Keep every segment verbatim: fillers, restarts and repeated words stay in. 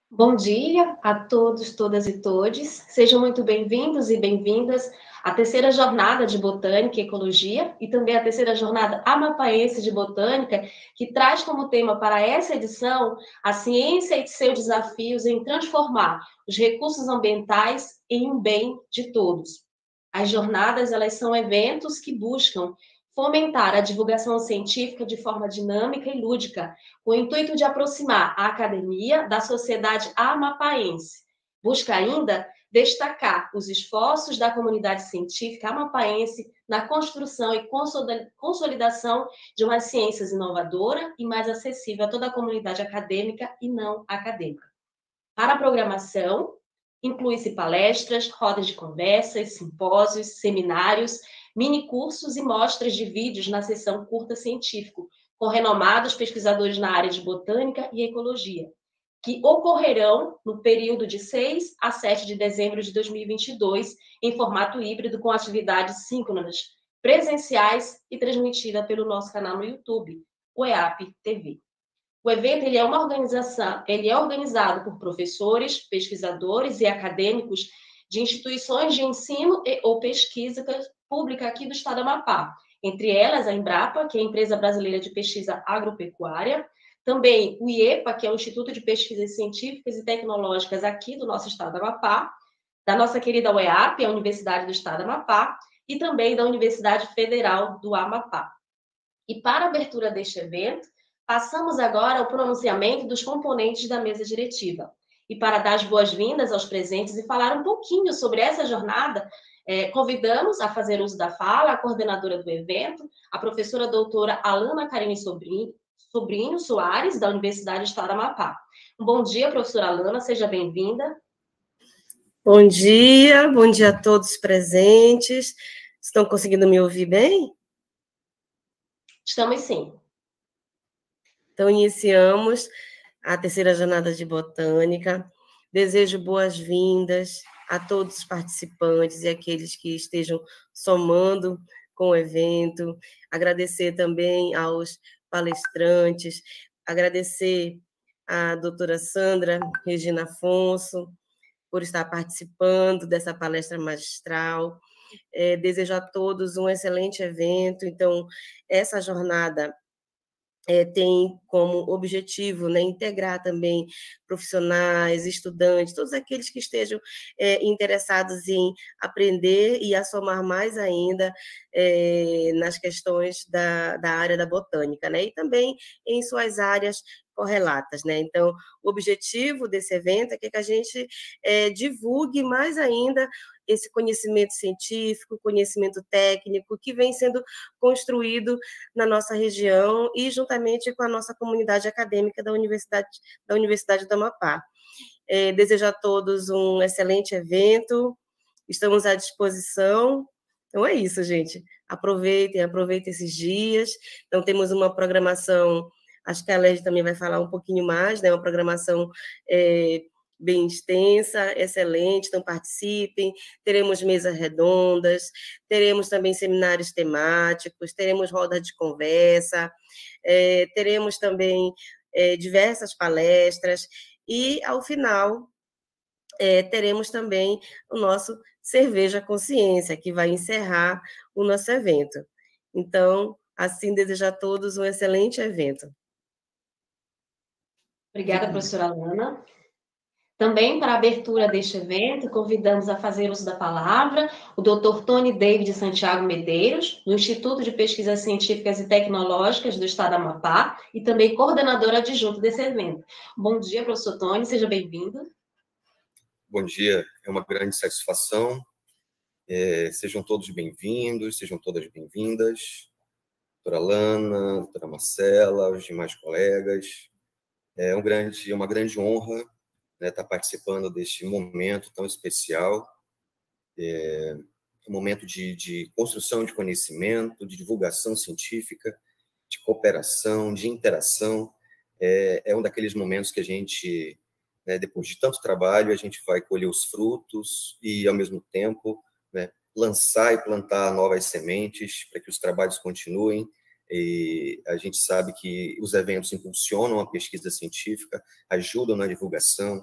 Bom dia a todos, todas e todes. Sejam muito bem-vindos e bem-vindas à terceira jornada de Botânica e Ecologia e também à terceira jornada Amapaense de Botânica, que traz como tema para essa edição a ciência e seus desafios em transformar os recursos ambientais em um bem de todos. As jornadas, elas são eventos que buscam fomentar a divulgação científica de forma dinâmica e lúdica, com o intuito de aproximar a academia da sociedade amapaense. Busca ainda destacar os esforços da comunidade científica amapaense na construção e consolidação de uma ciência inovadora e mais acessível a toda a comunidade acadêmica e não acadêmica. Para a programação, inclui-se palestras, rodas de conversas, simpósios, seminários, minicursos e mostras de vídeos na seção curta científico, com renomados pesquisadores na área de botânica e ecologia, que ocorrerão no período de seis a sete de dezembro de dois mil e vinte e dois, em formato híbrido, com atividades síncronas, presenciais e transmitida pelo nosso canal no YouTube, o E A P T V. O evento ele é uma organização, ele é organizado por professores, pesquisadores e acadêmicos de instituições de ensino e, ou pesquisa pública aqui do estado do Amapá. Entre elas, a Embrapa, que é a Empresa Brasileira de Pesquisa Agropecuária, também o IEPA, que é o Instituto de Pesquisas Científicas e Tecnológicas aqui do nosso estado do Amapá, da nossa querida U E A P, a Universidade do Estado do Amapá, e também da Universidade Federal do Amapá. E para a abertura deste evento, passamos agora ao pronunciamento dos componentes da mesa diretiva. E para dar as boas-vindas aos presentes e falar um pouquinho sobre essa jornada, eh, convidamos a fazer uso da fala a coordenadora do evento, a professora doutora Alana Karine Sobrinho, Sobrinho Soares, da Universidade do Estado do Amapá. Um bom dia, professora Alana, seja bem-vinda. Bom dia, bom dia a todos presentes. Estão conseguindo me ouvir bem? Estamos sim. Então, iniciamos a terceira jornada de botânica. Desejo boas-vindas a todos os participantes e aqueles que estejam somando com o evento. Agradecer também aos palestrantes, agradecer à doutora Sandra Regina Afonso por estar participando dessa palestra magistral. É, desejo a todos um excelente evento. Então, essa jornada É, tem como objetivo, né, integrar também profissionais, estudantes, todos aqueles que estejam é, interessados em aprender e a somar mais ainda é, nas questões da, da área da botânica, né, e também em suas áreas correlatas, né? Então, o objetivo desse evento é que a gente é, divulgue mais ainda esse conhecimento científico, conhecimento técnico que vem sendo construído na nossa região e juntamente com a nossa comunidade acadêmica da Universidade, da Universidade do Amapá. É, desejo a todos um excelente evento, estamos à disposição. Então é isso, gente. Aproveitem, aproveitem esses dias. Então temos uma programação, acho que a Led também vai falar um pouquinho mais, né? Uma programação é, bem extensa, excelente, então participem, teremos mesas redondas, teremos também seminários temáticos, teremos roda de conversa, é, teremos também é, diversas palestras, e ao final é, teremos também o nosso Cerveja Consciência, que vai encerrar o nosso evento. Então, assim, desejo a todos um excelente evento. Obrigada, professora Alana. Também, para a abertura deste evento, convidamos a fazer uso da palavra o doutor Tony David Santiago Medeiros, do Instituto de Pesquisas Científicas e Tecnológicas do Estado do Amapá, e também coordenador adjunto desse evento. Bom dia, professor Tony, seja bem-vindo. Bom dia, é uma grande satisfação. É, sejam todos bem-vindos, sejam todas bem-vindas. Doutora Alana, doutora Marcela, os demais colegas. É um grande, uma grande honra, né, estar participando deste momento tão especial, é, um momento de, de construção de conhecimento, de divulgação científica, de cooperação, de interação. É, é um daqueles momentos que a gente, né, depois de tanto trabalho, a gente vai colher os frutos e, ao mesmo tempo, né, lançar e plantar novas sementes para que os trabalhos continuem. E a gente sabe que os eventos impulsionam a pesquisa científica, ajudam na divulgação,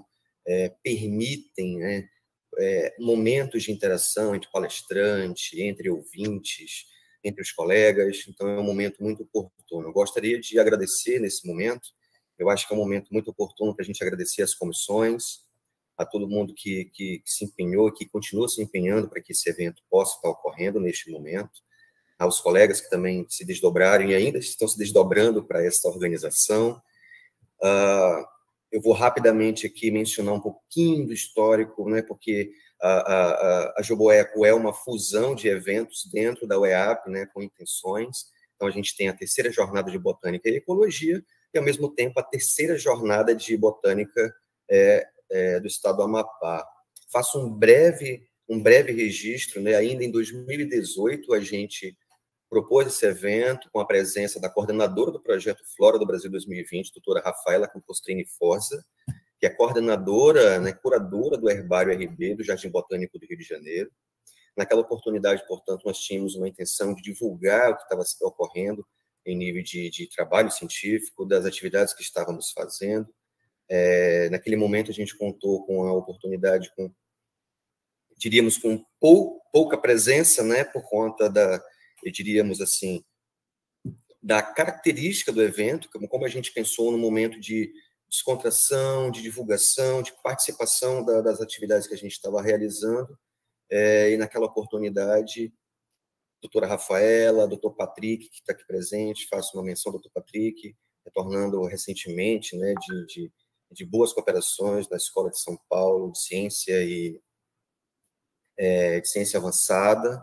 é, permitem, né, é, momentos de interação entre palestrante, entre ouvintes, entre os colegas, então é um momento muito oportuno. Eu gostaria de agradecer nesse momento, eu acho que é um momento muito oportuno para a gente agradecer as comissões, a todo mundo que, que, que se empenhou, que continua se empenhando para que esse evento possa estar ocorrendo neste momento, aos colegas que também se desdobraram e ainda estão se desdobrando para essa organização. Uh, eu vou rapidamente aqui mencionar um pouquinho do histórico, né, porque a, a, a Joboeco é uma fusão de eventos dentro da U E A P, né, com intenções. Então, a gente tem a terceira jornada de Botânica e Ecologia e, ao mesmo tempo, a terceira jornada de Botânica é, é, do estado do Amapá. Faço um breve, um breve registro, né, ainda em dois mil e dezoito, a gente propôs esse evento com a presença da coordenadora do projeto Flora do Brasil dois mil e vinte, doutora Rafaela Campostrini Forza, que é coordenadora, né, curadora do Herbário R B do Jardim Botânico do Rio de Janeiro. Naquela oportunidade, portanto, nós tínhamos uma intenção de divulgar o que estava ocorrendo em nível de, de trabalho científico, das atividades que estávamos fazendo. É, naquele momento, a gente contou com a oportunidade, com, diríamos, com pou, pouca presença, né, por conta da, eu diríamos assim, da característica do evento, como, como a gente pensou no momento de descontração, de divulgação, de participação da, das atividades que a gente estava realizando, é, e naquela oportunidade, doutora Rafaela, doutor Patrick, que está aqui presente, faço uma menção ao doutor Patrick, retornando recentemente, né, de, de, de boas cooperações da Escola de São Paulo, de Ciência e é, de Ciência Avançada.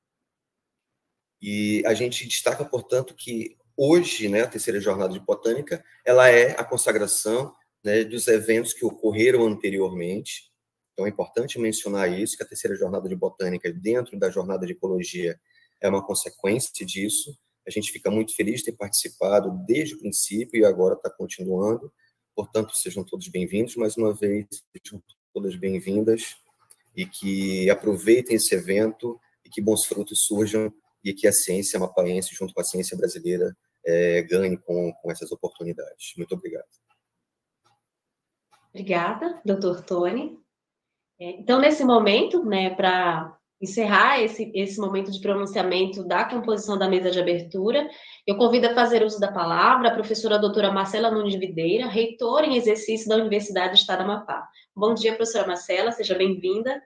E a gente destaca, portanto, que hoje, né, a terceira jornada de Botânica, ela é a consagração, né, dos eventos que ocorreram anteriormente. Então, é importante mencionar isso, que a terceira jornada de Botânica, dentro da jornada de Ecologia, é uma consequência disso. A gente fica muito feliz de ter participado desde o princípio e agora está continuando. Portanto, sejam todos bem-vindos mais uma vez, sejam todas bem-vindas e que aproveitem esse evento e que bons frutos surjam e que a ciência amapaense, junto com a ciência brasileira, é, ganhe com, com essas oportunidades. Muito obrigado. Obrigada, doutor Tony. Então, nesse momento, né, para encerrar esse, esse momento de pronunciamento da composição da mesa de abertura, eu convido a fazer uso da palavra a professora doutora Marcela Nunes Videira, reitora em exercício da Universidade do Estado do Amapá. Bom dia, professora Marcela, seja bem-vinda.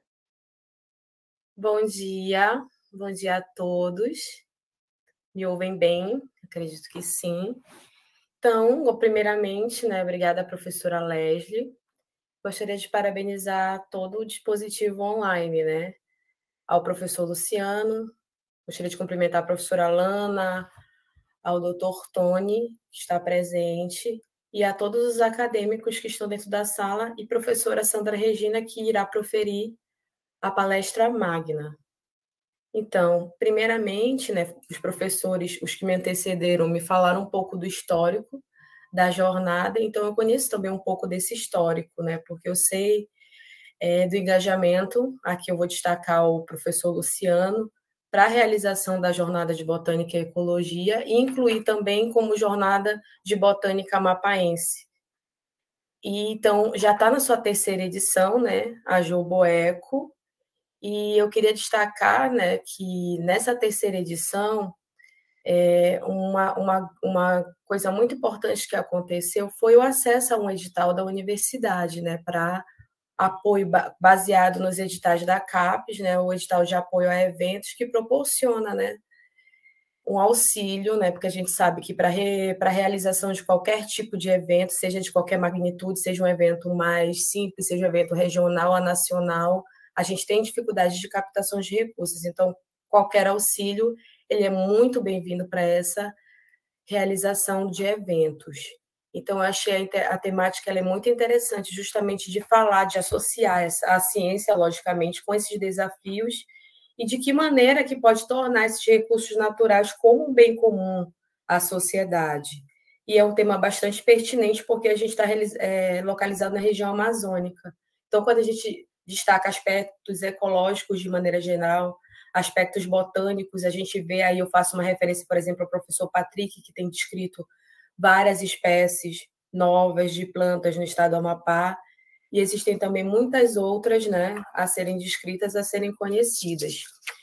Bom dia. Bom dia a todos. Me ouvem bem? Acredito que sim. Então, primeiramente, né, obrigada à professora Leslie. Gostaria de parabenizar todo o dispositivo online, né? Ao professor Luciano, gostaria de cumprimentar a professora Lana, ao doutor Tony, que está presente, e a todos os acadêmicos que estão dentro da sala, e professora Sandra Regina, que irá proferir a palestra magna. Então, primeiramente, né, os professores, os que me antecederam, me falaram um pouco do histórico da jornada, então eu conheço também um pouco desse histórico, né, porque eu sei é, do engajamento, aqui eu vou destacar o professor Luciano, para a realização da Jornada de Botânica e Ecologia, e incluir também como Jornada de Botânica Amapaense. E, então, já está na sua terceira edição, né, a Joboeco. E eu queria destacar, né, que nessa terceira edição, é, uma, uma, uma coisa muito importante que aconteceu foi o acesso a um edital da universidade, né, para apoio baseado nos editais da CAPES, né, o edital de apoio a eventos, que proporciona, né, um auxílio, né, porque a gente sabe que para re, para a realização de qualquer tipo de evento, seja de qualquer magnitude, seja um evento mais simples, seja um evento regional ou nacional, a gente tem dificuldade de captação de recursos, então qualquer auxílio ele é muito bem-vindo para essa realização de eventos. Então, eu achei a, a temática ela é muito interessante, justamente de falar, de associar essa, a ciência, logicamente, com esses desafios e de que maneira que pode tornar esses recursos naturais como um bem comum à sociedade. E é um tema bastante pertinente, porque a gente está é, localizado na região amazônica. Então, quando a gente destaca aspectos ecológicos de maneira geral, aspectos botânicos, a gente vê, aí eu faço uma referência, por exemplo, ao professor Patrick, que tem descrito várias espécies novas de plantas no estado do Amapá, e existem também muitas outras, né, a serem descritas, a serem conhecidas.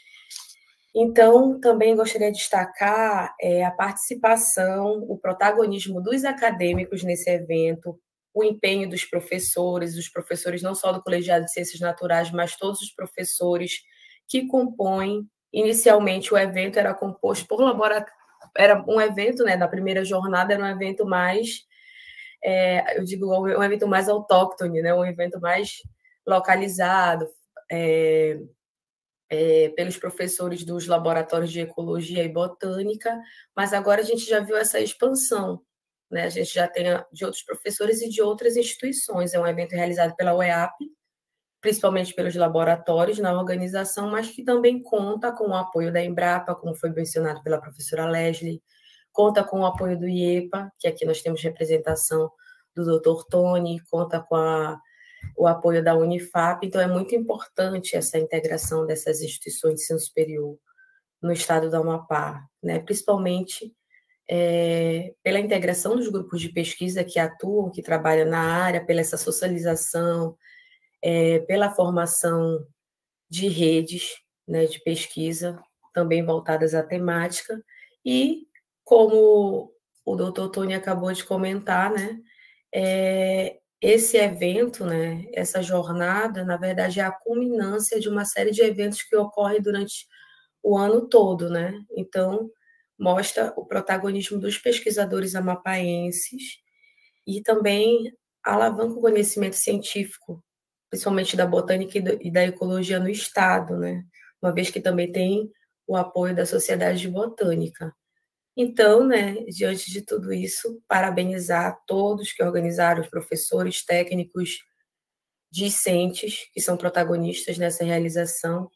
Então, também gostaria de destacar é, a participação, o protagonismo dos acadêmicos nesse evento, o empenho dos professores, os professores não só do Colegiado de Ciências Naturais, mas todos os professores que compõem. Inicialmente, o evento era composto por laboratórios, era um evento, né, da primeira jornada, era um evento mais, é, eu digo, um evento mais autóctone, né, um evento mais localizado, é, é, pelos professores dos laboratórios de ecologia e botânica, mas agora a gente já viu essa expansão, né? A gente já tem de outros professores e de outras instituições. É um evento realizado pela U E A P, principalmente pelos laboratórios na organização, mas que também conta com o apoio da Embrapa, como foi mencionado pela professora Leslie, conta com o apoio do IEPA, que aqui nós temos representação do doutor Tony, conta com a, o apoio da Unifap, então é muito importante essa integração dessas instituições de ensino superior no estado do Amapá, né? Principalmente é, pela integração dos grupos de pesquisa que atuam, que trabalham na área, pela essa socialização, é, pela formação de redes, né, de pesquisa, também voltadas à temática, e como o doutor Tony acabou de comentar, né, é, esse evento, né, essa jornada, na verdade, é a culminância de uma série de eventos que ocorrem durante o ano todo, né? Então, mostra o protagonismo dos pesquisadores amapaenses e também alavanca o conhecimento científico, principalmente da botânica e da ecologia no estado, né? Uma vez que também tem o apoio da Sociedade de Botânica. Então, né, diante de tudo isso, parabenizar todos que organizaram, os professores, técnicos, discentes, que são protagonistas nessa realização,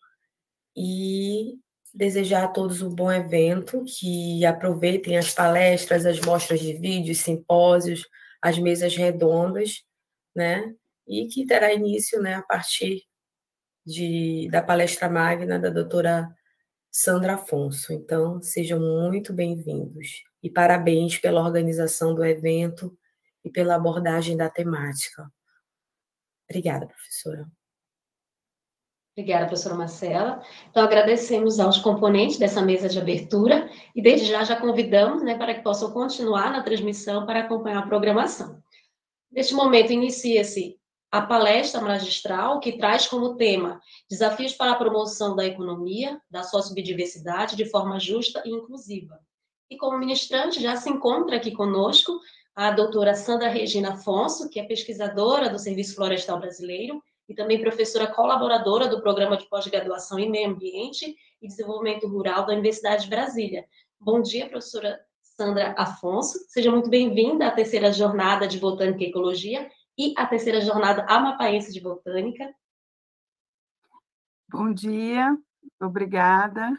e desejar a todos um bom evento, que aproveitem as palestras, as mostras de vídeos, simpósios, as mesas redondas, né, e que terá início, né, a partir de, da palestra magna da doutora Sandra Afonso. Então, sejam muito bem-vindos. E parabéns pela organização do evento e pela abordagem da temática. Obrigada, professora. Obrigada, professora Marcela. Então, agradecemos aos componentes dessa mesa de abertura e, desde já, já convidamos, né, para que possam continuar na transmissão para acompanhar a programação. Neste momento, inicia-se a palestra magistral, que traz como tema Desafios para a promoção da economia, da sociobiodiversidade de forma justa e inclusiva. E como ministrante já se encontra aqui conosco a doutora Sandra Regina Afonso, que é pesquisadora do Serviço Florestal Brasileiro e também professora colaboradora do Programa de Pós-Graduação em Meio Ambiente e Desenvolvimento Rural da Universidade de Brasília. Bom dia, professora Sandra Afonso. Seja muito bem-vinda à terceira jornada de Botânica e Ecologia e à terceira jornada Amapaense de Botânica. Bom dia, obrigada.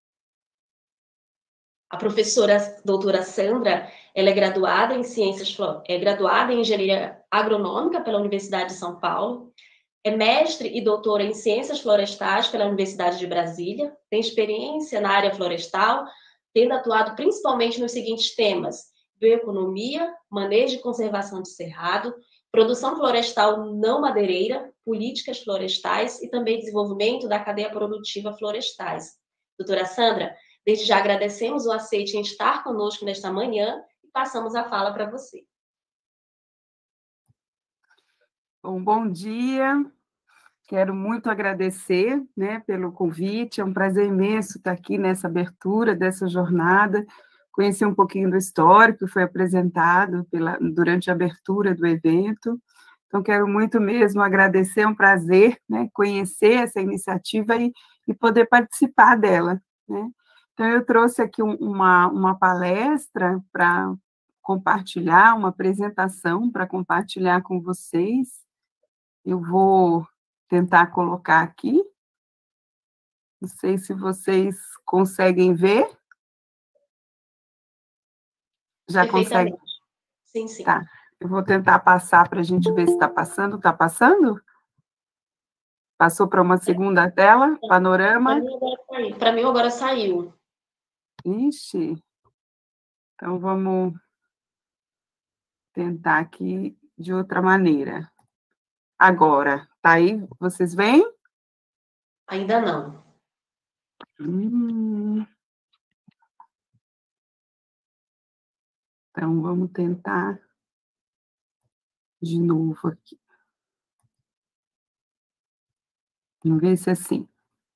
A professora doutora Sandra, ela é graduada em Ciências, é graduada em Engenharia Agronômica pela Universidade de São Paulo, é mestre e doutora em Ciências Florestais pela Universidade de Brasília, tem experiência na área florestal, tendo atuado principalmente nos seguintes temas: bioeconomia, manejo e conservação de cerrado, produção florestal não madeireira, políticas florestais e também desenvolvimento da cadeia produtiva florestais. Doutora Sandra, desde já agradecemos o aceite em estar conosco nesta manhã e passamos a fala para você. Bom, bom dia. Quero muito agradecer, né, pelo convite. É um prazer imenso estar aqui nessa abertura dessa jornada, conhecer um pouquinho do histórico que foi apresentado pela, durante a abertura do evento. Então, quero muito mesmo agradecer, é um prazer, né, conhecer essa iniciativa e, e poder participar dela, né? Então, eu trouxe aqui um, uma, uma palestra para compartilhar, uma apresentação para compartilhar com vocês. Eu vou tentar colocar aqui. Não sei se vocês conseguem ver. Já consegue? Sim, sim. Tá. Eu vou tentar passar para a gente ver se está passando. Está passando? Passou para uma segunda tela, panorama. Para mim, agora saiu. Ixi. Então, vamos tentar aqui de outra maneira. Agora, tá aí? Vocês veem? Ainda não. Hum. Então, vamos tentar de novo aqui. Vamos ver se é assim.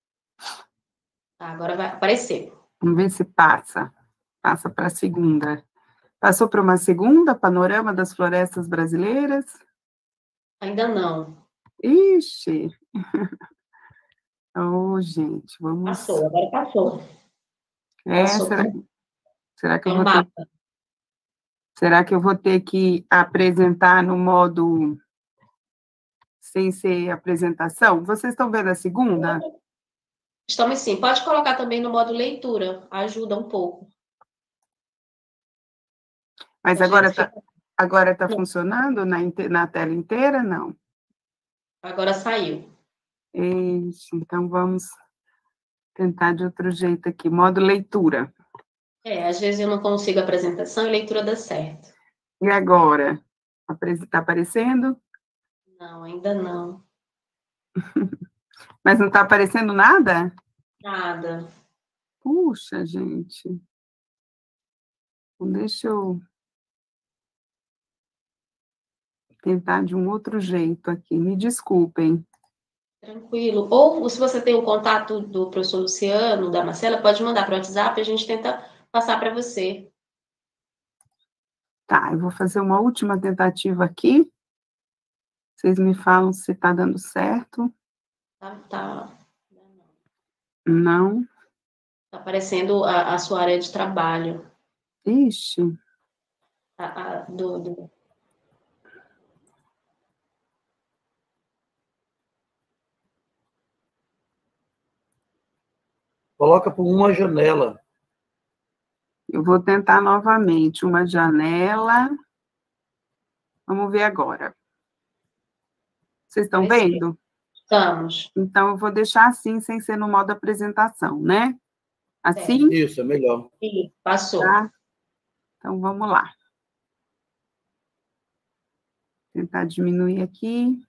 Agora vai aparecer. Vamos ver se passa. Passa para a segunda. Passou para uma segunda, panorama das florestas brasileiras? Ainda não. Ixi! Oh, gente, vamos... Passou, agora passou. É, passou será, com... será que é eu um vou ter... mapa. Será que eu vou ter que apresentar no modo sem ser apresentação? Vocês estão vendo a segunda? Estamos sim. Pode colocar também no modo leitura, ajuda um pouco. Mas A agora gente está fica- agora tá Não. funcionando na, inte- na tela inteira? Não. Agora saiu. Isso, então vamos tentar de outro jeito aqui. Modo leitura. É, às vezes eu não consigo a apresentação e leitura dá certo. E agora? Está aparecendo? Não, ainda não. Mas não está aparecendo nada? Nada. Puxa, gente. Então, deixa eu tentar de um outro jeito aqui. Me desculpem. Tranquilo. Ou se você tem o contato do professor Luciano, da Marcela, pode mandar para o WhatsApp e a gente tenta passar para você. Tá, eu vou fazer uma última tentativa aqui. Vocês me falam se está dando certo. Tá, tá, Não. tá aparecendo a, a sua área de trabalho. Ixi. A, a, do, do... Coloca por uma janela. Eu vou tentar novamente uma janela. Vamos ver agora. Vocês estão vendo? Estamos. Então, eu vou deixar assim, sem ser no modo apresentação, né? Assim? Isso, é melhor. Sim, passou. Tá? Então, vamos lá. Tentar diminuir aqui.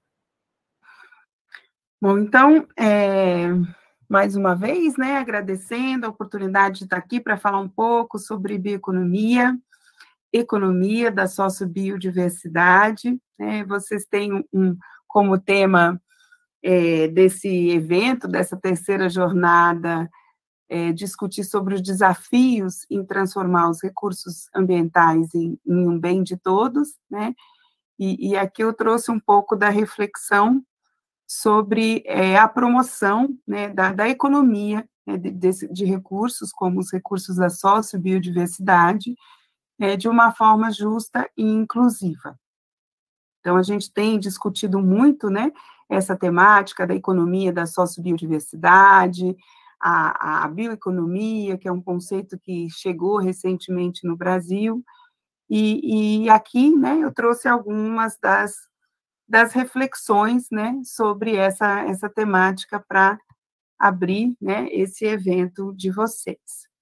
Bom, então, é, mais uma vez, né, agradecendo a oportunidade de estar aqui para falar um pouco sobre bioeconomia, economia da sociobiodiversidade, né? Vocês têm um, um como tema é, desse evento, dessa terceira jornada, é, discutir sobre os desafios em transformar os recursos ambientais em, em um bem de todos, né? E, e aqui eu trouxe um pouco da reflexão sobre é, a promoção, né, da, da economia, né, de, de, de recursos, como os recursos da sociobiodiversidade, é, de uma forma justa e inclusiva. Então, a gente tem discutido muito, né, essa temática da economia da sociobiodiversidade, a, a bioeconomia, que é um conceito que chegou recentemente no Brasil, e, e aqui, né, eu trouxe algumas das, das reflexões, né, sobre essa, essa temática para abrir, né, esse evento de vocês.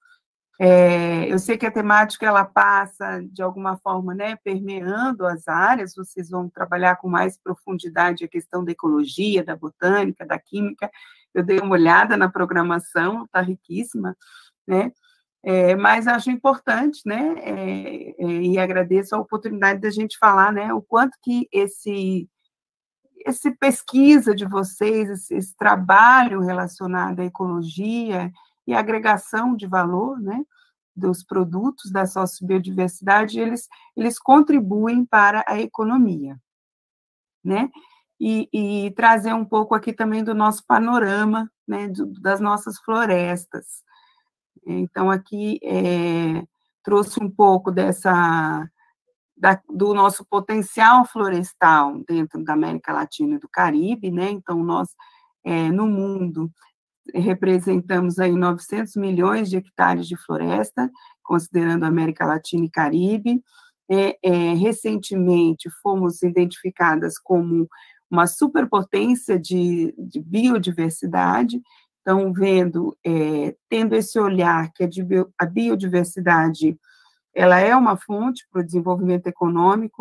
É, eu sei que a temática, ela passa, de alguma forma, né, permeando as áreas, vocês vão trabalhar com mais profundidade a questão da ecologia, da botânica, da química. Eu dei uma olhada na programação, está riquíssima, né, é, mas acho importante, né, é, é, e agradeço a oportunidade da gente falar, né, o quanto que esse, esse pesquisa de vocês, esse, esse trabalho relacionado à ecologia e agregação de valor, né, dos produtos da sociobiodiversidade, eles, eles contribuem para a economia, né, e, e trazer um pouco aqui também do nosso panorama, né, do, das nossas florestas. Então, aqui é, trouxe um pouco dessa, da, do nosso potencial florestal dentro da América Latina e do Caribe, né, então nós, é, no mundo, representamos aí novecentos milhões de hectares de floresta, considerando a América Latina e Caribe. É, é, recentemente, fomos identificadas como uma superpotência de, de biodiversidade, então, vendo, é, tendo esse olhar que a, de bio, a biodiversidade, ela é uma fonte para o desenvolvimento econômico,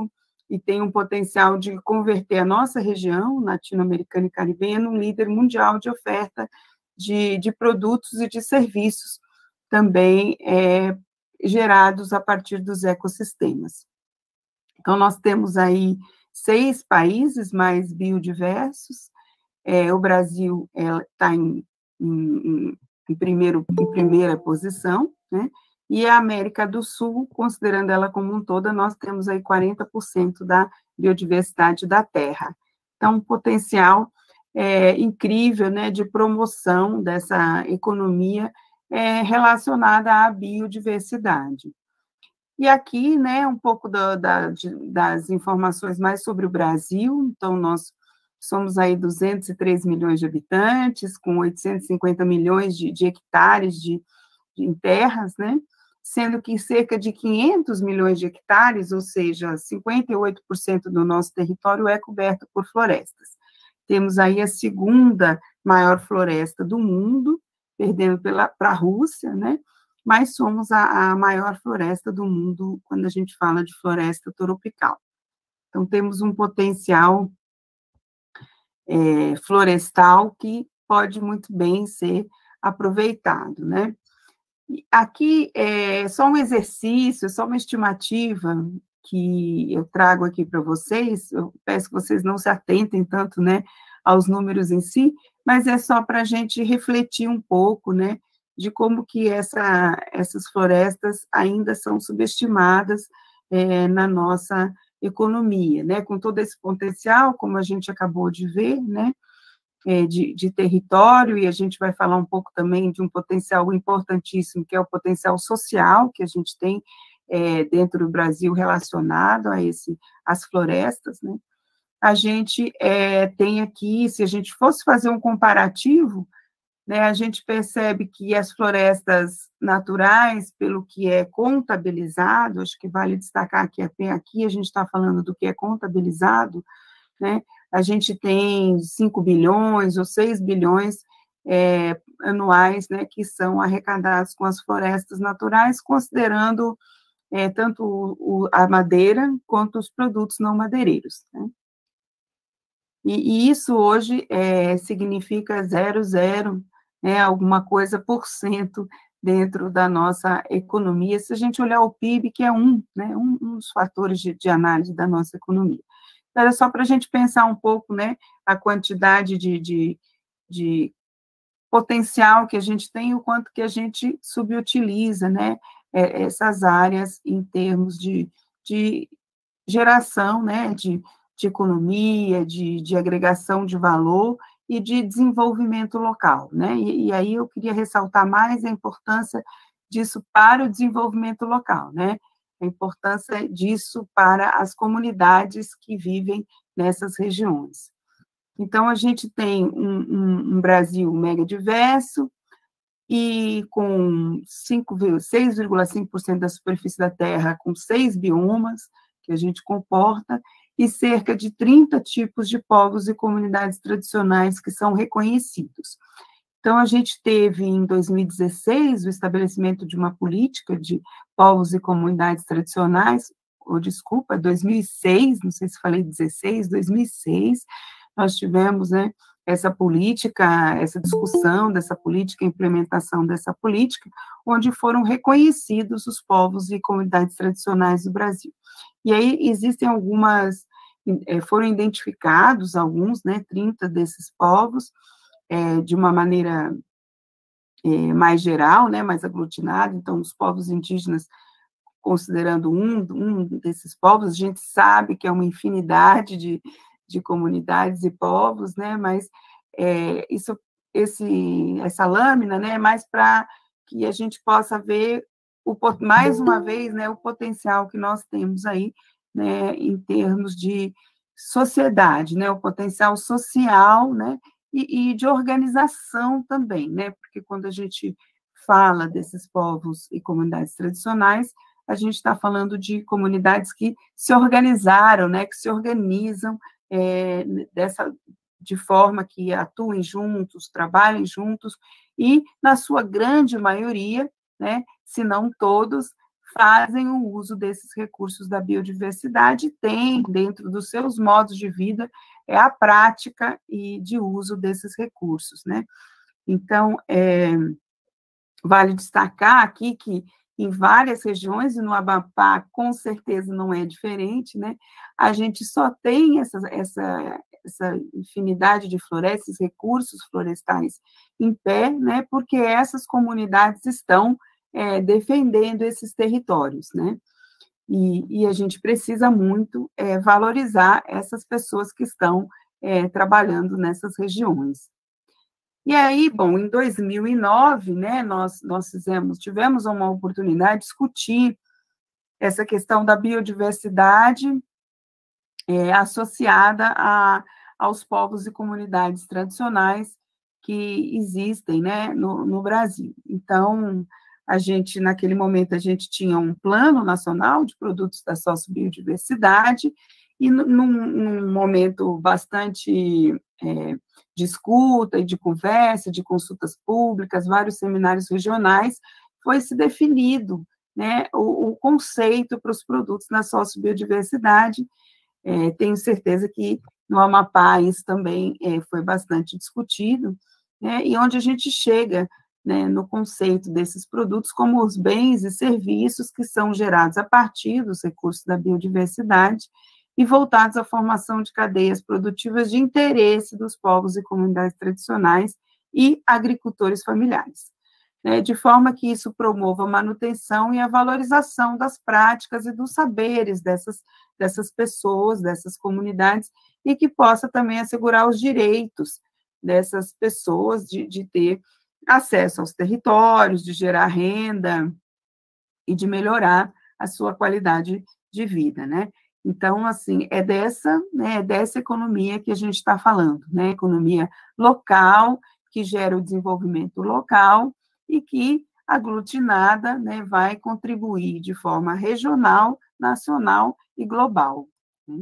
e tem um potencial de converter a nossa região latino-americana e caribenha num líder mundial de oferta de, de produtos e de serviços também é, gerados a partir dos ecossistemas. Então, nós temos aí seis países mais biodiversos, é, o Brasil está em, em, em, primeiro, em primeira posição, né? E a América do Sul, considerando ela como um todo, nós temos aí quarenta por cento da biodiversidade da Terra. Então, um potencial é, incrível, né, de promoção dessa economia é, relacionada à biodiversidade. E aqui, né, um pouco da, da, de, das informações mais sobre o Brasil. Então, nós somos aí duzentos e três milhões de habitantes, com oitocentos e cinquenta milhões de, de hectares de, de, em terras, né, sendo que cerca de quinhentos milhões de hectares, ou seja, cinquenta e oito por cento do nosso território é coberto por florestas. Temos aí a segunda maior floresta do mundo, perdendo para a Rússia, né, mas somos a, a maior floresta do mundo quando a gente fala de floresta tropical. Então, temos um potencial é, florestal que pode muito bem ser aproveitado, né? Aqui é só um exercício, só uma estimativa que eu trago aqui para vocês. Eu peço que vocês não se atentem tanto, né, aos números em si, mas é só para a gente refletir um pouco, né, de como que essa, essas florestas ainda são subestimadas é, na nossa economia, né, com todo esse potencial, como a gente acabou de ver, né, é, de, de território, e a gente vai falar um pouco também de um potencial importantíssimo, que é o potencial social que a gente tem é, dentro do Brasil relacionado a esse, às florestas, né. A gente é, tem aqui, se a gente fosse fazer um comparativo, né, a gente percebe que as florestas naturais, pelo que é contabilizado, acho que vale destacar que até aqui a gente está falando do que é contabilizado, né, a gente tem cinco bilhões ou seis bilhões é, anuais, né, que são arrecadados com as florestas naturais, considerando é, tanto o, o, a madeira quanto os produtos não madeireiros, né. E, e isso hoje é, significa zero, zero, né, alguma coisa por cento dentro da nossa economia, se a gente olhar o P I B, que é um, né, um, um dos fatores de, de análise da nossa economia. Então, era só para a gente pensar um pouco, né, a quantidade de, de, de potencial que a gente tem e o quanto que a gente subutiliza, né, essas áreas em termos de, de geração, né, de, de economia, de, de agregação de valor e de desenvolvimento local, né, e, e aí eu queria ressaltar mais a importância disso para o desenvolvimento local, né, a importância disso para as comunidades que vivem nessas regiões. Então, a gente tem um, um, um Brasil mega diverso e com seis vírgula cinco por cento da superfície da Terra com seis biomas que a gente comporta, e cerca de trinta tipos de povos e comunidades tradicionais que são reconhecidos. Então, a gente teve, em dois mil e dezesseis, o estabelecimento de uma política de povos e comunidades tradicionais, ou, desculpa, dois mil e seis, não sei se falei dezesseis, dois mil e seis, nós tivemos, né, essa política, essa discussão dessa política, implementação dessa política, onde foram reconhecidos os povos e comunidades tradicionais do Brasil. E aí existem algumas, foram identificados alguns, né, trinta desses povos, é, de uma maneira é, mais geral, né, mais aglutinada. Então, os povos indígenas, considerando um, um desses povos, a gente sabe que é uma infinidade de, de comunidades e povos, né, mas é, isso, esse, essa lâmina, né, é mais para que a gente possa ver, o, mais uma vez, né, o potencial que nós temos aí, né, em termos de sociedade, né, o potencial social, né, e, e de organização também, né, porque quando a gente fala desses povos e comunidades tradicionais, a gente está falando de comunidades que se organizaram, né, que se organizam é, dessa, de forma que atuem juntos, trabalhem juntos, e, na sua grande maioria, né, se não todos, fazem o uso desses recursos da biodiversidade e têm, dentro dos seus modos de vida, é a prática e de uso desses recursos, né? Então, é, vale destacar aqui que em várias regiões, e no Amapá com certeza não é diferente, né? A gente só tem essa, essa, essa infinidade de florestas, recursos florestais em pé, né? Porque essas comunidades estão é, defendendo esses territórios, né? E, e a gente precisa muito é, valorizar essas pessoas que estão é, trabalhando nessas regiões. E aí, bom, em dois mil e nove, né, nós, nós fizemos, tivemos uma oportunidade de discutir essa questão da biodiversidade é, associada a, aos povos e comunidades tradicionais que existem, né, no, no Brasil. Então, a gente, naquele momento, a gente tinha um plano nacional de produtos da sociobiodiversidade, e num, num momento bastante é, de escuta e de conversa, de consultas públicas, vários seminários regionais, foi se definido, né, o, o conceito para os produtos da sociobiodiversidade. É, tenho certeza que no Amapá isso também é, foi bastante discutido, né, e onde a gente chega, né, no conceito desses produtos como os bens e serviços que são gerados a partir dos recursos da biodiversidade e voltados à formação de cadeias produtivas de interesse dos povos e comunidades tradicionais e agricultores familiares, né, de forma que isso promova a manutenção e a valorização das práticas e dos saberes dessas, dessas pessoas, dessas comunidades, e que possa também assegurar os direitos dessas pessoas de, de ter acesso aos territórios, de gerar renda e de melhorar a sua qualidade de vida, né? Então, assim, é dessa, né, é dessa economia que a gente está falando, né? Economia local, que gera o desenvolvimento local e que, aglutinada, né, vai contribuir de forma regional, nacional e global, né?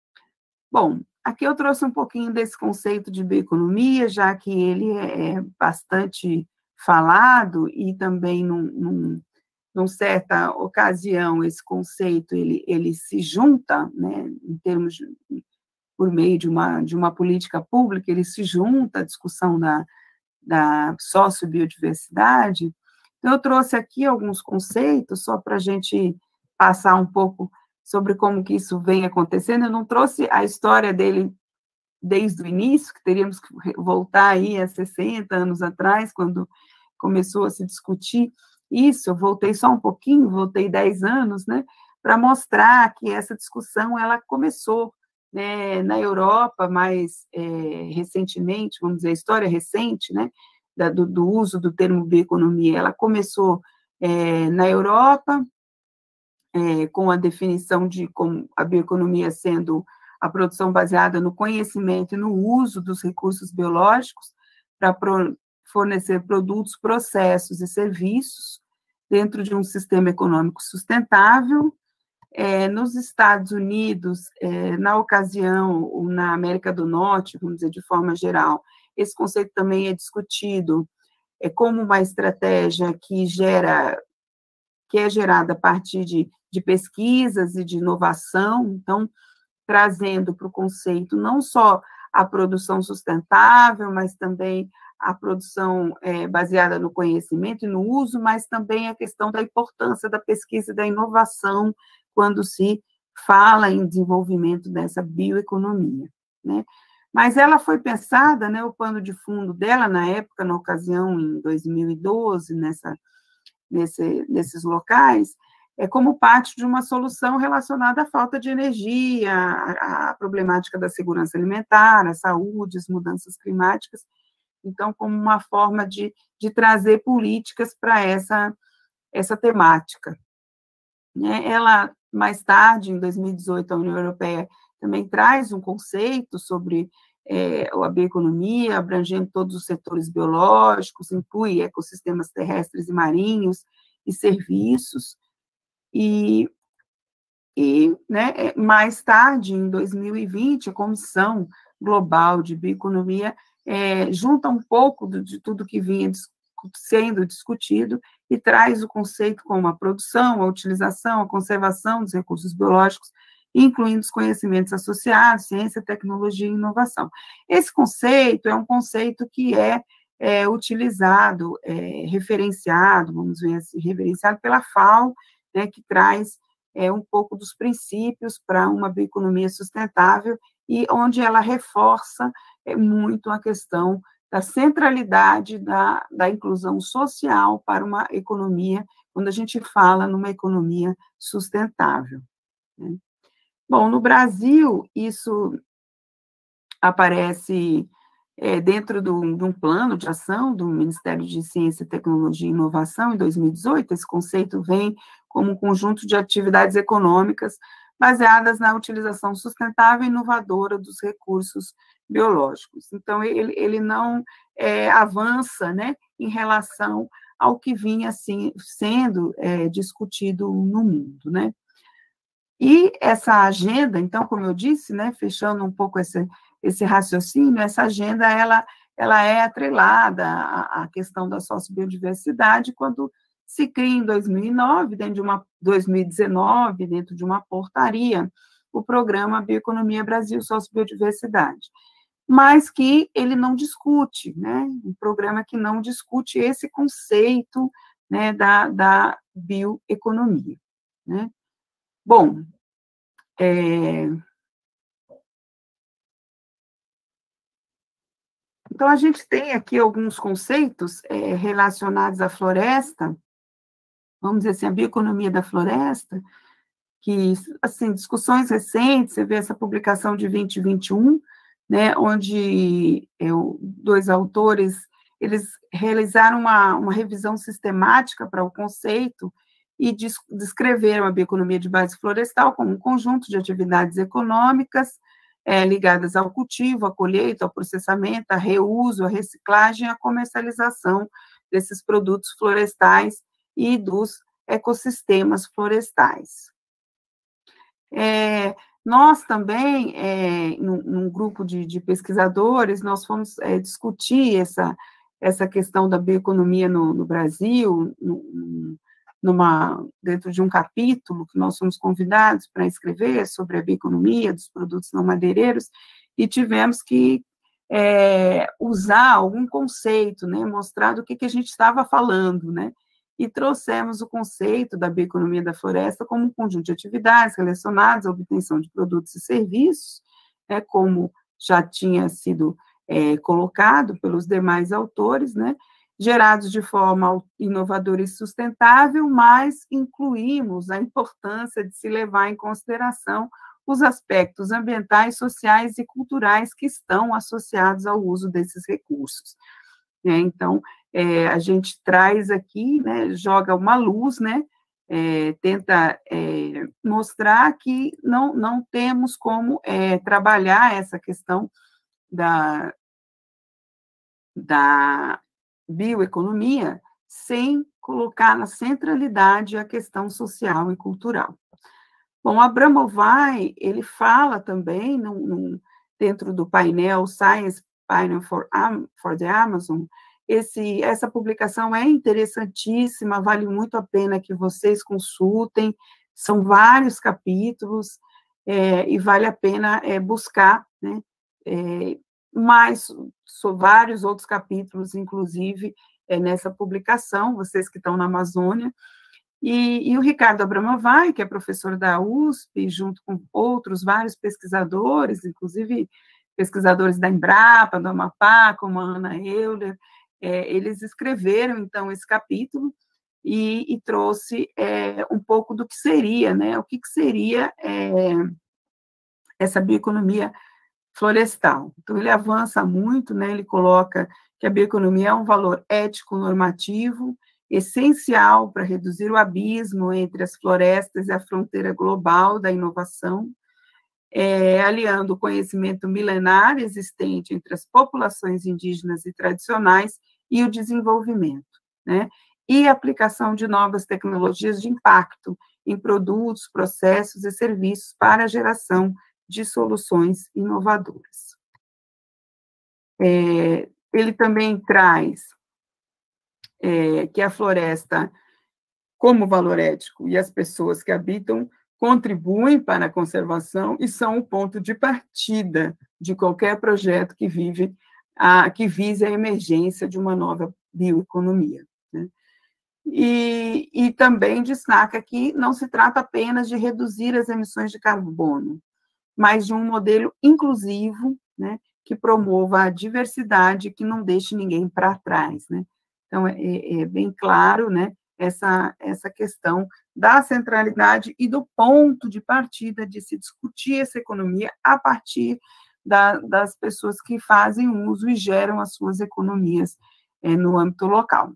Bom, aqui eu trouxe um pouquinho desse conceito de bioeconomia, já que ele é bastante falado e também num, num numa certa ocasião, esse conceito, ele, ele se junta, né, em termos de, por meio de uma, de uma política pública, ele se junta à discussão da, da sociobiodiversidade. Então, eu trouxe aqui alguns conceitos, só para a gente passar um pouco sobre como que isso vem acontecendo. Eu não trouxe a história dele desde o início, que teríamos que voltar aí a sessenta anos atrás, quando começou a se discutir isso. Eu voltei só um pouquinho, voltei dez anos, né, para mostrar que essa discussão, ela começou, né, na Europa, mais é, recentemente, vamos dizer, a história recente, né, da, do, do uso do termo bioeconomia, ela começou é, na Europa, é, com a definição de como a bioeconomia sendo a produção baseada no conhecimento e no uso dos recursos biológicos para pro, fornecer produtos, processos e serviços dentro de um sistema econômico sustentável. É, nos Estados Unidos, é, na ocasião, ou na América do Norte, vamos dizer, de forma geral, esse conceito também é discutido é, como uma estratégia que gera, que é gerada a partir de, de pesquisas e de inovação, então, trazendo para o conceito não só a produção sustentável, mas também a produção é, baseada no conhecimento e no uso, mas também a questão da importância da pesquisa e da inovação quando se fala em desenvolvimento dessa bioeconomia, né? Mas ela foi pensada, né, o pano de fundo dela, na época, na ocasião, em dois mil e doze, nessa, nesse, nesses locais, é como parte de uma solução relacionada à falta de energia, à, à problemática da segurança alimentar, à saúde, às mudanças climáticas. Então, como uma forma de, de trazer políticas para essa, essa temática. Ela, mais tarde, em dois mil e dezoito, a União Europeia também traz um conceito sobre é, a bioeconomia, abrangendo todos os setores biológicos, inclui ecossistemas terrestres e marinhos e serviços. E, e né, mais tarde, em dois mil e vinte, a Comissão Global de Bioeconomia É, junta um pouco de tudo que vinha sendo discutido e traz o conceito como a produção, a utilização, a conservação dos recursos biológicos, incluindo os conhecimentos associados, ciência, tecnologia e inovação. Esse conceito é um conceito que é, é utilizado, é, referenciado, vamos ver assim, referenciado pela FAO, né, que traz é, um pouco dos princípios para uma bioeconomia sustentável e onde ela reforça é, muito a questão da centralidade da, da inclusão social para uma economia, quando a gente fala numa economia sustentável, né? Bom, no Brasil, isso aparece é, dentro do, de um plano de ação do Ministério de Ciência, Tecnologia e Inovação, em dois mil e dezoito. Esse conceito vem como um conjunto de atividades econômicas baseadas na utilização sustentável e inovadora dos recursos biológicos. Então, ele, ele não é, avança, né, em relação ao que vinha assim, sendo é, discutido no mundo, né? E essa agenda, então, como eu disse, né, fechando um pouco esse, esse raciocínio, essa agenda, ela, ela é atrelada à, à questão da sociobiodiversidade, quando se cria em dois mil e nove, dentro de uma, dois mil e dezenove, dentro de uma portaria, o programa Bioeconomia Brasil Sociobiodiversidade, mas que ele não discute, né, um programa que não discute esse conceito, né, da, da bioeconomia, né. Bom, é... então a gente tem aqui alguns conceitos é, relacionados à floresta, vamos dizer assim, a bioeconomia da floresta, que, assim, discussões recentes, você vê essa publicação de vinte e vinte e um, né, onde eu, dois autores, eles realizaram uma, uma revisão sistemática para o conceito, e descreveram a bioeconomia de base florestal como um conjunto de atividades econômicas é, ligadas ao cultivo, à colheita, ao processamento, ao reuso, à reciclagem e à comercialização desses produtos florestais e dos ecossistemas florestais. É, nós também, é, num, num grupo de, de pesquisadores, nós fomos é, discutir essa, essa questão da bioeconomia no, no Brasil, no, numa, dentro de um capítulo que nós fomos convidados para escrever sobre a bioeconomia dos produtos não madeireiros, e tivemos que é, usar algum conceito, né, mostrar do que, que a gente estava falando, né, e trouxemos o conceito da bioeconomia da floresta como um conjunto de atividades relacionadas à obtenção de produtos e serviços, né, como já tinha sido é, colocado pelos demais autores, né, gerados de forma inovadora e sustentável, mas incluímos a importância de se levar em consideração os aspectos ambientais, sociais e culturais que estão associados ao uso desses recursos. É, então, é, a gente traz aqui, né, joga uma luz, né, é, tenta é, mostrar que não, não temos como é, trabalhar essa questão da, da bioeconomia sem colocar na centralidade a questão social e cultural. Bom, Abramovay, ele fala também, num, num, dentro do painel Science Panel for, for the Amazon, esse, essa publicação é interessantíssima, vale muito a pena que vocês consultem, são vários capítulos, é, e vale a pena é, buscar, né, é, mais so, vários outros capítulos, inclusive, é, nessa publicação, vocês que estão na Amazônia, e, e o Ricardo Abramovay, que é professor da U S P, junto com outros vários pesquisadores, inclusive pesquisadores da Embrapa, do Amapá, como a Ana Euler, é, eles escreveram, então, esse capítulo e, e trouxe é, um pouco do que seria, né, o que, que seria é, essa bioeconomia florestal. Então, ele avança muito, né, ele coloca que a bioeconomia é um valor ético-normativo, essencial para reduzir o abismo entre as florestas e a fronteira global da inovação, é, aliando o conhecimento milenar existente entre as populações indígenas e tradicionais e o desenvolvimento, né, e a aplicação de novas tecnologias de impacto em produtos, processos e serviços para a geração de soluções inovadoras. É, ele também traz é, que a floresta como valor ético, e as pessoas que habitam contribuem para a conservação e são o ponto de partida de qualquer projeto que vive a, que vise a emergência de uma nova bioeconomia, né? E, e também destaca que não se trata apenas de reduzir as emissões de carbono, mas de um modelo inclusivo, né, que promova a diversidade, que não deixe ninguém para trás, né? Então, é, é bem claro, né, essa, essa questão da centralidade e do ponto de partida de se discutir essa economia a partir da, das pessoas que fazem uso e geram as suas economias é, no âmbito local.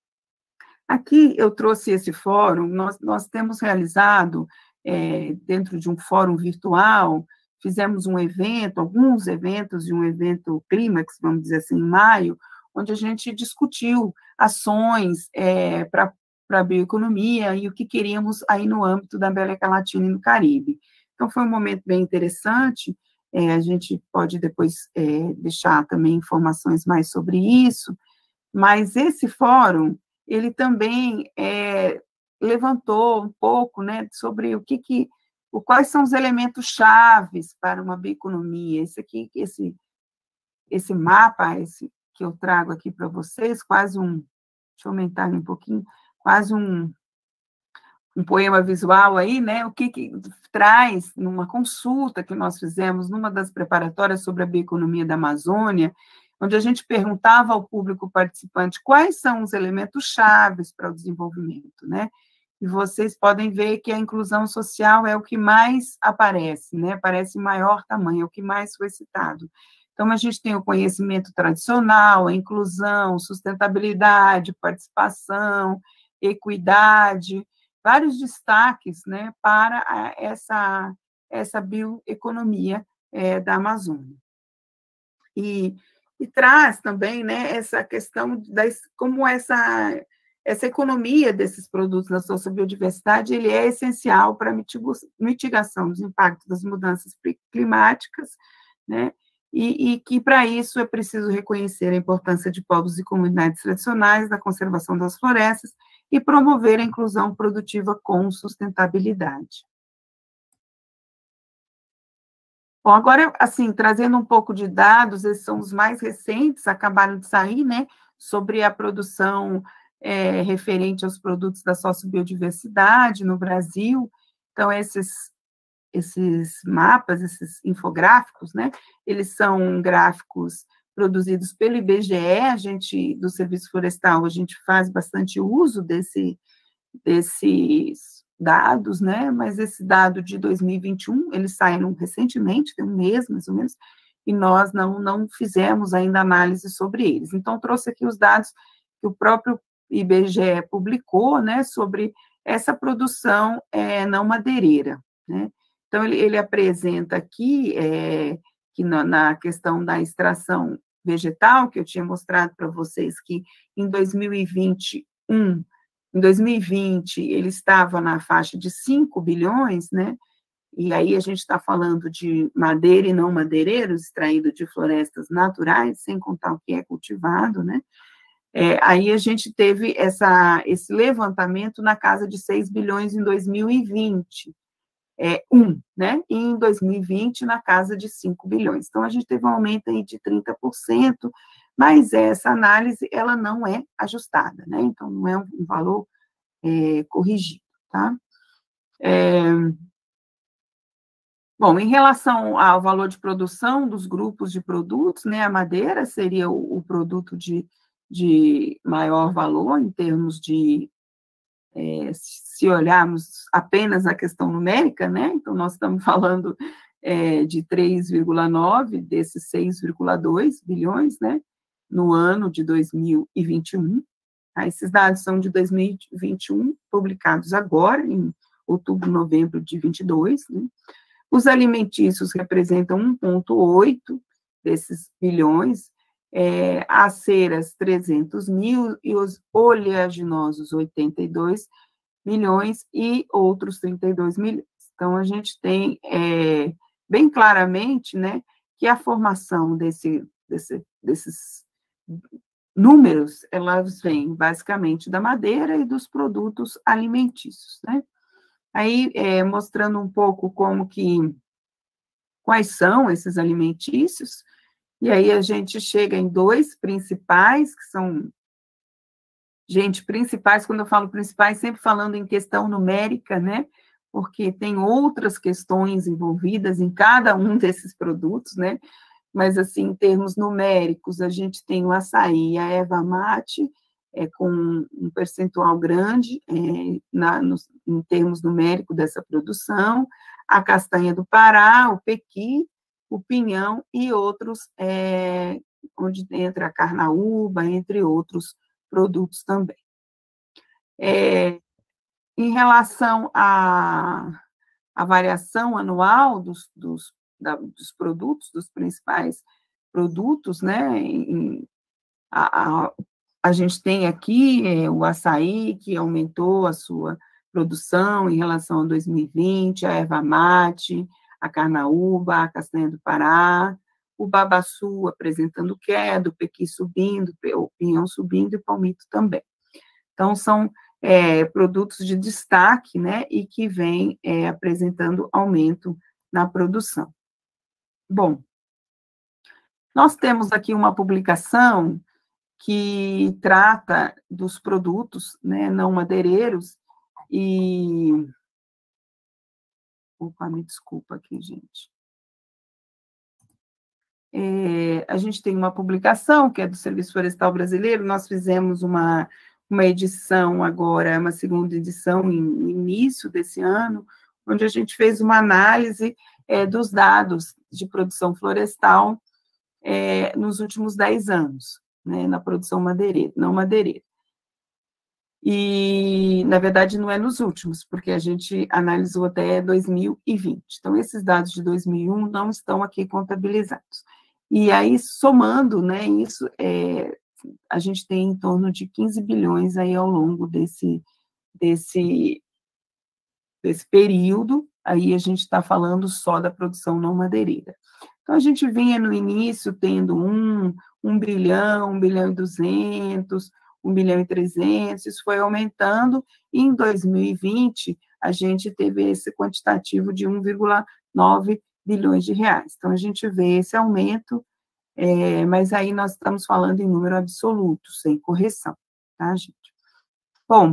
Aqui eu trouxe esse fórum, nós, nós temos realizado, é, dentro de um fórum virtual, fizemos um evento, alguns eventos, e um evento clímax, vamos dizer assim, em maio, onde a gente discutiu ações é, para a bioeconomia e o que queríamos aí no âmbito da América Latina e no Caribe. Então, foi um momento bem interessante, é, a gente pode depois é, deixar também informações mais sobre isso, mas esse fórum, ele também é, levantou um pouco, né, sobre o que que, o, quais são os elementos chaves para uma bioeconomia. Esse aqui, esse, esse mapa, esse que eu trago aqui para vocês, quase um, deixa eu aumentar um pouquinho, quase um, um poema visual aí, né, o que que traz numa consulta que nós fizemos numa das preparatórias sobre a bioeconomia da Amazônia, onde a gente perguntava ao público participante quais são os elementos chaves para o desenvolvimento, né? E vocês podem ver que a inclusão social é o que mais aparece, né? Aparece em maior tamanho, é o que mais foi citado. Então, a gente tem o conhecimento tradicional, a inclusão, sustentabilidade, participação, equidade, vários destaques, né, para essa, essa bioeconomia é, da Amazônia. E E traz também, né, essa questão da como essa, essa economia desses produtos na sua biodiversidade ele é essencial para a mitigação dos impactos das mudanças climáticas, né, e, e que, para isso, é preciso reconhecer a importância de povos e comunidades tradicionais na conservação das florestas e promover a inclusão produtiva com sustentabilidade. Bom, agora, assim, trazendo um pouco de dados, esses são os mais recentes, acabaram de sair, né, sobre a produção é, referente aos produtos da sociobiodiversidade no Brasil. Então, esses, esses mapas, esses infográficos, né, eles são gráficos produzidos pelo I B G E, a gente, do Serviço Florestal, a gente faz bastante uso desse, desses dados, né, mas esse dado de dois mil e vinte e um, eles saíram recentemente, tem um mês, mais ou menos, e nós não, não fizemos ainda análise sobre eles. Então, trouxe aqui os dados que o próprio I B G E publicou, né, sobre essa produção é, não madeireira, né. Então, ele, ele apresenta aqui, é, que na, na questão da extração vegetal, que eu tinha mostrado para vocês, que em dois mil e vinte e um, em dois mil e vinte, ele estava na faixa de cinco bilhões, né? E aí a gente está falando de madeira e não madeireiros, extraído de florestas naturais, sem contar o que é cultivado, né? É, aí a gente teve essa, esse levantamento na casa de seis bilhões em dois mil e vinte, é, um, né? E em dois mil e vinte, na casa de cinco bilhões. Então, a gente teve um aumento aí de trinta por cento, mas essa análise, ela não é ajustada, né? Então, não é um valor é, corrigido, tá? É, bom, em relação ao valor de produção dos grupos de produtos, né, a madeira seria o, o produto de, de maior valor em termos de, é, se olharmos apenas a questão numérica, né? Então, nós estamos falando é, de três vírgula nove desses seis vírgula dois bilhões, né? No ano de dois mil e vinte e um. Tá? Esses dados são de dois mil e vinte e um, publicados agora, em outubro, novembro de vinte e dois. Né? Os alimentícios representam um vírgula oito desses bilhões, é, as ceras, trezentos mil, e os oleaginosos, oitenta e dois milhões, e outros trinta e dois milhões. Então, a gente tem é, bem claramente, né, que a formação desse, desse, desses números, elas vêm basicamente da madeira e dos produtos alimentícios, né? Aí, é, mostrando um pouco como que, quais são esses alimentícios, e aí a gente chega em dois principais, que são, gente, principais, quando eu falo principais, sempre falando em questão numérica, né? Porque tem outras questões envolvidas em cada um desses produtos, né? Mas, assim, em termos numéricos, a gente tem o açaí e a erva mate, é, com um percentual grande é, na, no, em termos numéricos dessa produção, a castanha do Pará, o pequi, o pinhão e outros, é, onde entra a carnaúba, entre outros produtos também. É, em relação à, à variação anual dos, dos, da, dos produtos, dos principais produtos, né, em, a, a, a gente tem aqui é, o açaí, que aumentou a sua produção em relação a dois mil e vinte, a erva mate, a carnaúba, a castanha do Pará, o babaçu apresentando queda, o pequi subindo, o pinhão subindo e o palmito também. Então, são é, produtos de destaque, né, e que vêm é, apresentando aumento na produção. Bom, nós temos aqui uma publicação que trata dos produtos, né, não madeireiros, e... Opa, me desculpa aqui, gente. É, a gente tem uma publicação, que é do Serviço Florestal Brasileiro, nós fizemos uma, uma edição agora, uma segunda edição no início desse ano, onde a gente fez uma análise é, dos dados de produção florestal é, nos últimos dez anos, né, na produção madeireira, não madeireira. E, na verdade, não é nos últimos, porque a gente analisou até dois mil e vinte. Então, esses dados de dois mil e um não estão aqui contabilizados. E aí, somando, né, isso, é, a gente tem em torno de quinze bilhões aí ao longo desse, desse, desse período, aí a gente está falando só da produção não madeireira. Então, a gente vinha no início tendo um, um bilhão, um bilhão e duzentos, um bilhão e trezentos, isso foi aumentando, e em dois mil e vinte a gente teve esse quantitativo de um vírgula nove bilhões de reais. Então, a gente vê esse aumento, é, mas aí nós estamos falando em número absoluto, sem correção, tá, gente? Bom,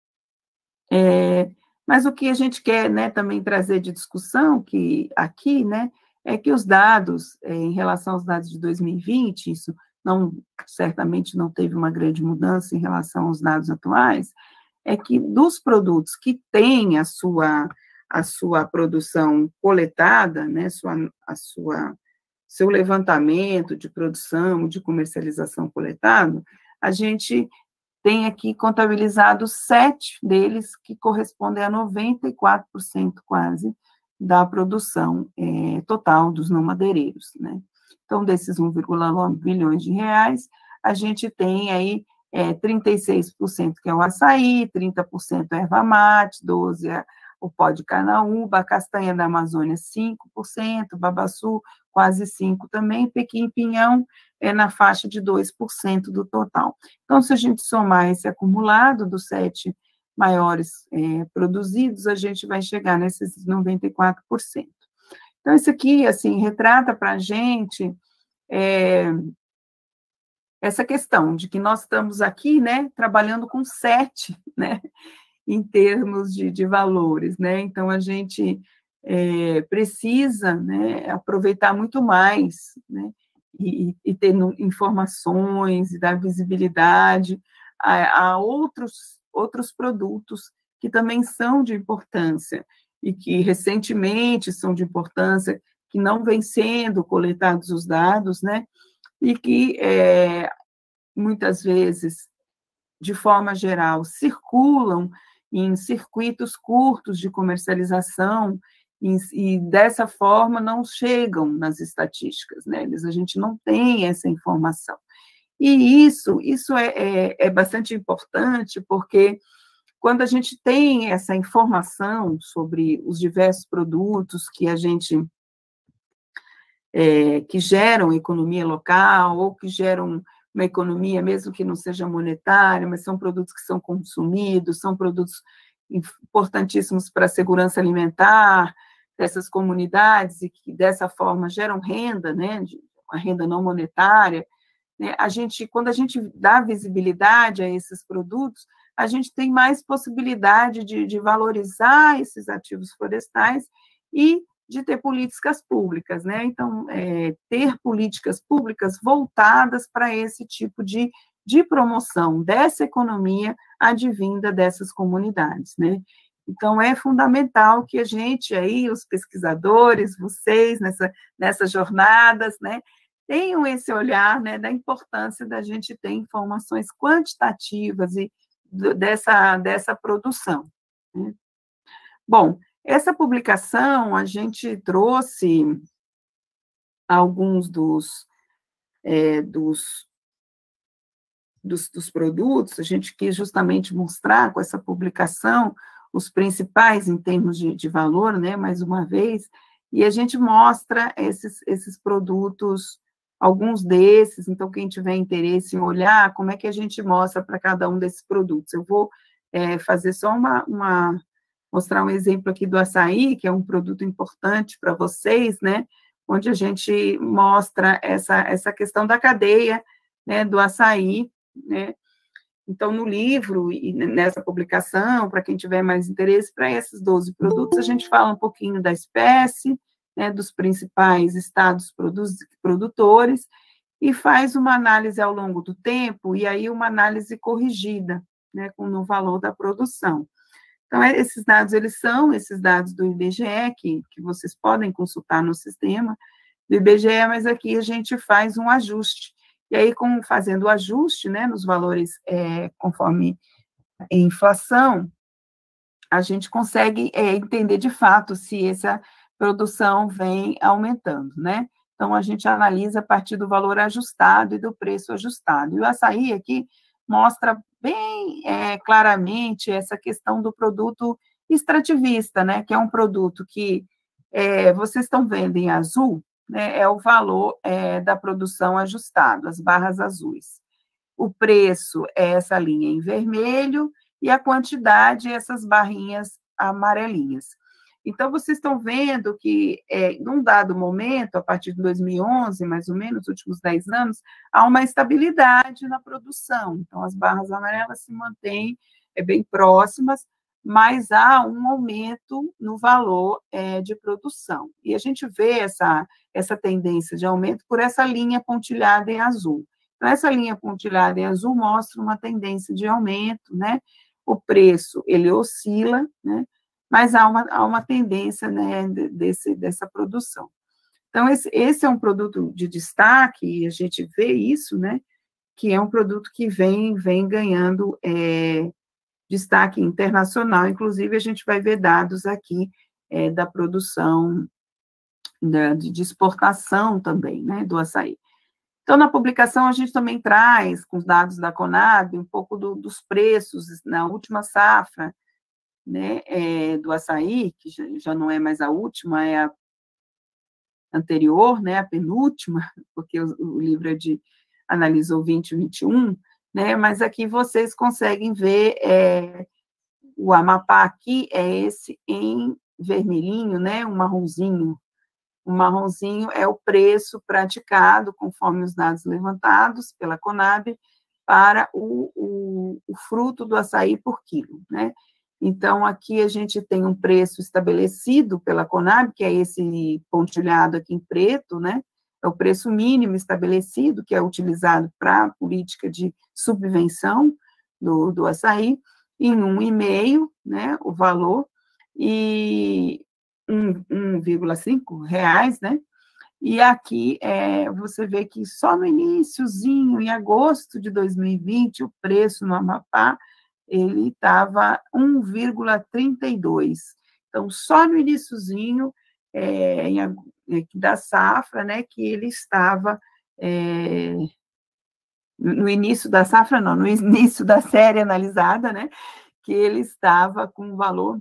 é, mas o que a gente quer, né, também trazer de discussão que aqui, né, é que os dados, é, em relação aos dados de dois mil e vinte, isso não, certamente não teve uma grande mudança em relação aos dados atuais, é que dos produtos que têm a sua, a sua produção coletada, né, sua, a sua, seu levantamento de produção, de comercialização coletado, a gente tem aqui contabilizado sete deles, que correspondem a noventa e quatro por cento quase da produção é, total dos não madeireiros, né? Então, desses um vírgula nove bilhões de reais, a gente tem aí é, trinta e seis por cento que é o açaí, trinta por cento é erva mate, doze por cento é o pó de carnaúba, a castanha da Amazônia cinco por cento, babaçu quase cinco por cento também, pequi e pinhão é na faixa de dois por cento do total. Então, se a gente somar esse acumulado dos sete maiores é, produzidos, a gente vai chegar nesses noventa e quatro por cento. Então, isso aqui, assim, retrata para a gente é, essa questão de que nós estamos aqui, né, trabalhando com sete, né, em termos de, de valores, né, então a gente é, precisa, né, aproveitar muito mais, né, e, e ter informações e dar visibilidade a, a outros, outros produtos que também são de importância, e que recentemente são de importância, que não vêm sendo coletados os dados, né, e que é, muitas vezes, de forma geral, circulam em circuitos curtos de comercialização, e, e dessa forma não chegam nas estatísticas, né, a gente não tem essa informação. E isso, isso é, é, é bastante importante, porque quando a gente tem essa informação sobre os diversos produtos que a gente, é, que geram economia local, ou que geram uma economia, mesmo que não seja monetária, mas são produtos que são consumidos, são produtos importantíssimos para a segurança alimentar dessas comunidades e que, dessa forma, geram renda, né, uma renda não monetária. Né? A gente, quando a gente dá visibilidade a esses produtos, a gente tem mais possibilidade de, de valorizar esses ativos florestais e de ter políticas públicas, né? Então, é, ter políticas públicas voltadas para esse tipo de, de promoção dessa economia advinda dessas comunidades, né? Então, é fundamental que a gente aí, os pesquisadores, vocês, nessa, nessas jornadas, né, tenham esse olhar, né, da importância da gente ter informações quantitativas e do, dessa, dessa produção, né? Bom, essa publicação, a gente trouxe alguns dos, é, dos, dos, dos produtos, a gente quis justamente mostrar com essa publicação os principais em termos de, de valor, né, mais uma vez, e a gente mostra esses, esses produtos, alguns desses, então quem tiver interesse em olhar, como é que a gente mostra para cada um desses produtos. Eu vou é, fazer só uma... uma mostrar um exemplo aqui do açaí, que é um produto importante para vocês, né, onde a gente mostra essa, essa questão da cadeia, né, do açaí, né. Então, no livro e nessa publicação, para quem tiver mais interesse, para esses doze produtos, a gente fala um pouquinho da espécie, né, dos principais estados produtores, e faz uma análise ao longo do tempo, e aí uma análise corrigida, né, com o valor da produção. Então, esses dados, eles são esses dados do I B G E, que, que vocês podem consultar no sistema do I B G E, mas aqui a gente faz um ajuste. E aí, com, fazendo o ajuste, né, nos valores é, conforme a inflação, a gente consegue é, entender de fato se essa produção vem aumentando, né? Então, a gente analisa a partir do valor ajustado e do preço ajustado. E o açaí aqui mostra bem é, claramente essa questão do produto extrativista, né, que é um produto que é, vocês estão vendo em azul, né, é o valor é, da produção ajustado, as barras azuis. O preço é essa linha em vermelho e a quantidade é essas barrinhas amarelinhas. Então, vocês estão vendo que, é, num dado momento, a partir de dois mil e onze, mais ou menos, os últimos dez anos, há uma estabilidade na produção. Então, as barras amarelas se mantêm é, bem próximas, mas há um aumento no valor é, de produção. E a gente vê essa, essa tendência de aumento por essa linha pontilhada em azul. Então, essa linha pontilhada em azul mostra uma tendência de aumento, né? O preço, ele oscila, né? Mas há uma, há uma tendência, né, desse, dessa produção. Então, esse, esse é um produto de destaque, e a gente vê isso, né, que é um produto que vem, vem ganhando é, destaque internacional, inclusive a gente vai ver dados aqui é, da produção, da, de exportação também, né, do açaí. Então, na publicação, a gente também traz, com os dados da Conab, um pouco do, dos preços na última safra, né, é, do açaí, que já, já não é mais a última, é a anterior, né, a penúltima, porque o, o livro é de, analisou vinte e vinte e um, né, mas aqui vocês conseguem ver, é, o Amapá aqui é esse em vermelhinho, né, um marronzinho, o marronzinho é o preço praticado, conforme os dados levantados pela Conab, para o, o, o fruto do açaí por quilo, né. Então, aqui a gente tem um preço estabelecido pela Conab, que é esse pontilhado aqui em preto, né? É o preço mínimo estabelecido, que é utilizado para a política de subvenção do, do açaí, em um vírgula cinco, né? O valor, e um vírgula cinco reais, né? E aqui é, você vê que só no iniciozinho, em agosto de dois mil e vinte, o preço no Amapá ele estava um vírgula trinta e dois. Então, só no iniciozinho é, em, da safra, né, que ele estava, é, no início da safra, não, no início da série analisada, né, que ele estava com um valor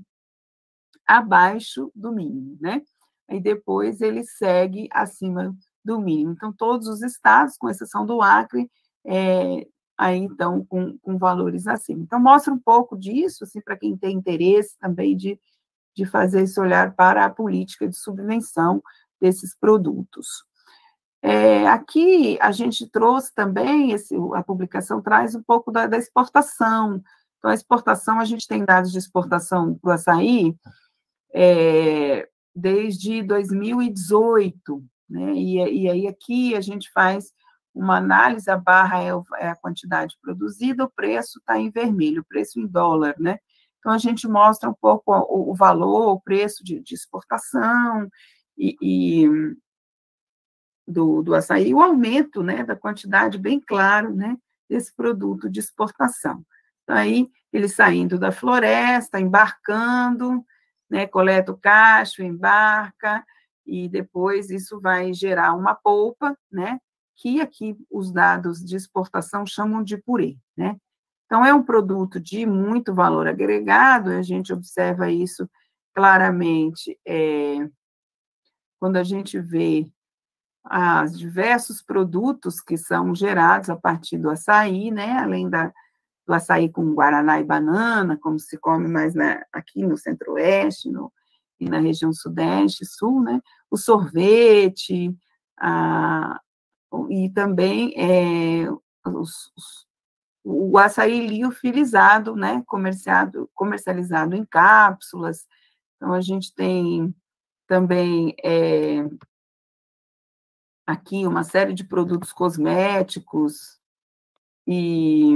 abaixo do mínimo, né, e depois ele segue acima do mínimo. Então, todos os estados, com exceção do Acre, é, aí então com, com valores acima. Então, mostra um pouco disso, assim, para quem tem interesse também de, de fazer esse olhar para a política de subvenção desses produtos. É, aqui a gente trouxe também, esse, a publicação traz um pouco da, da exportação. Então, a exportação, a gente tem dados de exportação do açaí é, desde dois mil e dezoito, né? E, e aí aqui a gente faz uma análise, a barra é, o, é a quantidade produzida, o preço está em vermelho, o preço em dólar, né? Então, a gente mostra um pouco o, o valor, o preço de, de exportação e, e do, do açaí, o aumento, né, da quantidade bem claro, né, desse produto de exportação. Então, aí, ele saindo da floresta, embarcando, né, coleta o cacho, embarca, e depois isso vai gerar uma polpa, né, que aqui os dados de exportação chamam de purê, né. Então, é um produto de muito valor agregado, a gente observa isso claramente é, quando a gente vê os diversos produtos que são gerados a partir do açaí, né, além da, do açaí com guaraná e banana, como se come mais na, aqui no centro-oeste, no, e na região sudeste, sul, né, o sorvete, a, e também é, os, os, o açaí liofilizado, né, comerciado, comercializado em cápsulas. Então, a gente tem também é, aqui uma série de produtos cosméticos e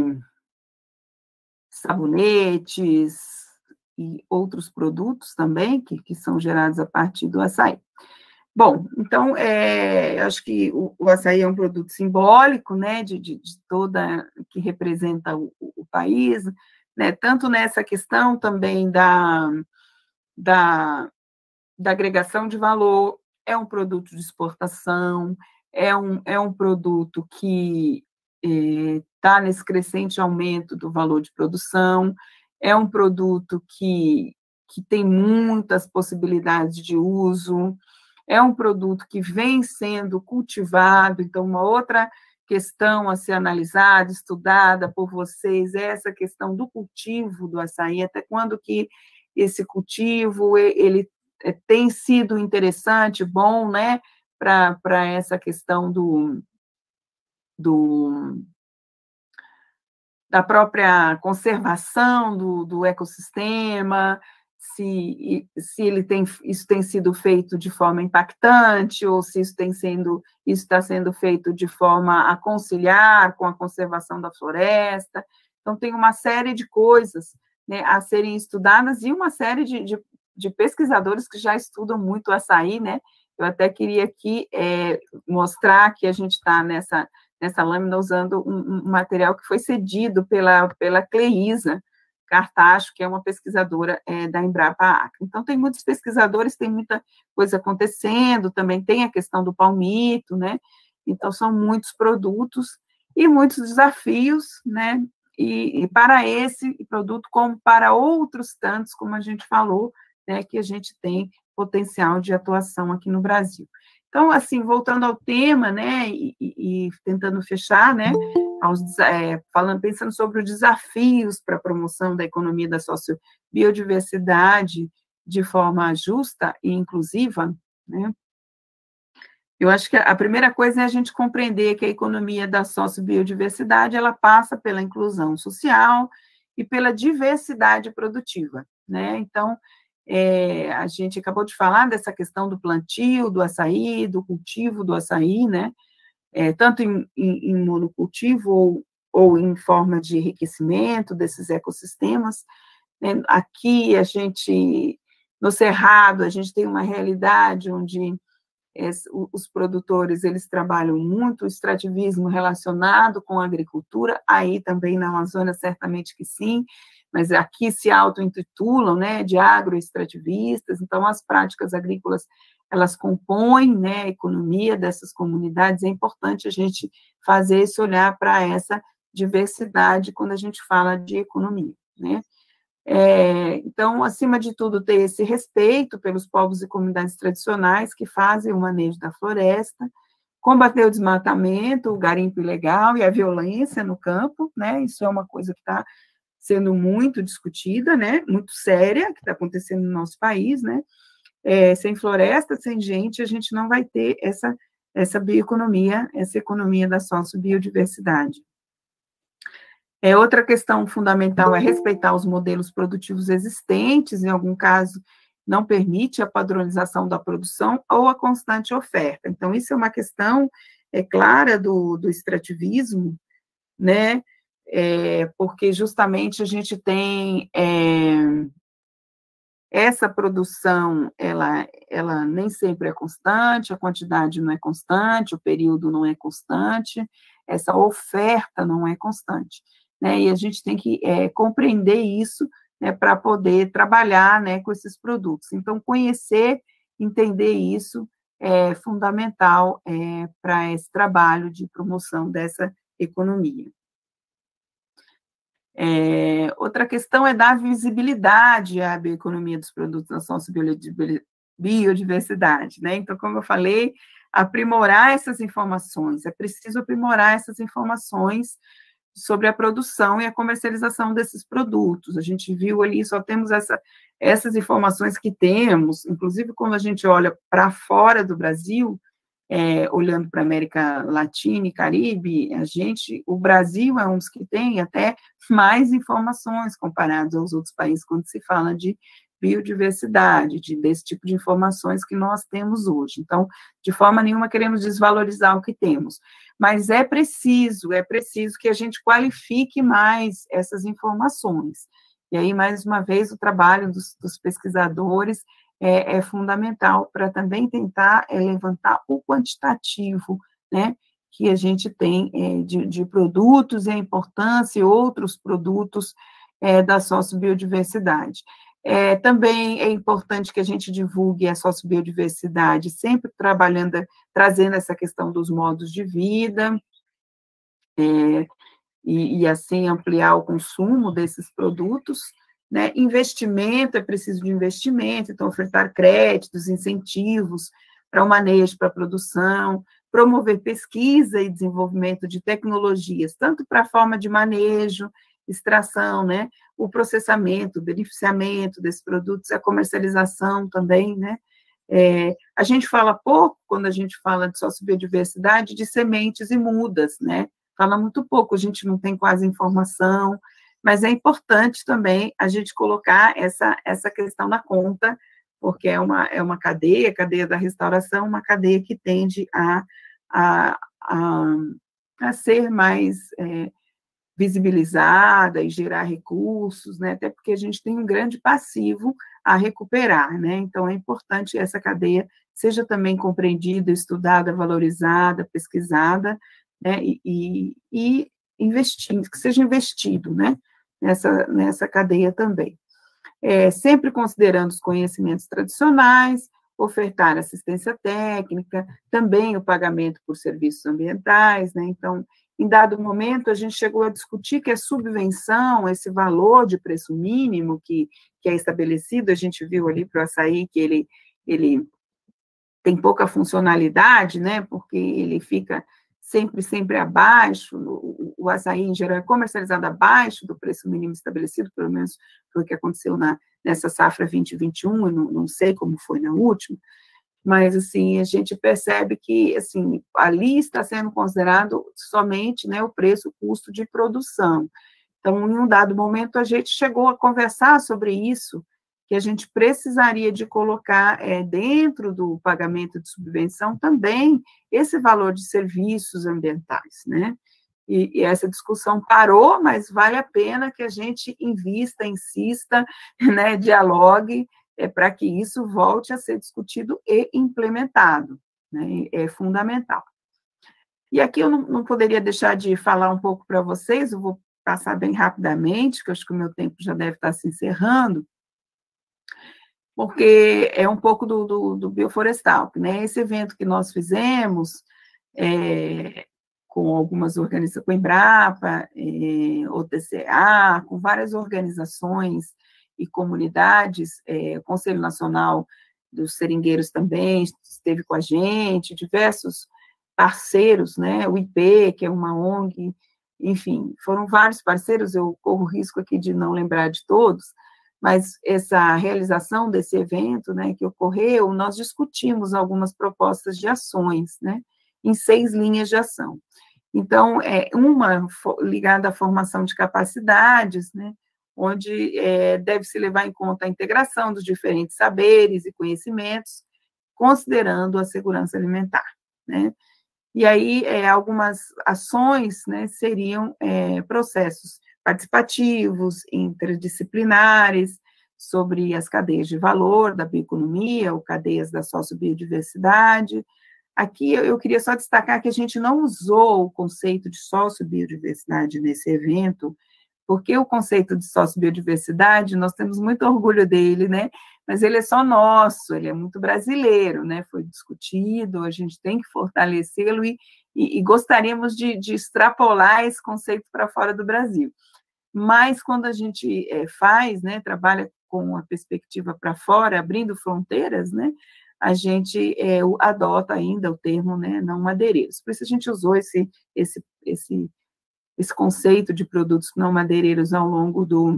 sabonetes e outros produtos também que, que são gerados a partir do açaí. Bom, então, é, acho que o, o açaí é um produto simbólico, né, de, de, de toda, que representa o, o país, né, tanto nessa questão também da, da, da agregação de valor, é um produto de exportação, é um, é um produto que está é, nesse crescente aumento do valor de produção, é um produto que, que tem muitas possibilidades de uso, é um produto que vem sendo cultivado, então, uma outra questão a ser analisada, estudada por vocês, é essa questão do cultivo do açaí, até quando que esse cultivo, ele tem sido interessante, bom, né, para essa questão do, do, da própria conservação do, do ecossistema, se, se ele tem, isso tem sido feito de forma impactante, ou se isso tem sendo, isso está sendo feito de forma a conciliar com a conservação da floresta. Então, tem uma série de coisas, né, a serem estudadas e uma série de, de, de pesquisadores que já estudam muito o açaí, né? Eu até queria aqui é, mostrar que a gente está nessa, nessa lâmina usando um, um material que foi cedido pela, pela Cleísa Cartacho, que é uma pesquisadora é, da Embrapa Acre. Então, tem muitos pesquisadores, tem muita coisa acontecendo, também tem a questão do palmito, né? Então, são muitos produtos e muitos desafios, né? E, e para esse produto, como para outros tantos, como a gente falou, né, que a gente tem potencial de atuação aqui no Brasil. Então, assim, voltando ao tema, né, e, e, e tentando fechar, né, aos, é, falando, pensando sobre os desafios para a promoção da economia da sociobiodiversidade de forma justa e inclusiva, né, eu acho que a primeira coisa é a gente compreender que a economia da sociobiodiversidade, ela passa pela inclusão social e pela diversidade produtiva, né, então, É, a gente acabou de falar dessa questão do plantio, do açaí, do cultivo do açaí, né? É, tanto em, em, em monocultivo ou, ou em forma de enriquecimento desses ecossistemas. Né? Aqui, a gente, no Cerrado, a gente tem uma realidade onde é, os produtores, eles trabalham muito o extrativismo relacionado com a agricultura, aí também na Amazônia, certamente que sim, mas aqui se auto-intitulam, né, de agroextrativistas, então as práticas agrícolas, elas compõem, né, a economia dessas comunidades, é importante a gente fazer esse olhar para essa diversidade quando a gente fala de economia, né. É, então, acima de tudo, ter esse respeito pelos povos e comunidades tradicionais que fazem o manejo da floresta, combater o desmatamento, o garimpo ilegal e a violência no campo, né? Isso é uma coisa que está sendo muito discutida, né? Muito séria, que está acontecendo no nosso país, né? É, sem floresta, sem gente, a gente não vai ter essa, essa bioeconomia, essa economia da sociobiodiversidade. É, outra questão fundamental é respeitar os modelos produtivos existentes, em algum caso, não permite a padronização da produção ou a constante oferta. Então, isso é uma questão é, clara do, do extrativismo, né? É, porque justamente a gente tem é, essa produção, ela, ela nem sempre é constante, a quantidade não é constante, o período não é constante, essa oferta não é constante, né? E a gente tem que é, compreender isso, né, para poder trabalhar, né, com esses produtos. Então, conhecer, entender isso é fundamental é, para esse trabalho de promoção dessa economia. É, outra questão é dar visibilidade à bioeconomia dos produtos na sociobiodiversidade, né? Então, como eu falei, aprimorar essas informações, é preciso aprimorar essas informações sobre a produção e a comercialização desses produtos. A gente viu ali, só temos essa, essas informações que temos, inclusive quando a gente olha para fora do Brasil, é, olhando para a América Latina e Caribe, a gente, o Brasil é um dos que tem até mais informações comparados aos outros países quando se fala de biodiversidade, de, desse tipo de informações que nós temos hoje. Então, de forma nenhuma queremos desvalorizar o que temos, mas é preciso, é preciso que a gente qualifique mais essas informações. E aí, mais uma vez, o trabalho dos, dos pesquisadores é, é fundamental para também tentar é, levantar o quantitativo, né, que a gente tem é, de, de produtos e a importância e outros produtos é, da sociobiodiversidade. É, também é importante que a gente divulgue a sociobiodiversidade, sempre trabalhando, trazendo essa questão dos modos de vida, é, e, e assim ampliar o consumo desses produtos, né? Investimento, é preciso de investimento, então ofertar créditos, incentivos para o manejo, para a produção, promover pesquisa e desenvolvimento de tecnologias, tanto para a forma de manejo, extração, né, o processamento, o beneficiamento desses produtos, a comercialização também, né, é, a gente fala pouco, quando a gente fala de sociobiodiversidade, de sementes e mudas, né, fala muito pouco, a gente não tem quase informação, mas é importante também a gente colocar essa, essa questão na conta, porque é uma, é uma cadeia, a cadeia da restauração, uma cadeia que tende a, a, a, a ser mais é, visibilizada e gerar recursos, né, até porque a gente tem um grande passivo a recuperar, né, então é importante essa cadeia seja também compreendida, estudada, valorizada, pesquisada, né, e, e, e investindo, que seja investido, né, nessa, nessa cadeia também. É, sempre considerando os conhecimentos tradicionais, ofertar assistência técnica, também o pagamento por serviços ambientais, né, então, em dado momento, a gente chegou a discutir que a subvenção, esse valor de preço mínimo que, que é estabelecido, a gente viu ali para o açaí que ele, ele tem pouca funcionalidade, né, porque ele fica sempre, sempre abaixo, o, o açaí, em geral, é comercializado abaixo do preço mínimo estabelecido, pelo menos foi o que aconteceu na, nessa safra vinte e vinte e um, eu não, não sei como foi na última, mas, assim, a gente percebe que, assim, ali está sendo considerado somente, né, o preço, o custo de produção. Então, em um dado momento, a gente chegou a conversar sobre isso, que a gente precisaria de colocar é, dentro do pagamento de subvenção também esse valor de serviços ambientais, né? E, e essa discussão parou, mas vale a pena que a gente invista, insista, né, dialogue, é, para que isso volte a ser discutido e implementado, né, é fundamental. E aqui eu não, não poderia deixar de falar um pouco para vocês, eu vou passar bem rapidamente, porque eu acho que o meu tempo já deve estar se encerrando, porque é um pouco do, do, do bioflorestal, né, esse evento que nós fizemos, é, com algumas organizações, com a Embrapa, é, o T C A, com várias organizações e comunidades, é, o Conselho Nacional dos Seringueiros também esteve com a gente, diversos parceiros, né, o I P, que é uma O N G, enfim, foram vários parceiros, eu corro risco aqui de não lembrar de todos, mas essa realização desse evento, né, que ocorreu, nós discutimos algumas propostas de ações, né, em seis linhas de ação. Então, é, uma ligada à formação de capacidades, né, onde é, deve-se levar em conta a integração dos diferentes saberes e conhecimentos, considerando a segurança alimentar, né. E aí, é, algumas ações, né, seriam é, processos participativos, interdisciplinares, sobre as cadeias de valor da bioeconomia, ou cadeias da sociobiodiversidade. Aqui eu queria só destacar que a gente não usou o conceito de sociobiodiversidade nesse evento, porque o conceito de sociobiodiversidade, nós temos muito orgulho dele, né? Mas ele é só nosso, ele é muito brasileiro, né? Foi discutido, a gente tem que fortalecê-lo e, e, e gostaríamos de, de extrapolar esse conceito para fora do Brasil. Mas quando a gente é, faz, né, trabalha com a perspectiva para fora, abrindo fronteiras, né, a gente é, adota ainda o termo, né, não madeireiros. Por isso a gente usou esse, esse, esse, esse conceito de produtos não madeireiros ao longo do,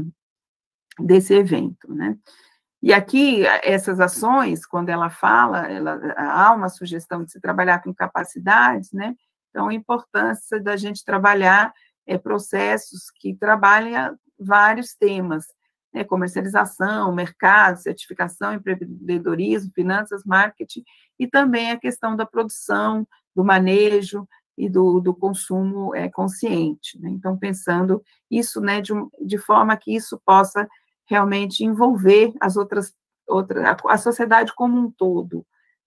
desse evento, né. E aqui, essas ações, quando ela fala, ela, há uma sugestão de se trabalhar com capacidades, né, então a importância da gente trabalhar é, processos que trabalhem vários temas, né, comercialização, mercado, certificação, empreendedorismo, finanças, marketing, e também a questão da produção, do manejo e do, do consumo é, consciente, né? Então, pensando isso, né, de, de forma que isso possa realmente envolver as outras, outras a, a sociedade como um todo,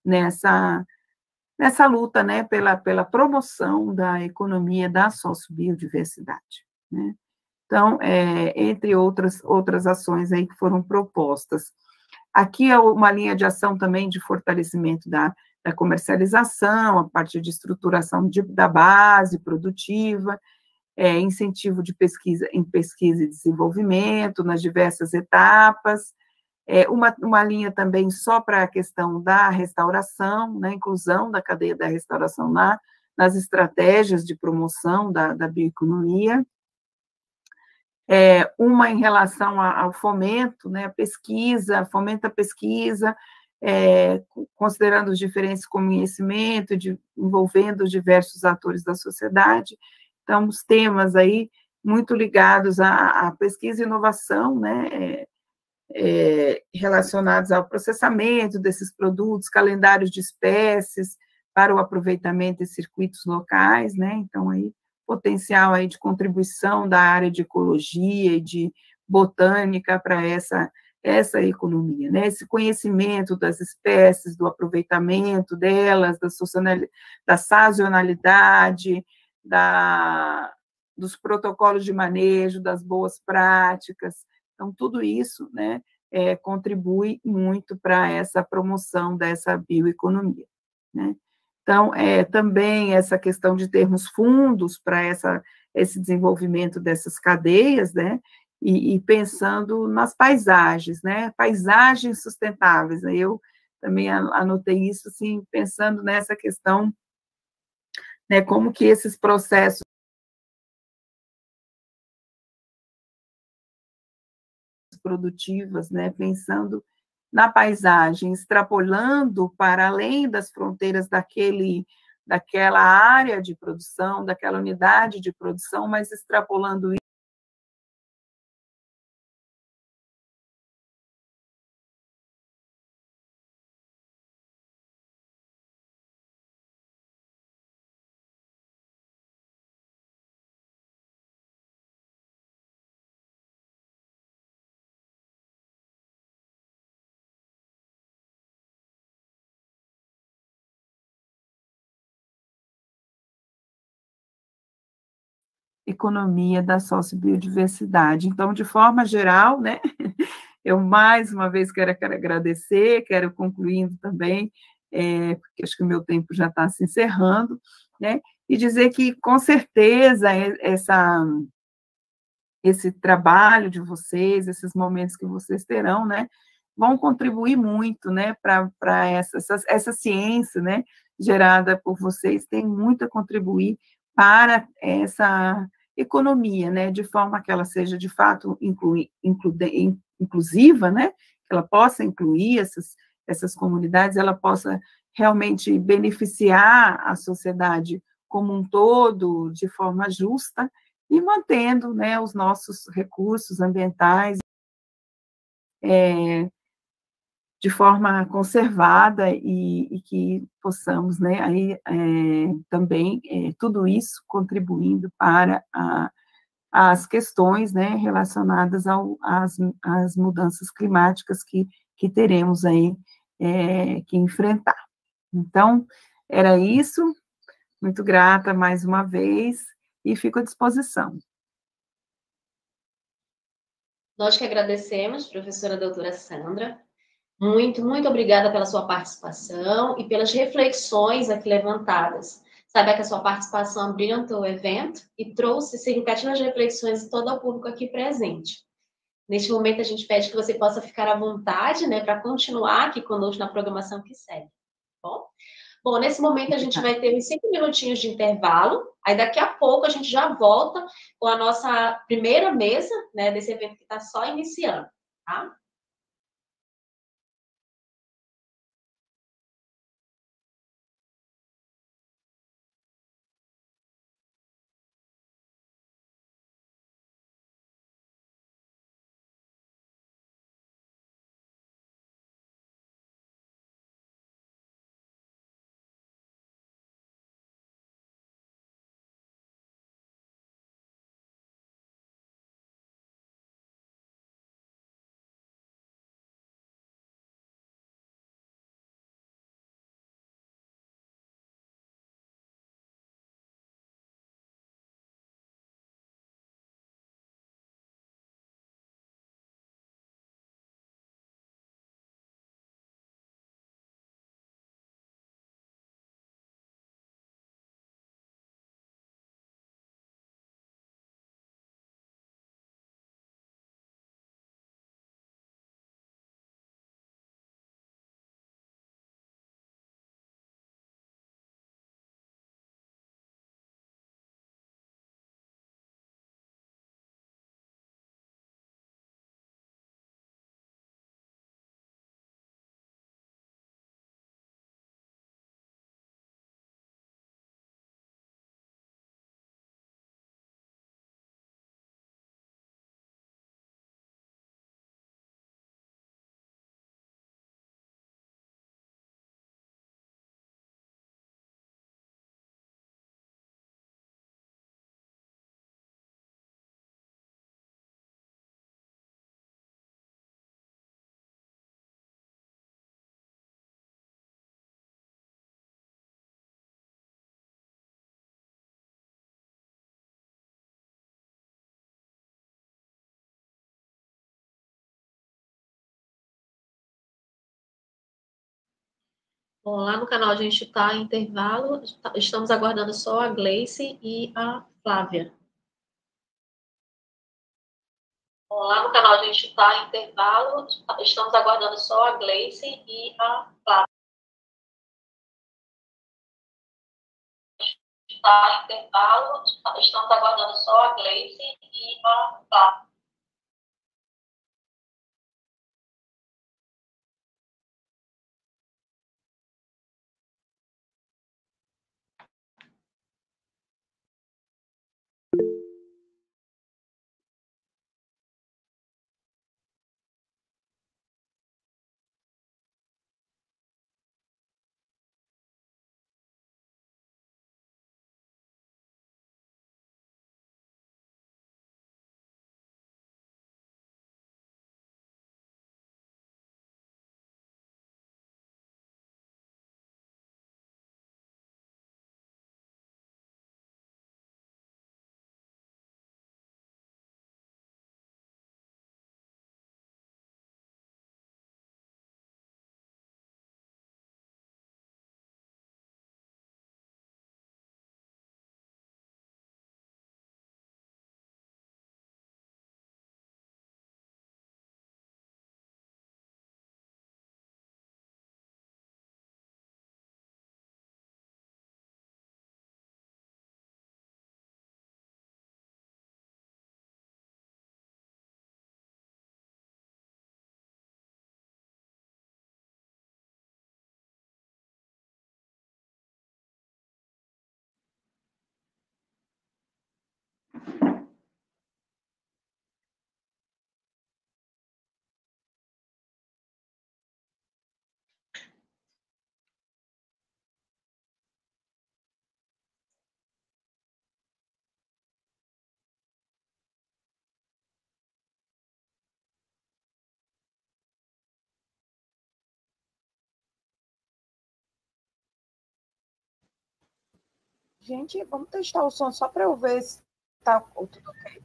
nessa, nessa luta, né, pela, pela promoção da economia da sociobiodiversidade, né? Então, é, entre outras, outras ações aí que foram propostas. Aqui é uma linha de ação também de fortalecimento da, da comercialização, a partir de estruturação de, da base produtiva, é, incentivo de pesquisa em pesquisa e desenvolvimento nas diversas etapas, é, uma, uma linha também só para a questão da restauração, né, inclusão da cadeia da restauração na, nas estratégias de promoção da, da bioeconomia, é, uma em relação ao fomento, né, a pesquisa, fomenta a pesquisa, é, considerando os diferentes conhecimentos, de, envolvendo os diversos atores da sociedade. Então, os temas aí muito ligados à, à pesquisa e inovação, né, é, é, relacionados ao processamento desses produtos, calendários de espécies para o aproveitamento em circuitos locais, né, então aí potencial aí de contribuição da área de ecologia e de botânica para essa, essa economia, né? Esse conhecimento das espécies, do aproveitamento delas, da, da sazonalidade, da, dos protocolos de manejo, das boas práticas. Então, tudo isso, né, é, contribui muito para essa promoção dessa bioeconomia, né? Então, é, também essa questão de termos fundos para essa, esse desenvolvimento dessas cadeias, né, e, e pensando nas paisagens, né, paisagens sustentáveis. Eu também anotei isso, assim, pensando nessa questão, né, como que esses processos produtivos, né, pensando na paisagem, extrapolando para além das fronteiras daquele, daquela área de produção, daquela unidade de produção, mas extrapolando economia da sociobiodiversidade. Então, de forma geral, né, eu mais uma vez quero, quero agradecer, quero concluindo também, é, porque acho que o meu tempo já está se encerrando, né, e dizer que, com certeza, essa, esse trabalho de vocês, esses momentos que vocês terão, né, vão contribuir muito, né, para essa, essa, essa ciência, né, gerada por vocês tem muito a contribuir para essa economia, né, de forma que ela seja, de fato, inclui, include, inclusiva, né, que ela possa incluir essas, essas comunidades, ela possa realmente beneficiar a sociedade como um todo, de forma justa, e mantendo, né, os nossos recursos ambientais é, de forma conservada e, e que possamos, né, aí, é, também, é, tudo isso contribuindo para a, as questões, né, relacionadas ao, às, às mudanças climáticas que, que teremos aí é, que enfrentar. Então, era isso, muito grata mais uma vez, e fico à disposição. Nós que agradecemos, professora doutora Sandra. Muito, muito obrigada pela sua participação e pelas reflexões aqui levantadas. Saiba que a sua participação brilhantou o evento e trouxe significativas reflexões de todo o público aqui presente. Neste momento, a gente pede que você possa ficar à vontade, né, para continuar aqui conosco na programação que segue. Tá bom? Bom, nesse momento a gente vai ter uns cinco minutinhos de intervalo, aí daqui a pouco a gente já volta com a nossa primeira mesa, né, desse evento que está só iniciando, tá? Bom, lá no canal a gente está em intervalo, estamos aguardando só a Gleice e a Flávia. Bom, lá no canal a gente está em intervalo, estamos aguardando só a Gleice e a Flávia. Está em intervalo, estamos aguardando só a Gleice e a Flávia. Gente, vamos testar o som só para eu ver se está tudo ok.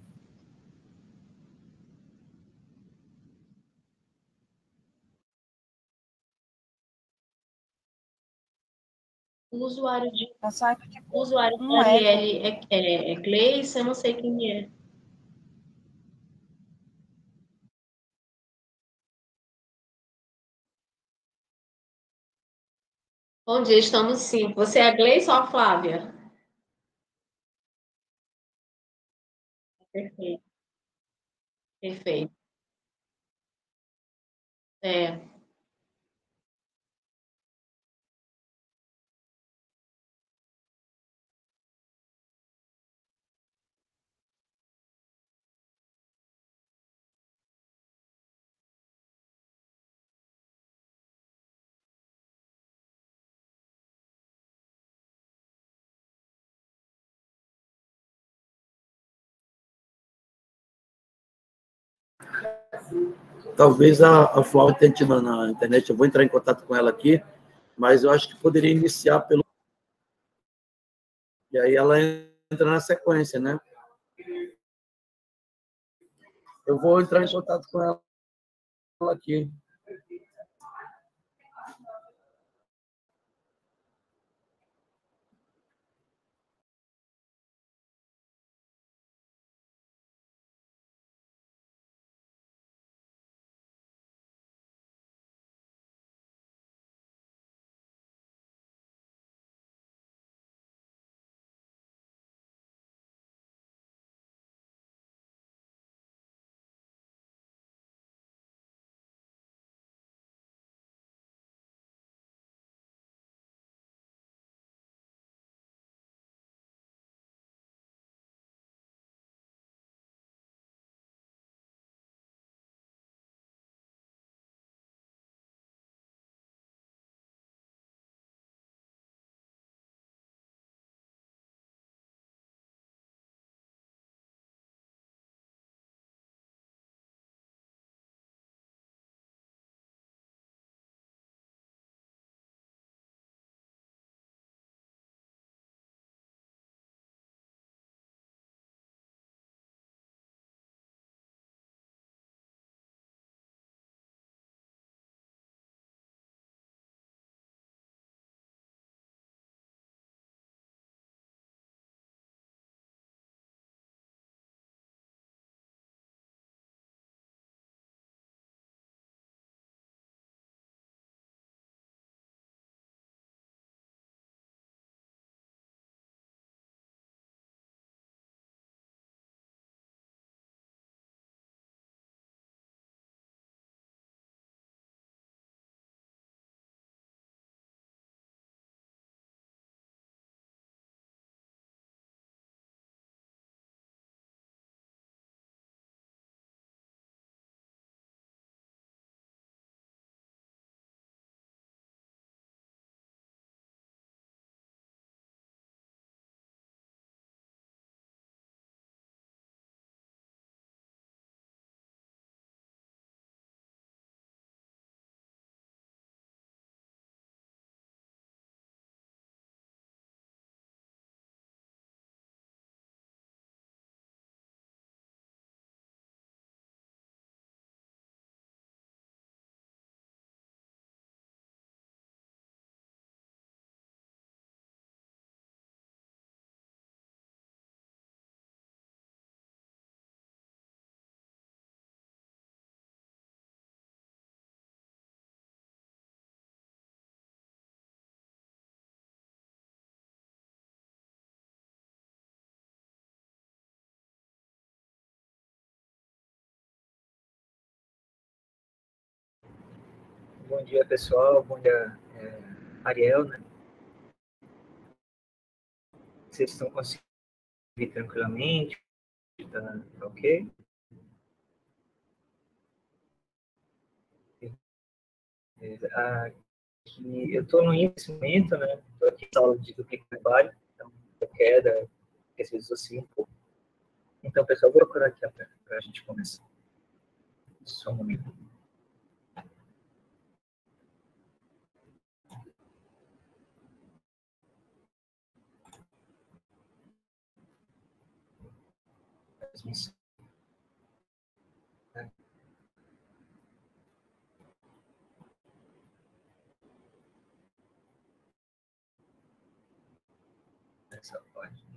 O usuário de, Tá saindo de o usuário de um Arielle é, é, é Gleice, eu não sei quem é. Bom dia, estamos sim. Você é a Gleice ou a Flávia? Perfeito, perfeito. É. Talvez a, a Flávia tente na, na internet, eu vou entrar em contato com ela aqui, mas eu acho que poderia iniciar pelo... E aí ela entra na sequência, né? Eu vou entrar em contato com ela aqui. Bom dia, pessoal. Bom dia, é, Ariel, né? Vocês estão conseguindo vir tranquilamente? Tá, tá ok? É, aqui, eu estou no investimento, né? Estou aqui na aula de duplicado de trabalho, então, eu quero, que às vezes assim um pouco. Então, pessoal, vou procurar aqui para a gente começar. Só um momento. Isso. É. Essa parte.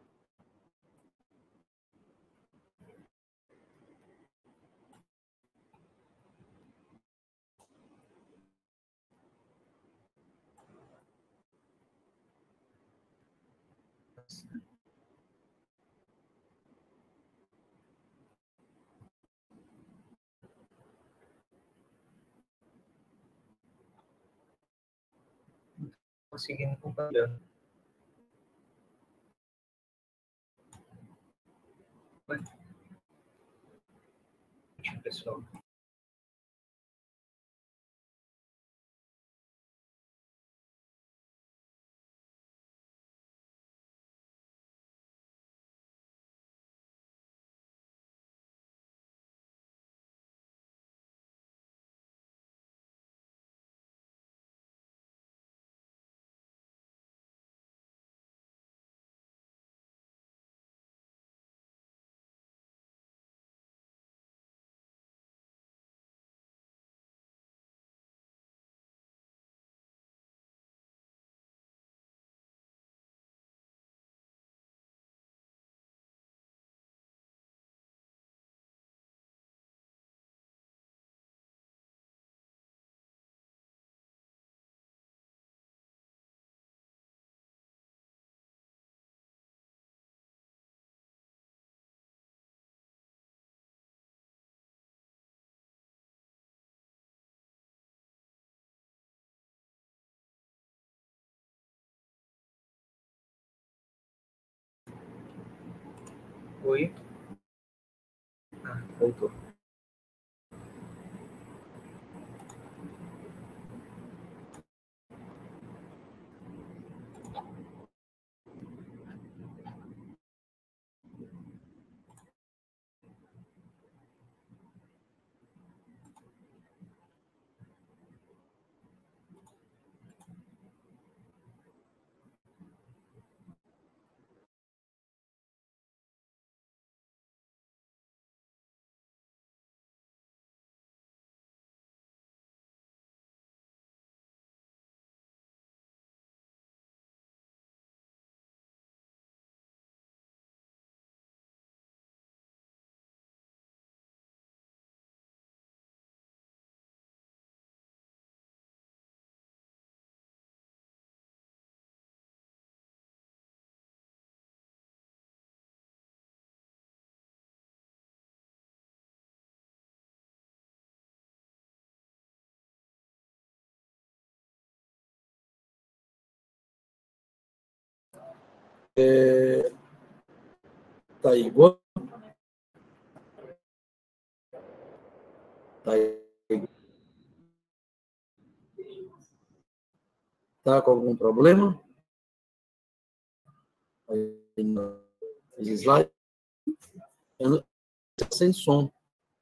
Conseguindo compartilhar. Pessoal. Oi. Ah, voltou. É, tá igual. Tá, tá com algum problema? Aí, no slide, sem som.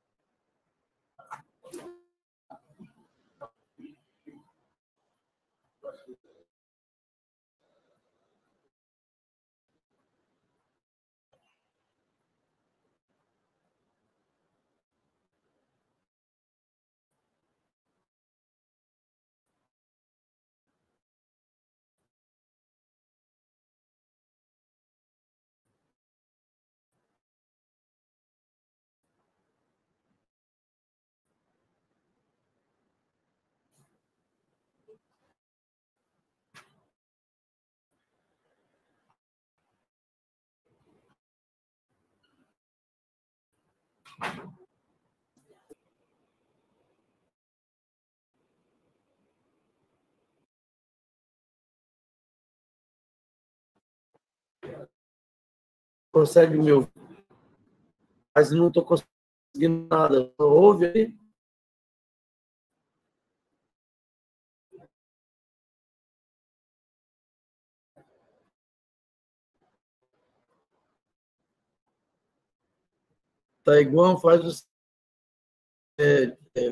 Consegue me ouvir? Mas não estou conseguindo nada. Ouve aí? Tá igual, faz o é, é,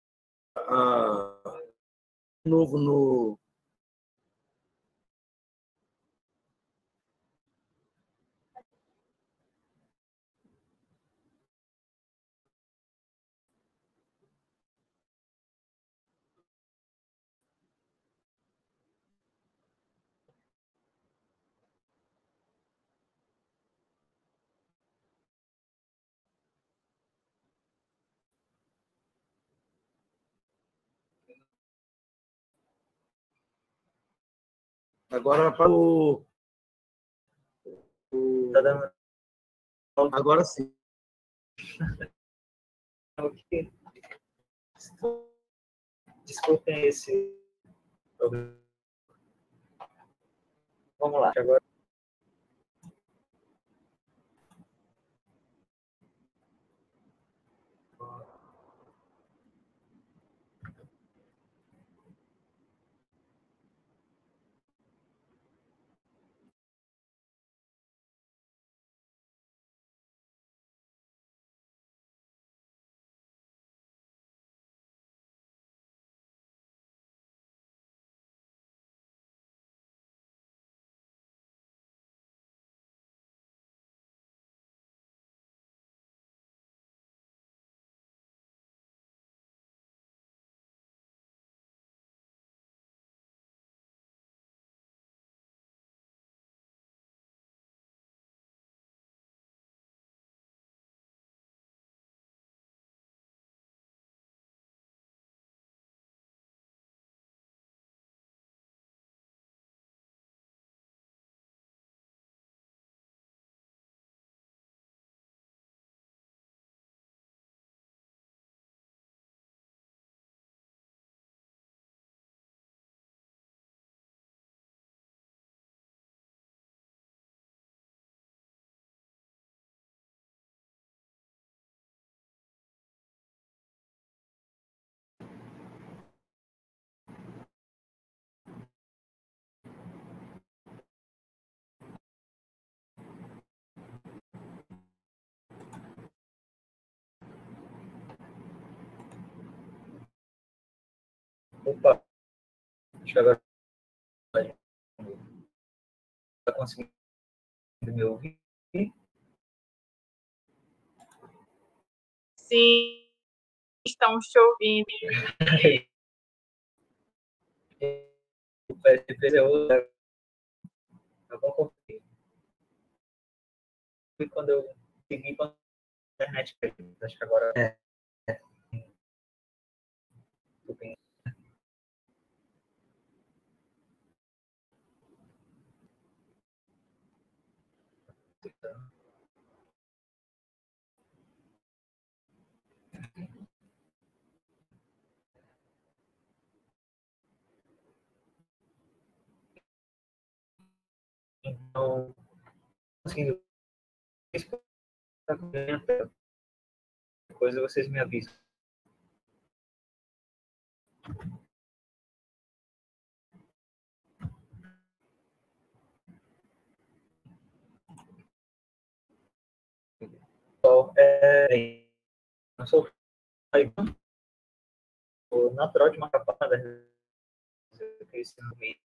a, novo no Agora para o... o... Tá dando... Agora sim. Ok. Desculpem esse problema. Vamos lá. Agora. Opa, acho que agora está conseguindo me ouvir? Sim, estamos te ouvindo. O P S P é outra. Tá bom, confio. E quando eu segui com a internet, acho que agora é. Tudo bem. Então, assim, coisa vocês me avisam. Então, é, eu sou natural de Macapá, eu cresci no meio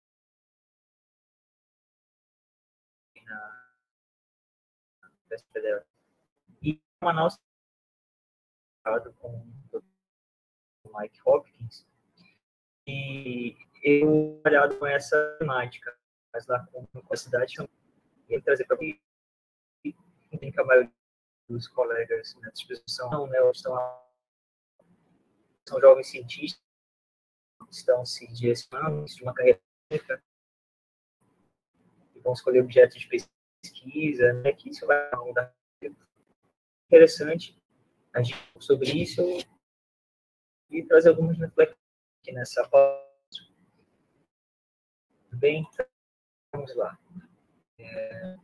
na Federal. E Manaus, com o Mike Hopkins, e eu trabalhado com essa temática, mas lá com, com a cidade, eu trazer para mim, tem que a maioria dos colegas nessa exposição, né, estão, são jovens cientistas, estão se direcionando de uma carreira técnica, e vão escolher objetos de pesquisa, né, que isso vai mudar. Interessante a gente sobre isso e trazer algumas reflexões aqui nessa pauta. Bem, então, vamos lá. É...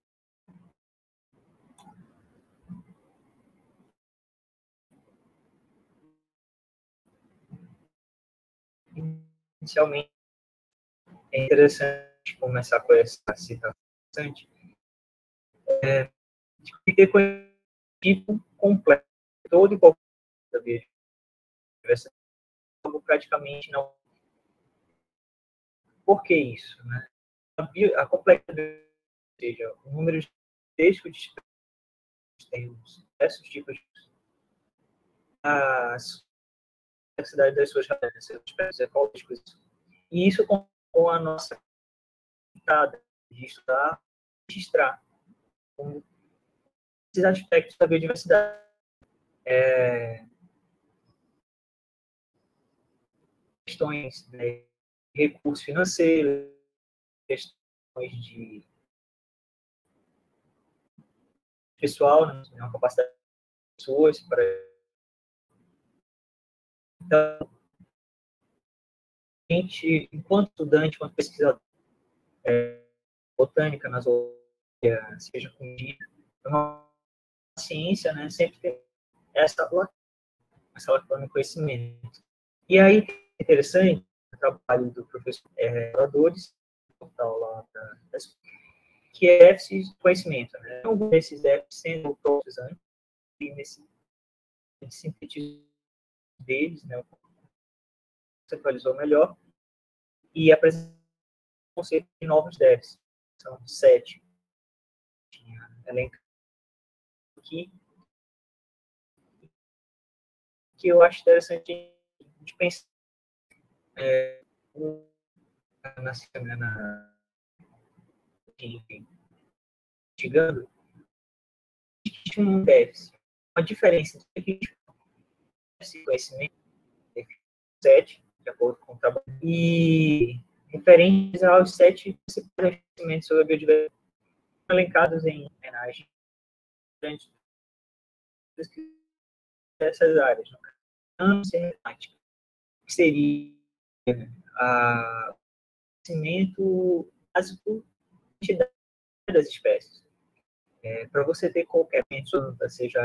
Inicialmente, é interessante começar com essa citação. É, de ter conhecido completo todo e qualquer diversidade, praticamente não. Por que isso, né? A, a complexidade, ou seja, o número de textos de tem diversos tipos de as complexidade das suas espécies ecológicas. E isso com, com a nossa entrada de estudar, registrar um, esses aspectos da biodiversidade. É, questões de recursos financeiros, questões de pessoal, né? Uma capacidade de pessoas para... Então, a gente, enquanto estudante, enquanto pesquisador, é, botânica, na zoologia, seja com dia, uma ciência, né, sempre tem essa essa lacuna de conhecimento. E aí, é interessante, o trabalho do professor é, Oradores, lá da, que é déficit de conhecimento, né? Alguns desses déficits sendo próprios antes, e nesse sintetismo deles, né, centralizou melhor, e apresentou o conceito de novos déficits. São sete. Elenco aqui, que eu acho interessante de pensar é, na semana chegando, existe um déficit, uma diferença entre esse conhecimento sete, de acordo com o trabalho, e referentes aos sete conhecimentos sobre a biodiversidade elencados em homenagem dessas áreas, no caso, que seria o conhecimento básico das espécies. É, para você ter qualquer planta, seja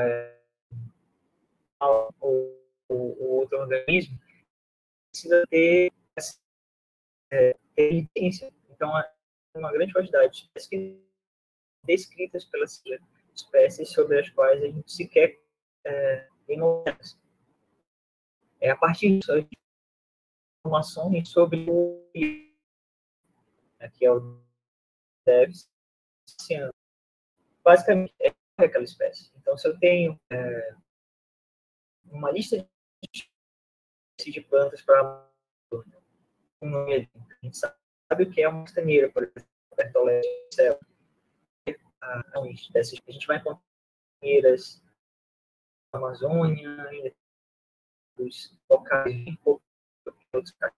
ou, ou, ou outro organismo, precisa ter é, evidência. Então, é uma grande quantidade de espécies descritas pelas espécies sobre as quais a gente sequer é, tem noções. É a partir disso, de informações sobre o que é o déficit, basicamente é aquela espécie. Então, se eu tenho é, uma lista de, de plantas para um nome, a gente sabe o que é uma castanheira, por exemplo, bertolete, céu. A gente vai encontrar castanheiras na Amazônia, nos locais de outros casos.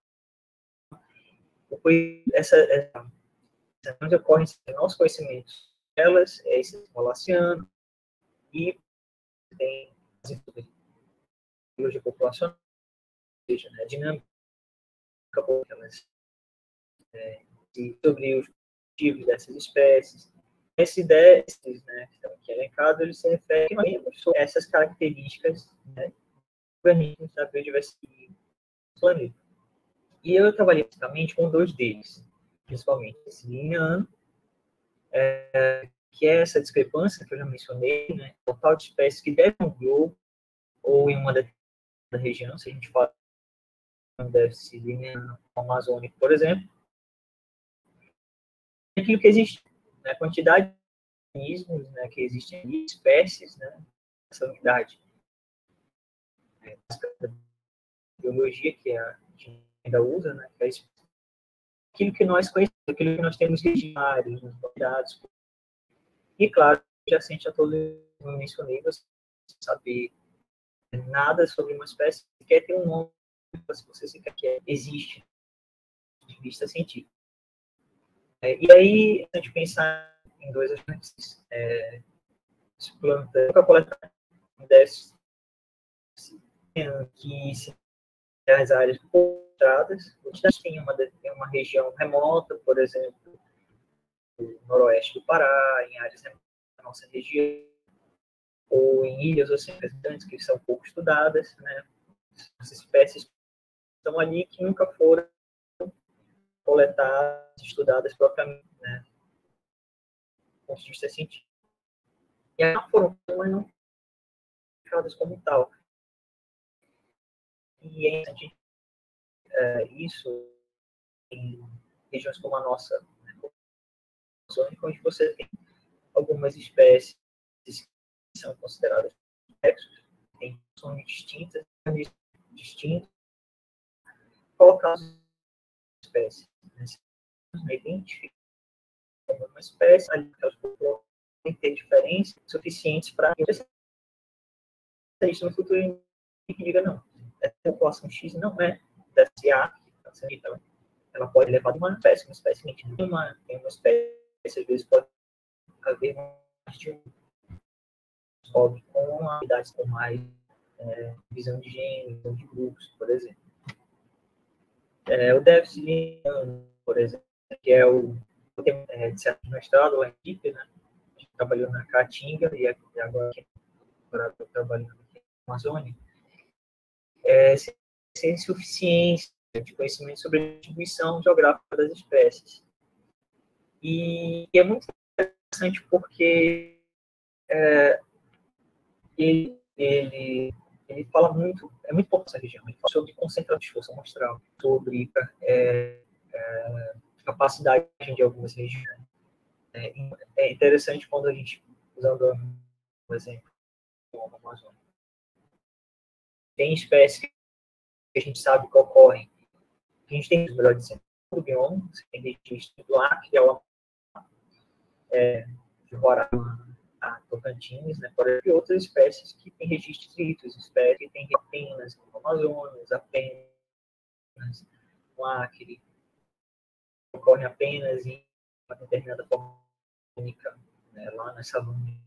Essa, essa, onde ocorrem nossos conhecimentos, elas, é esse molaciano, e tem as biologia populacional, ou seja, né, a dinâmica elas, é, sobre os motivos dessas espécies. Esses déficits, né, que estão aqui elencados, eles se referem a essas características, né, organismos da biodiversidade do planeta. E eu trabalhei basicamente com dois deles, principalmente esse lineano, é, que é essa discrepância que eu já mencionei, né, o total de espécies que devem no globo ou em uma determinada região, se a gente fala um déficit lineano amazônico, por exemplo, aquilo que existe, né, a quantidade de organismos, né, que existem ali, espécies, né, essa unidade é, da biologia que a gente ainda usa, né, que é aquilo que nós conhecemos, aquilo que nós temos registrados, dados, e claro, já sente a todos os mencionei, você saber nada sobre uma espécie, quer ter um nome, se você sequer quer, existe, de vista científica. É, e aí, a gente pensar em dois aspectos. É, planta, para coletar déficit que se as áreas postradas, a gente tem uma, tem uma região remota, por exemplo, no noroeste do Pará, em áreas remotas da nossa região, ou em ilhas oceânicas que são pouco estudadas, né? As espécies estão ali que nunca foram coletadas, estudadas propriamente, né? Do ponto de vista científico. E aí não foram, mas não estudadas como tal. E é interessante é, isso em regiões como a nossa, né? Onde você tem algumas espécies que são consideradas complexas, tem funções distintas, distintas, colocar as espécies, né? Identificar uma espécie, ali que elas podem ter diferenças suficientes para isso no futuro que diga não. Essa população X não é dessa A, ela pode levar de uma espécie, uma espécie de uma, tem uma espécie, às vezes pode haver mais de um, sobe com habilidades com mais é, visão de gênero, visão de grupos, por exemplo. É, o déficit liniano, por exemplo, que é o é, de certo mestrado, lá em equipe, né? A gente trabalhou na Caatinga e agora aqui estou trabalhando aqui na Amazônia. É, sem suficiência de conhecimento sobre a distribuição geográfica das espécies. E é muito interessante porque é, ele, ele, ele fala muito, é muito pouco essa região, ele fala sobre concentração de força amostral, sobre é, é, capacidade de algumas regiões. É, é interessante quando a gente, usando um exemplo, como a Amazônia, tem espécies que a gente sabe que ocorrem, a gente tem, melhor dizendo, do bioma, você tem registro do Acre, ao é, de Roraima a Tocantins, né, e outras espécies que têm registros ritos, espécies que têm apenas no Amazonas, apenas no Acre, ocorrem apenas em uma determinada forma única, né, lá nessa luz,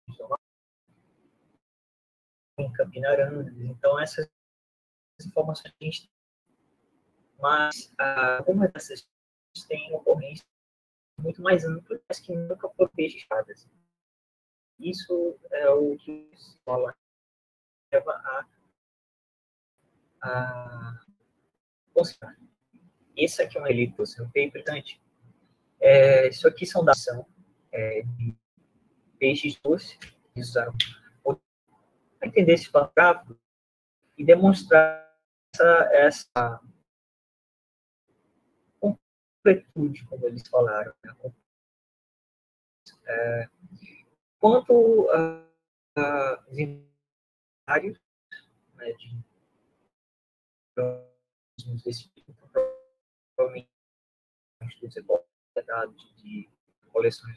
em Campinarandas. Então, essas informações a gente tem. Mas algumas dessas têm ocorrências muito mais amplas, mas que nunca foram registradas. Isso é o que leva a, a considerar. Esse aqui é um relito, um bem importante. É, isso aqui são da ação é, de peixes doces, eles usaram para entender esse plano gráfico e demonstrar essa, essa completude, como eles falaram, né? É, quanto a, a os inventários, né, de desse tipo, provavelmente você pode ter dados de coleções,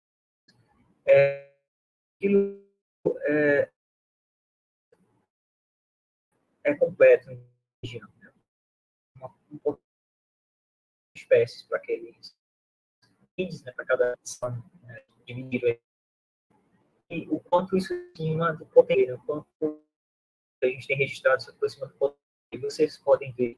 é, aquilo é, é completo em região, né? Uma, um pouco de espécies para aqueles né, para cada edição, né, dividido aí. E o quanto isso acima do potencial, o quanto a gente tem registrado isso acima do potencial, e vocês podem ver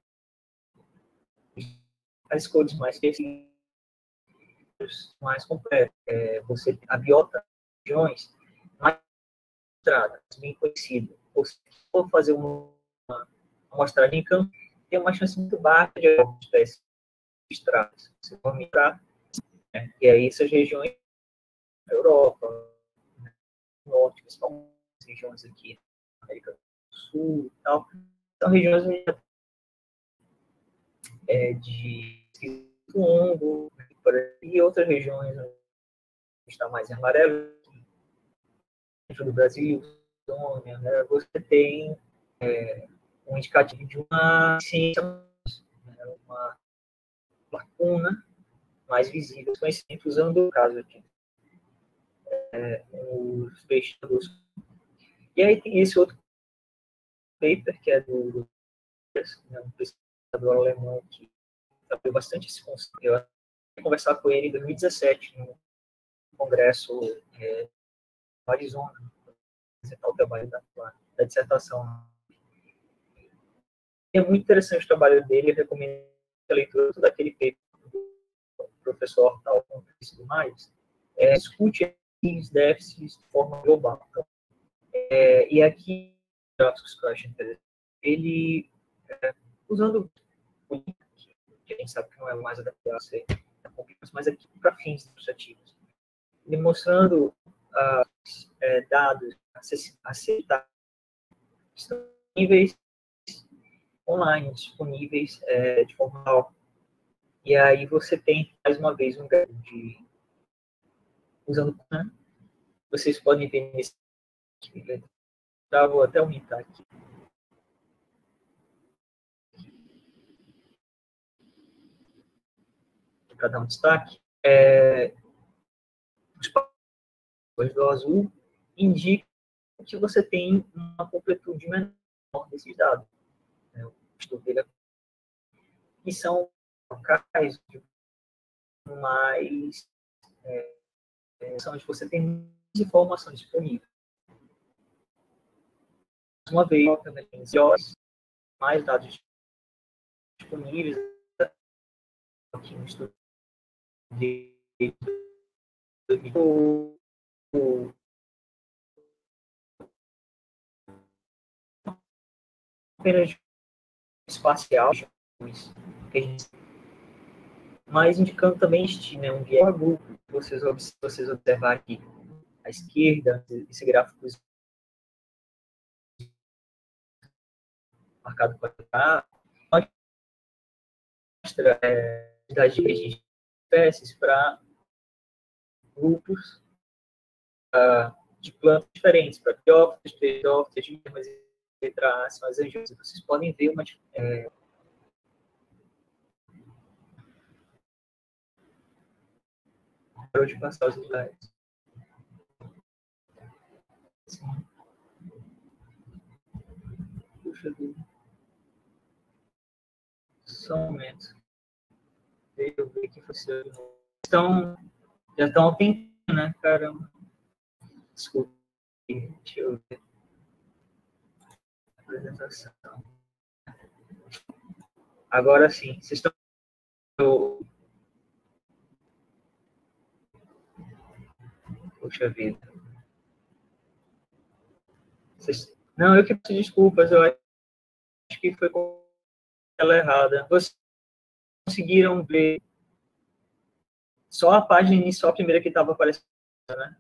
as cores mais específicas, mais completas. É, você, a biota de regiões mais mostradas, bem conhecida. Se for fazer uma amostragem em campo, tem uma chance muito baixa de algumas espécies registradas. Você vai mostrar, né, e aí essas regiões da Europa, né, norte, principalmente regiões aqui na América do Sul e tal, são regiões é, de longo, e outras regiões onde está mais em amarelo, dentro do Brasil, né, você tem é, um indicativo de uma ciência, né, uma lacuna mais visível, conhecimento usando o caso aqui, é, os peixes doces. E aí tem esse outro paper, que é do, do né, um pesquisador alemão que trabalhou bastante esse conceito. Eu ia conversar com ele em dois mil e dezessete, no congresso é, no Arizona, apresentar o trabalho da, da dissertação. É muito interessante o trabalho dele, eu recomendo a leitura daquele paper do professor Tal e tudo mais, é, discute esses déficits de forma global. Então, é, e aqui, gráficos que eu acho interessante, ele, é, usando o link, que a gente sabe que não é mais adaptado a ser, mas aqui para fins ilustrativos, ele mostrando uh, é, dados aceitáveis, disponíveis online, disponíveis é, de forma real. E aí você tem, mais uma vez, um gráfico de... Usando... Né? Vocês podem ver nesse... Tá, vou até aumentar aqui. Para dar um destaque. É, os papéis do azul indicam que você tem uma completude menor desses dados. Né? O estudo dele é... E são locais, mas é, são onde você tem muitas informações disponíveis. Uma vez, mais dados disponíveis aqui no estudo de o, o apenas espacial, mas indicando também este, né, um viés grupo. Vocês, vocês observarem aqui à esquerda, esse gráfico marcado com a mostra é, das espécies para grupos uh, de plantas diferentes, para biófitas, pteridófitas, mas letra A são as angiosas. Vocês podem ver uma é, parou de passar os slides. Puxa vida. Só um momento. Deixa eu ver que funciona. Então, já estão ao tempo, né? Caramba. Desculpa. Deixa eu ver. Apresentação. Agora sim, vocês estão. Puxa vida. Vocês... Não, eu que peço desculpas, eu acho que foi com ela errada. Vocês conseguiram ver só a página inicial, a primeira que estava aparecendo, né?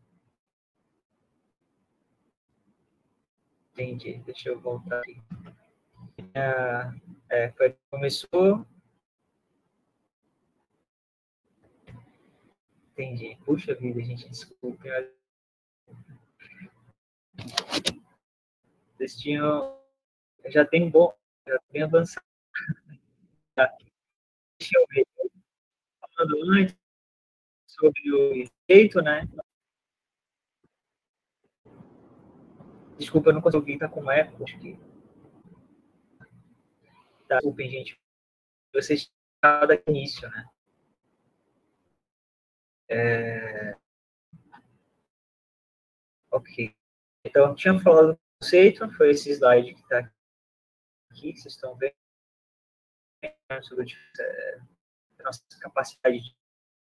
Entendi, deixa eu voltar aqui. É, é, foi, começou. Entendi. Puxa vida, gente, desculpe. Vocês tinham. Já tem bom. Já tem avançado. Deixa eu ver. Falando antes sobre o efeito, né? Desculpa, eu não consegui ouvir, tá com eco. Acho que. Tá, desculpem, gente. Vocês estão daqui no início, né? É... Ok. Então, eu tinha falado do conceito, foi esse slide que está aqui, vocês estão vendo, sobre é, a nossa capacidade de,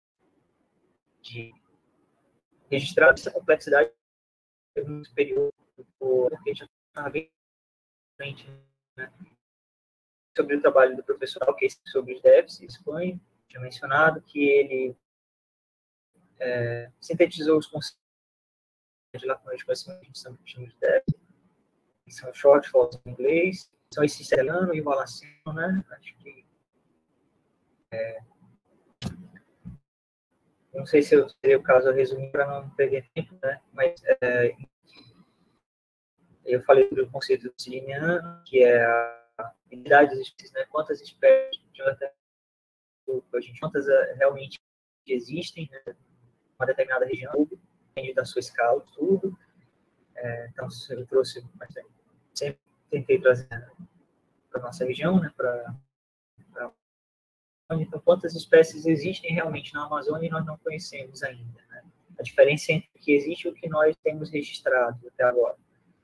de registrar essa complexidade muito superior do que a gente estava vendo, né? Sobre o trabalho do professor Alque, sobre os déficits, foi, tinha mencionado que ele é, sintetizou os conceitos de lacunas de conhecimento, que são de déficits, que são shortfalls em inglês, são esse italiano e o Alacino, né? Acho que é, não sei se eu seria o caso eu resumir para não perder tempo, né? Mas é, eu falei sobre o conceito do siliniano, que é a unidade das espécies, né? Quantas espécies de a gente quantas realmente existem, né? Uma determinada região, depende da sua escala, tudo. É, então, eu trouxe bastante. Sempre tentei trazer para a nossa região, né, para então, quantas espécies existem realmente na Amazônia e nós não conhecemos ainda, né? A diferença entre o que existe e o que nós temos registrado até agora.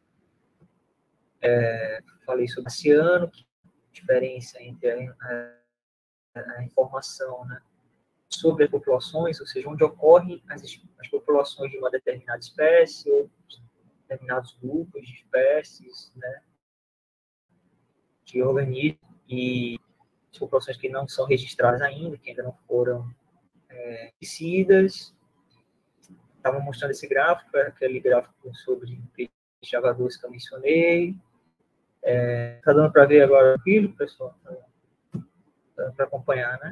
É, falei sobre o oceano, a diferença entre a, a, a informação, né, sobre as populações, ou seja, onde ocorrem as, as populações de uma determinada espécie ou determinados grupos de espécies, né, de organismos e populações que não são registradas ainda, que ainda não foram é, conhecidas. Estava mostrando esse gráfico, aquele gráfico sobre peixes javadores que eu mencionei. Está é, dando para ver agora aquilo, pessoal? Para acompanhar, né?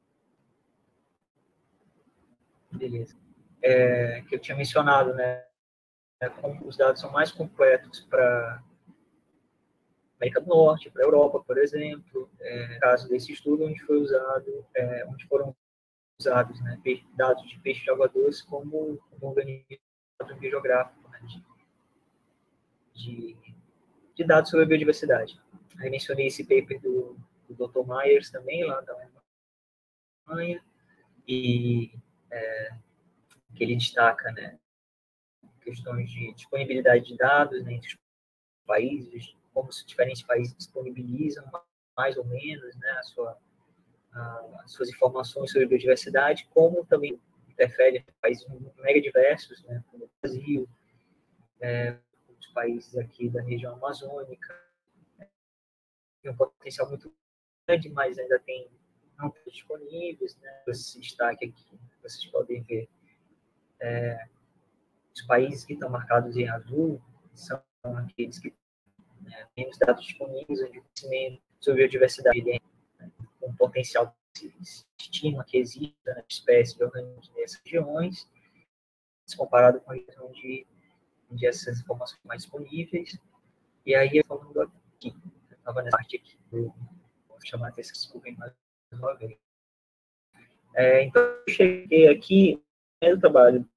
Beleza. É, que eu tinha mencionado, né? Como os dados são mais completos para América do Norte, para a Europa, por exemplo, é, no caso desse estudo, onde foi usado, é, onde foram usados, né, dados de peixes de água doce como, como organismo biogeográfico, né, de, de, de dados sobre a biodiversidade. Aí mencionei esse paper do, do doutor Myers também, lá da e é, que ele destaca, né, questões de disponibilidade de dados, né, entre os países, como os diferentes países disponibilizam mais ou menos, né, a sua, a, as suas informações sobre biodiversidade, como também interfere em países mega diversos, né, como o Brasil, é, os países aqui da região amazônica, né, tem um potencial muito grande, mas ainda tem não disponíveis, né, esse destaque aqui, vocês podem ver, é, os países que estão marcados em azul são aqueles que né, têm os dados disponíveis, onde o conhecimento sobre biodiversidade, né, com o potencial que se estima que exista na espécie de organismos nessas regiões, comparado com a região onde, onde essas informações são mais disponíveis. E aí, falando aqui, eu estava nessa parte aqui, vou chamar a atenção, desculpem mais uma vez. É, então, eu cheguei aqui no trabalho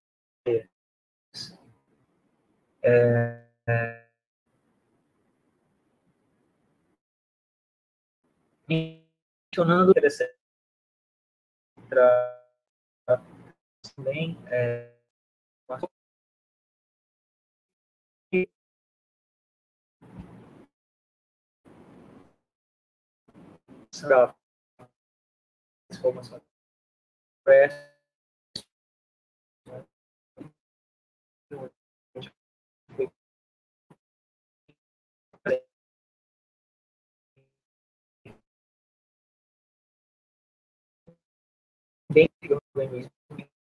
É, é, mencionando interessante também é, informação bem de organismo,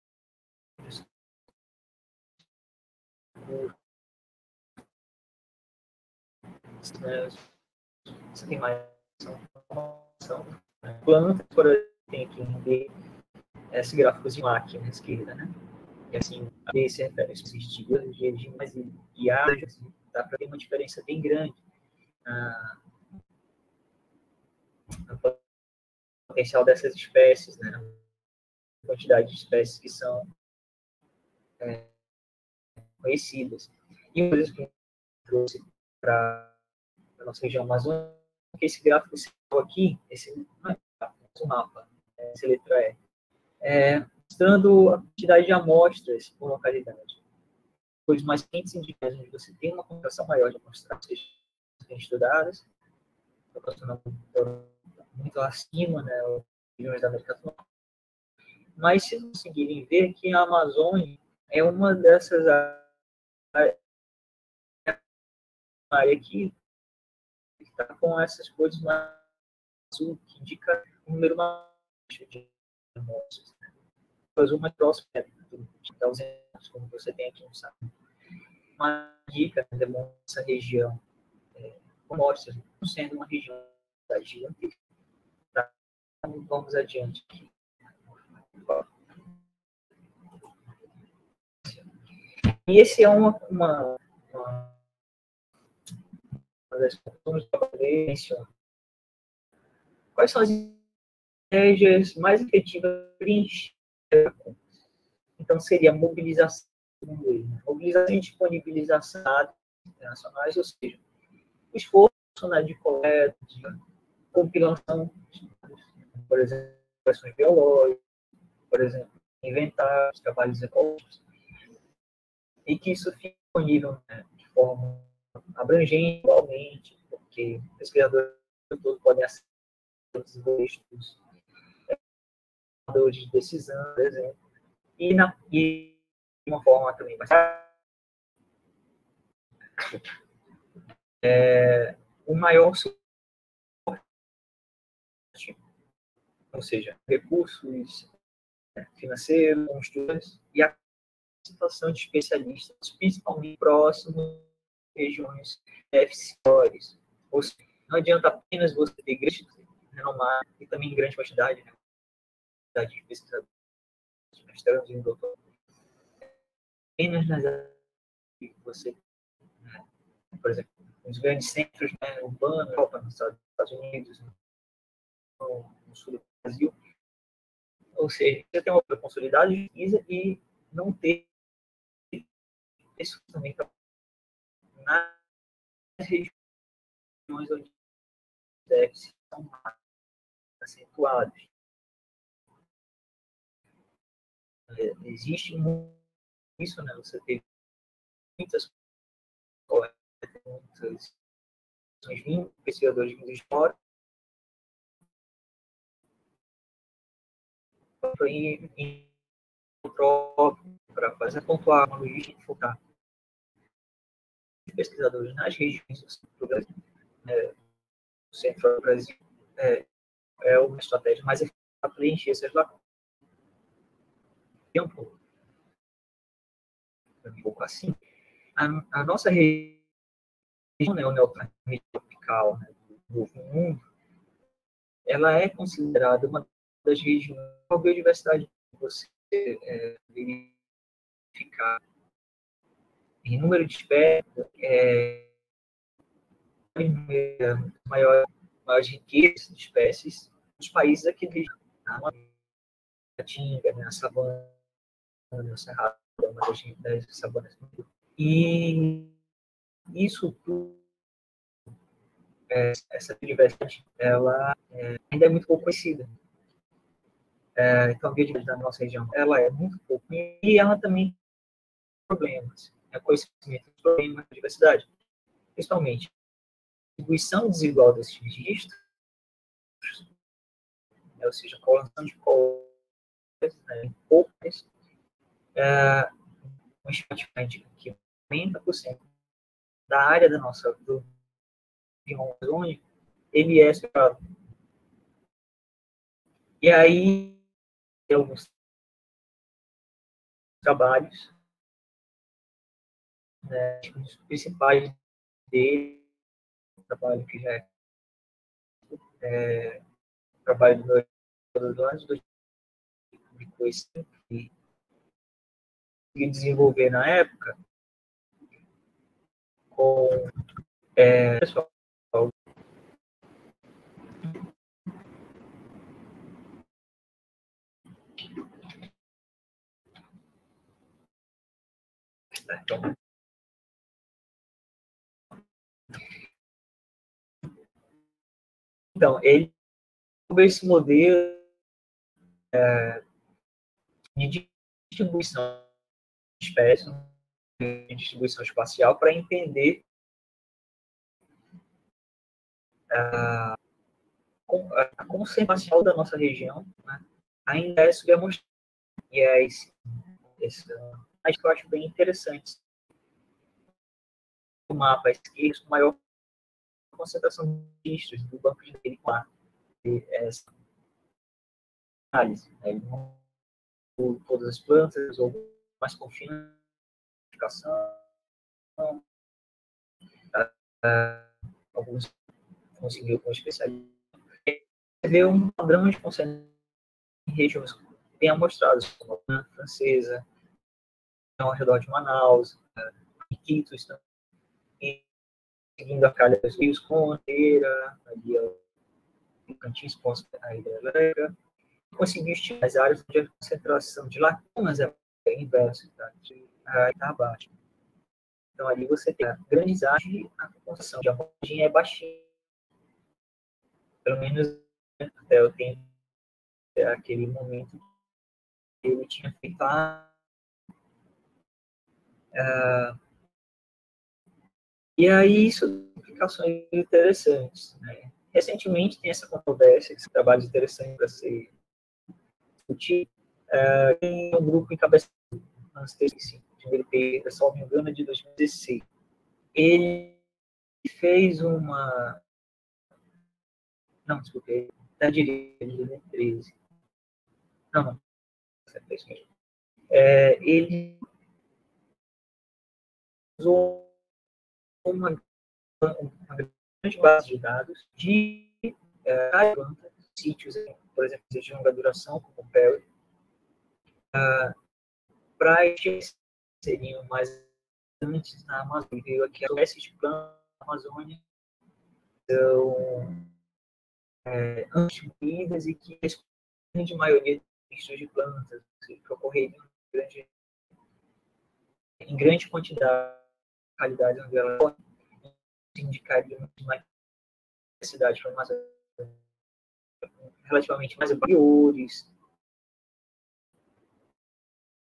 né, você tem mais informação. Plantas, por exemplo, tem aqui um B, esse gráficozinho aqui na esquerda, né? E assim, esse refere a esses estilos de regimes guiados, dá para ter uma diferença bem grande na, no potencial dessas espécies, né? A quantidade de espécies que são é, conhecidas. E uma coisa que eu trouxe para a nossa região amazônica, que esse gráfico aqui, esse não é um mapa, essa letra E, é, mostrando a quantidade de amostras por localidade. Coisas mais quentes indígenas, onde você tem uma concentração maior de amostras estudadas, proporcionando muito acima, né, os regiões da América do Norte. Mas se conseguirem ver que a Amazônia é uma dessas áreas que está com essas cores mais azul, que indica um número mais de amostras. Né? O azul mais próximo é de como você tem aqui no site. Uma dica que demonstra essa região é, amostras sendo uma região gigantesca. Tá? Então, vamos adiante aqui. E esse é uma, uma, uma, uma das questões que eu menciono. Quais são as estratégias mais efetivas para encher? Então, seria mobilização, mobilização e disponibilização internacionais, ou seja, o esforço, né, de coleta, de compilação, por exemplo, questões biológicas, por exemplo, inventários, trabalhos ecológicos, e que isso fique disponível, né, de forma abrangente, igualmente, porque pesquisadores todos podem acessar os textos, tomadores de decisão, por exemplo, e, na, e de uma forma também mais é, o maior suporte, ou seja, recursos financeiros, construtores e a situação de especialistas, principalmente próximos regiões deficitárias. Ou seja, não adianta apenas você ter grandes renomados e também em grande quantidade, né, quantidade de pesquisadores, mestrados e doutores, apenas nas áreas que você, né, por exemplo, nos grandes centros, né, urbanos, Europa, nos Estados Unidos, no, no sul do Brasil. Ou seja, você tem uma consolidada de pesquisa e não ter isso também nas regiões onde os déficits são mais acentuados. é, existe muito isso, né? Você tem muitas muitas pesquisadores de fora em, em para fazer pontuar uma logística e focar pesquisadores nas regiões do Brasil, né, do centro do Brasil, é, é uma estratégia mais eficaz para preencher essas lacunas. Um pouco, um pouco assim, a, a nossa região, né, o região tropical, né, do Novo Mundo, ela é considerada uma das regiões com a biodiversidade que você é, verificar em número de espécies, é, maior, maior riqueza de espécies dos países aqui da região. A Caatinga, né, a savana, a Cerrado, uma das, das savanas. E isso tudo, é, essa biodiversidade, ela é, ainda é muito pouco conhecida. É, então, a biodiversidade da nossa região, ela é muito pouco, e ela também tem problemas, é conhecimento dos problemas da diversidade, principalmente a distribuição desigual desses registros, né, ou seja, a colocação de cotas, né, em poucas, é, uma estimativa indica que noventa por cento da área da nossa do bioma amazônico, ele é explorado. E aí, tem alguns trabalhos, né, os principais dele, o trabalho que já é, é o trabalho dos anos dois mil e dois e desenvolver na época com é, pessoal então, então ele esse modelo é, de distribuição de espécies, de distribuição espacial, para entender a, a concentração da nossa região, né, ainda é subamostrada. E é esse, esse que eu acho bem interessante. O mapa esquerdo, maior concentração de registros do banco de dados com a essa análise. Né? Não todas as plantas, ou mais confina uh, alguns conseguiu com especialistas ver um padrão de concentração em regiões bem amostradas, como a francesa, ao redor de Manaus, em Iquitos, e seguindo a calha dos rios com Anteira, ali o Cantins com a hidrelétrica, conseguiu estimar as áreas onde a concentração de lacunas é inversa, tá? Está abaixo. Então, ali você tem a grandes áreas e a concentração de amostra é baixinha. Pelo menos até eu tenho aquele momento que ele tinha feito a... Uh, e aí, isso tem implicações interessantes. Né? Recentemente, tem essa controvérsia, esse trabalho interessante para ser discutido. Uh, tem um grupo encabeçado de M P, pessoal, me engano, de dois mil e dezesseis. Ele fez uma... Não, desculpa, da direita, de dois mil e treze. Não, não. É isso mesmo. É, ele usou uma, uma grande base de dados de é, sítios, por exemplo, de longa duração, como o Perry, uh, para estes que seriam mais antes na Amazônia. Veio aqui as espécies de plantas na Amazônia são é, antigas e que a grande maioria de plantas que ocorreriam em grande, em grande quantidade, qualidade onde ela indicaria mais necessidade para Amazônia relativamente mais superiores,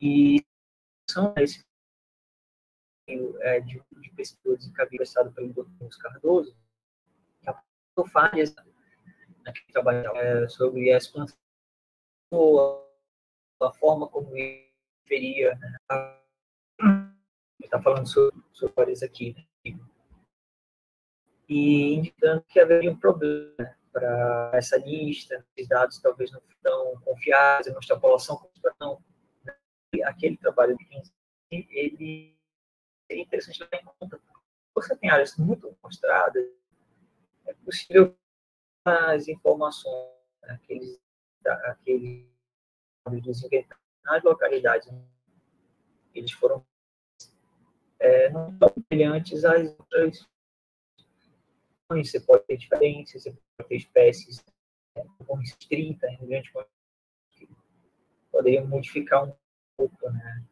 E são esse é, de, de pesquisadores encabeçado pelo doutor Cardoso, que apontou falhas naquele trabalho é, sobre as plantas, a forma como ele referia, né? Ele está falando sobre, sobre várias aqui, né? E indicando que haveria um problema, né, para essa lista, os dados talvez não tão confiáveis, uma extrapolação não. Né? Aquele trabalho de quinze, ele é interessante levar em conta. Você tem áreas muito mostradas, é possível as informações, aqueles, aqueles desempenhados nas localidades, eles foram é, não tão brilhantes às outras. Você pode ter diferenças, você pode ter espécies com restrita, em grande quantidade, que poderiam modificar um pouco, né,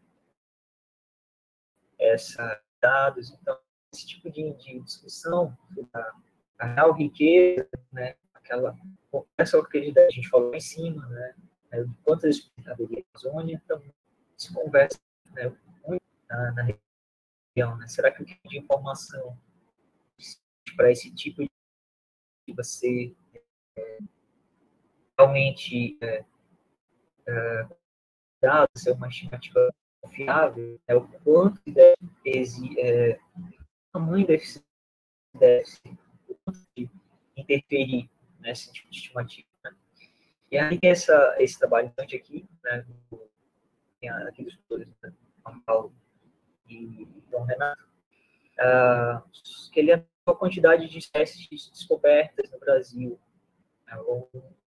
essa dados. Então, esse tipo de, de discussão, a, a real riqueza, né, aquela, essa que a gente falou em cima, né, de quantas espécies haveria na Amazônia, então, se conversa, né, muito na, na região, né? Será que o tipo de informação para esse tipo de você é, realmente é, é, dado ser uma estimativa confiável, é o quanto deve é, o tamanho deve, deve interferir nesse tipo de estimativa, né? E aí essa esse trabalho aqui, né, aqui dos dois, né, Juan Paulo e João Renato, uh, que ele é a quantidade de espécies descobertas no Brasil, né, ou,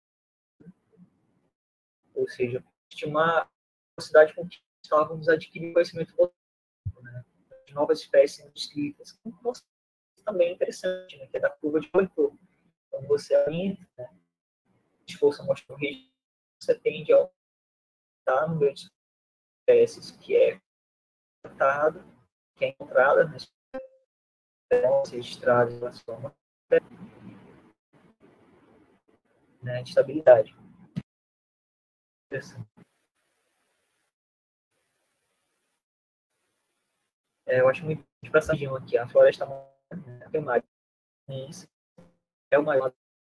ou seja, estimar a velocidade com que estávamos adquirindo conhecimento, né, de novas espécies descritas. Também é interessante, né, que é da curva de Poisson. Quando você aumenta, né, esforço a mostrar o registro, você tende a aumentar o número de espécies que é tratado, que é encontrada, né, registradas em relação a né, de estabilidade. É, eu acho muito interessante aqui, a floresta temática, né, é o maior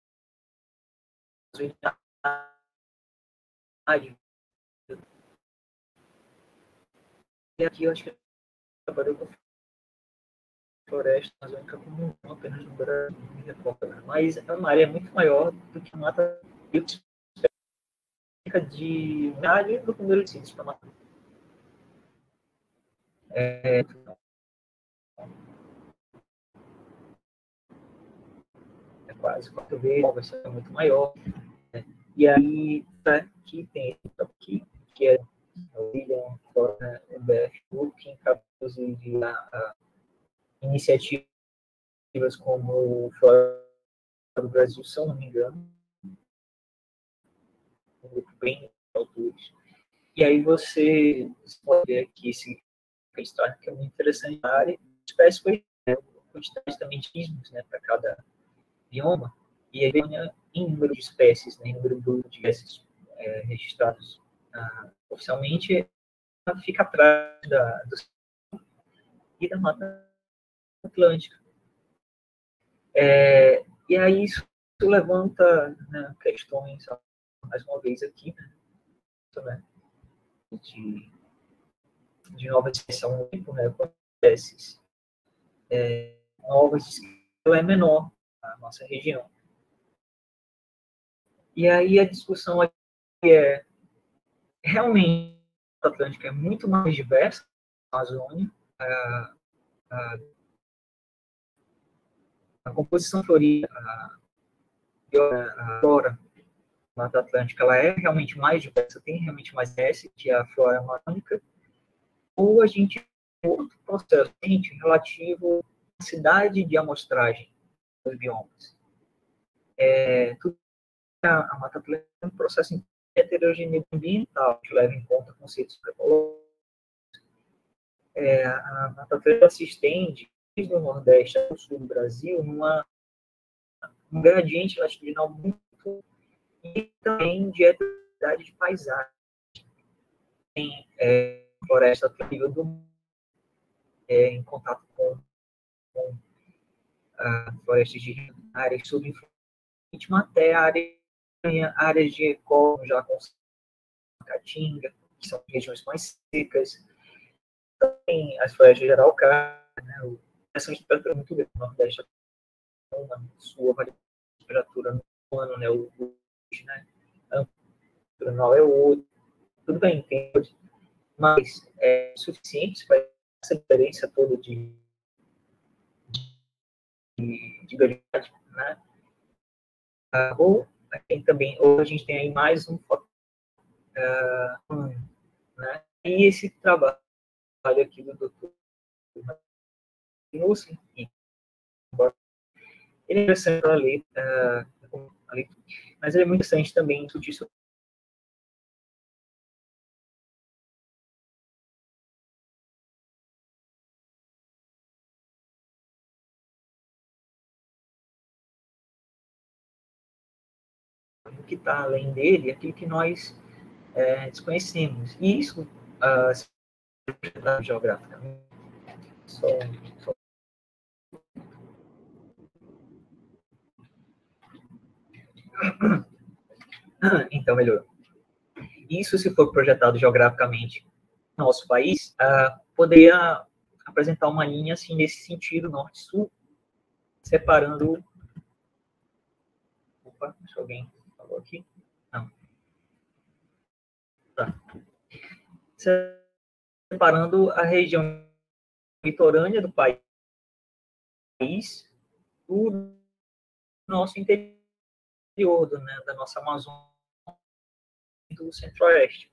e aqui eu acho que trabalhou com floresta amazônica como não apenas no Brasil, mas é uma área muito maior do que a mata de metade do número de sítios para matar. É, é quase quatro vezes, vai ser muito maior. Né? E aí, aqui tem aqui, que é o William Flora Humberto, que inclusive a, a iniciativas como o Flora do Brasil, se eu não me engano, um grupo bem de autores. E aí você, você pode ver aqui esse história que é muito interessante na área, espécies foi né, quantidade também de ismos, né, para cada bioma, e aí em número de espécies, né, em número de espécies é, registrados ah, oficialmente, fica atrás da, do e da Mata Atlântica. É, e aí isso levanta, né, questões, mais uma vez aqui, né, de, de novas espécies ao tempo, né, espécies é, novas, é menor na nossa região. E aí a discussão aqui é, realmente, a Atlântica é muito mais diversa na Amazônia, a, a, a composição florida, a, a flora da Mata Atlântica, ela é realmente mais diversa, tem realmente mais espécies que a flora amazônica, ou a gente tem outro processo relativo à cidade de amostragem dos biomas. É, tudo a, a Mata Atlântica é um processo de heterogeneidade ambiental, que leva em conta conceitos ecológicos. É, a Mata Atlântica se estende desde o Nordeste ao Sul do Brasil numa um gradiente latitudinal muito e também de heterogeneidade de paisagem. tem é, floresta tropical do é, em contato com, com a florestas de áreas subinfluentes, até áreas, áreas de ecolo, já com caatinga, que são regiões mais secas. Também as florestas de araucária, né, o essa temperatura muito grande no Nordeste, uma sua temperatura no ano, né, o né, a temperatura anual é outro, tudo bem, tem, mas é suficiente para essa diferença toda de de, de biodiversidade, né? Ah, ou tem também, ou a gente tem aí mais um uh, né? E esse trabalho aqui do doutor Nussin, ele é interessante para ler, uh, mas ele é muito interessante também discutir sobre o que está além dele, aquilo que nós é, desconhecemos. E isso, uh, geograficamente, só, só... Então, melhorou. Isso, se for projetado geograficamente no nosso país, uh, poderia apresentar uma linha assim, nesse sentido, norte-sul, separando... Opa, deixa alguém falou aqui. Não. Tá. Separando a região litorânea do país do nosso interior, do, né, da nossa Amazônia, do centro-oeste.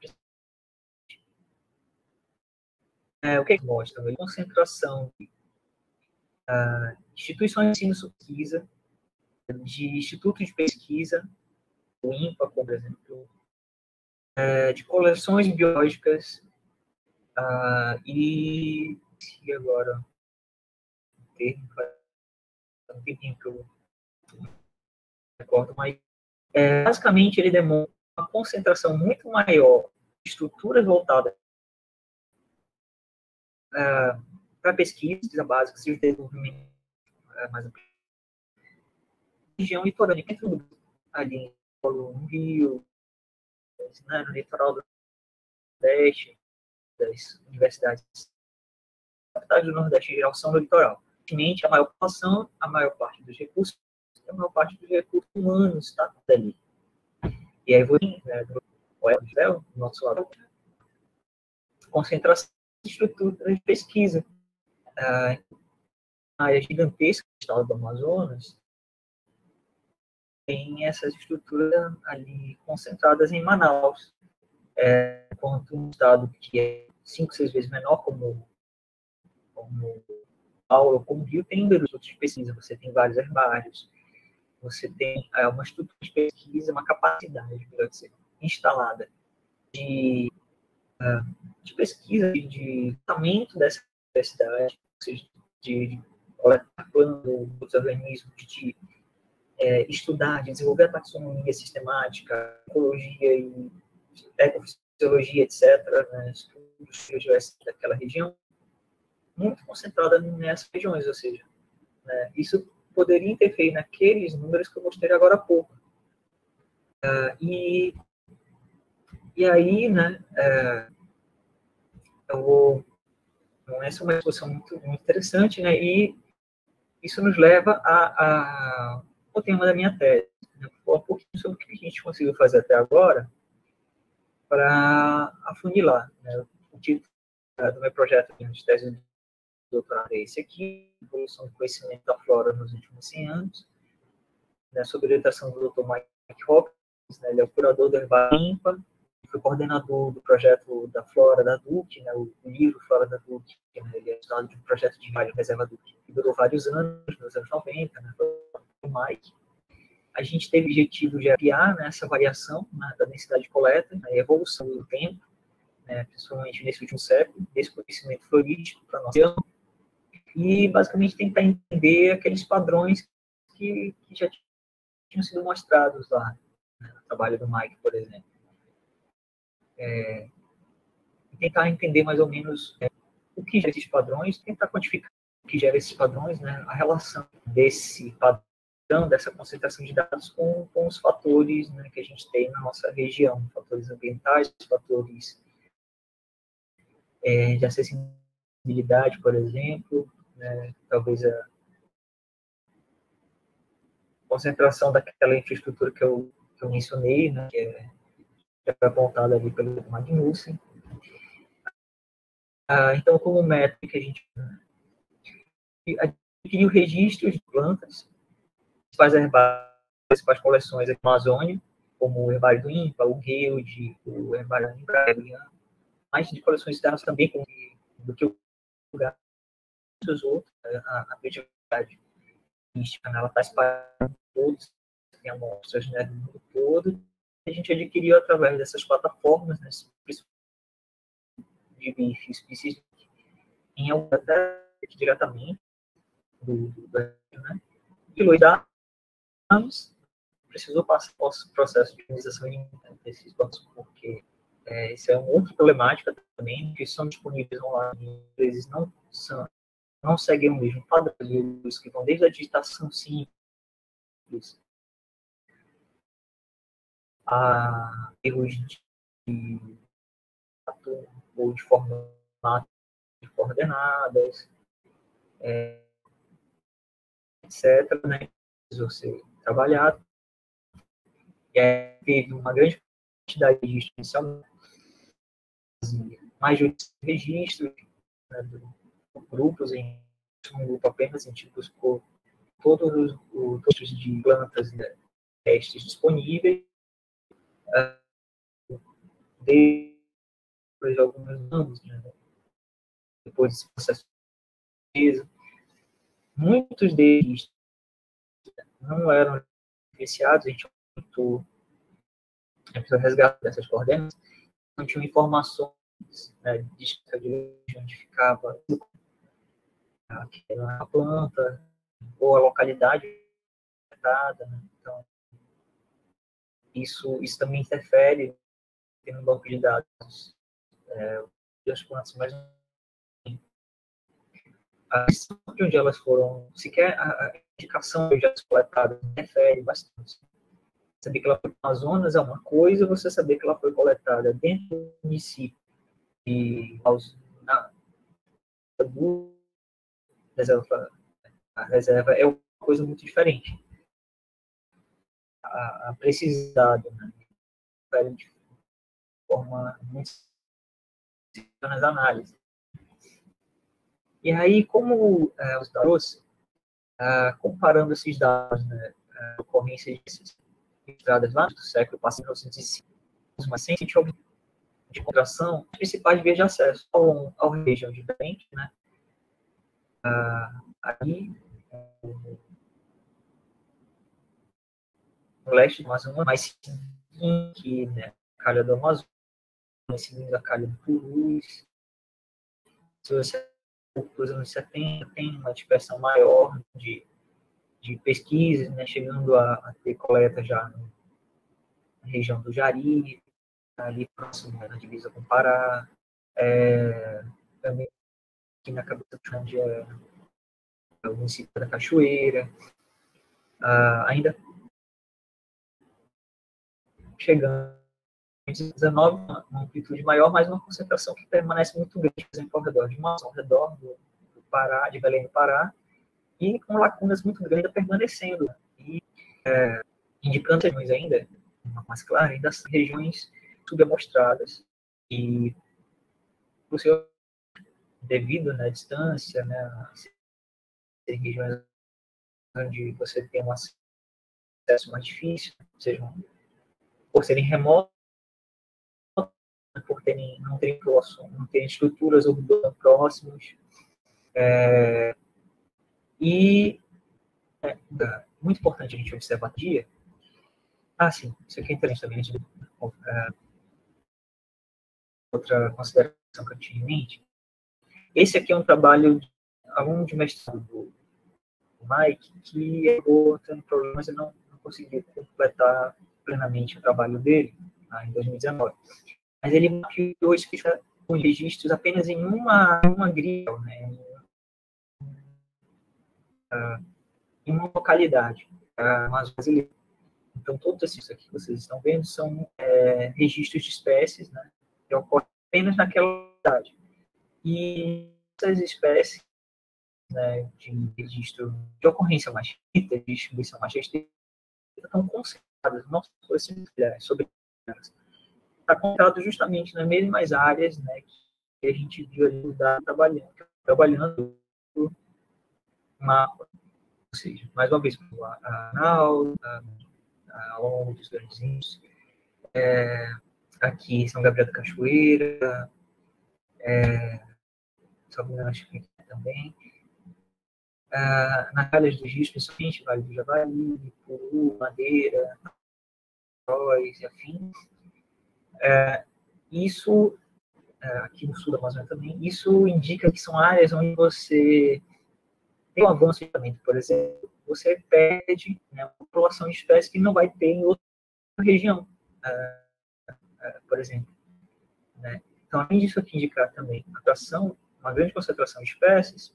É, o que, é que mostra? A concentração de uh, instituições de ensino e pesquisa, de institutos de pesquisa, o INPA, por exemplo, uh, de coleções biológicas, uh, e, e agora, um tempinho que eu recordo, mas é, basicamente ele demonstra uma concentração muito maior de estruturas voltadas uh, para pesquisa básica, se desenvolvimento uh, mais amplo. Região litorânea, ali no Rio, né, no litoral do Nordeste, das universidades do Nordeste em geral são no litoral. A maior população, a maior parte dos recursos, a maior parte dos recursos humanos está ali. E aí, vou, né, do do nosso lado, concentração de estrutura de pesquisa. Ah, a área gigantesca do estado do Amazonas tem essas estruturas ali concentradas em Manaus, é, enquanto um estado que é cinco, seis vezes menor, como como Paulo, como Rio, tem inúmeros outros de pesquisa. Você tem vários herbários, você tem é, uma estrutura de pesquisa, uma capacidade de ser instalada de, uh, de pesquisa, de, de tratamento dessa diversidade, ou seja, de, de coletar plano dos organismos, de é, estudar, de desenvolver a taxonomia sistemática, ecologia e ecofisiologia, etcétera, né, estudos daquela região, muito concentrada nessas regiões, ou seja, né, isso poderia interferir naqueles números que eu mostrei agora há pouco. Uh, e, e aí, né, uh, eu vou, então, essa é uma discussão muito, muito interessante, né, e isso nos leva a, a, ao tema da minha tese, né, falar um pouquinho sobre o que a gente conseguiu fazer até agora para afunilar, né, o título uh, do meu projeto de tese de doutorado é esse aqui, Evolução do Conhecimento da Flora nos últimos cem anos, né, sob a orientação do doutor Mike Hopkins, né, ele é o curador do Herbário INPA, foi coordenador do projeto da Flora da Duque, né, o livro Flora da Duque, né, ele é estudado de um projeto de Rádio Reserva Duque, que durou vários anos, nos anos noventa, né, o Mike. A gente teve o objetivo de aviar, né, essa variação, né, da densidade de coleta, a evolução do tempo, né, principalmente nesse último século, desse conhecimento florístico para nós, e basicamente tentar entender aqueles padrões que, que já tinham sido mostrados lá, né, no trabalho do Mike, por exemplo. É, tentar entender mais ou menos é, o que gera esses padrões, tentar quantificar o que gera esses padrões, né, a relação desse padrão, dessa concentração de dados com, com os fatores, né, que a gente tem na nossa região, fatores ambientais, fatores é, de acessibilidade, por exemplo, né, talvez a concentração daquela infraestrutura que eu, que eu mencionei, né, que é, que é apontada ali pelo Magnussen. Ah, então, como métrica, a gente adquiriu registros de plantas, principais herbários, principais coleções aqui na Amazônia, como o herbário do INPA, o Guild, o herbário do Embraer, mais de coleções externas também, como, do que o lugar dos outros, a, a biodiversidade ela está espalhada em todos, tem amostras, né, do mundo todo. A gente adquiriu através dessas plataformas, né, de bife em algum diretamente do, do Brasil, né? E Luiz Danos precisou passar o processo de organização desses bancos, porque é, isso é uma outra problemática também, que são disponíveis online, às vezes não são, não seguem o mesmo padrão, que vão desde a digitação simples a erros de ou de formato de coordenadas, é, etcétera, né? Precisou ser trabalhado. E aí teve uma grande quantidade de registros inicialmente, mais de oito registros, né, de grupos, em um grupo apenas, em tipos por todos os, os tipos de plantas, né, testes disponíveis, uh, depois de alguns anos, né, depois desse processo de pesquisa, muitos deles não eram iniciados, a gente tentou resgatar dessas coordenadas, não tinham informações, né, de onde ficava a planta ou a localidade afetada, né? Então, isso, isso também interfere no banco de dados é, das plantas, mas a questão de onde elas foram, sequer a, a indicação de onde elas coletadas interfere bastante. Saber que ela foi para Amazonas é uma coisa, você saber que ela foi coletada dentro do município e na reserva, a reserva é uma coisa muito diferente. A, a precisão, né, de forma muito nas análises. E aí, como é, os dados, é, comparando esses dados, né, a ocorrência de registradas lá do século passado, mil novecentos e cinco, mas sem sentido de contração, as principais vias de acesso ao, ao região de frente, né? Ah, aí, no leste do Amazonas, mais que, né, a calha do Amazonas, seguindo a calha do Purus. Se você nos anos setenta, tem uma dispersão maior de, de pesquisas, né, chegando a, a ter coleta já na região do Jari, ali próximo da divisa com o Pará, é, também aqui na cabeça do Xande, é, é o município da Cachoeira, ah, ainda chegando em dezenove, uma amplitude maior, mas uma concentração que permanece muito grande, por exemplo, ao redor de Manaus, ao redor do, do Pará, de Belém do Pará, e com lacunas muito grandes permanecendo, e é, indicando regiões ainda, mais claras, ainda são regiões subamostradas, e por ser devido na, né, distância, né, em regiões onde você tem um acesso mais difícil, seja por serem remotos, por terem, não terem não terem estruturas urbanas próximas, é, e é, muito importante a gente observar aqui. Ah, sim, isso aqui é interessante também. De, é, outra consideração que eu tinha em mente. Esse aqui é um trabalho de aluno de mestrado do Mike, que acabou tendo problemas e não, não conseguiu completar plenamente o trabalho dele, ah, em dois mil e dezenove. Mas ele mapeou isso registros apenas em uma, uma grila, né, em uma localidade, a Amazônia brasileira. Então, todos esses aqui que vocês estão vendo são é, registros de espécies, né, que ocorrem apenas naquela localidade. E essas espécies, né, de registro de ocorrência mais restrita, de distribuição mais restrita, estão concentradas, não sobre elas. Está concentrado justamente nas mesmas áreas, né, que a gente viu ali trabalhando, trabalhando no mapa. Ou seja, mais uma vez, a Anal, ao longo dos grandes índios, é, aqui São Gabriel da Cachoeira, é, São Gabriel também, é, nas áreas do registro, principalmente Vale do Javari, Puru, Madeira, Foz e afins. É, isso, é, aqui no sul da Amazônia também, isso indica que são áreas onde você tem um avanço de tratamento, por exemplo, você perde, né, uma população de espécies que não vai ter em outra região, uh, uh, por exemplo. Né? Então, além disso aqui indicar também atração, uma grande concentração de espécies,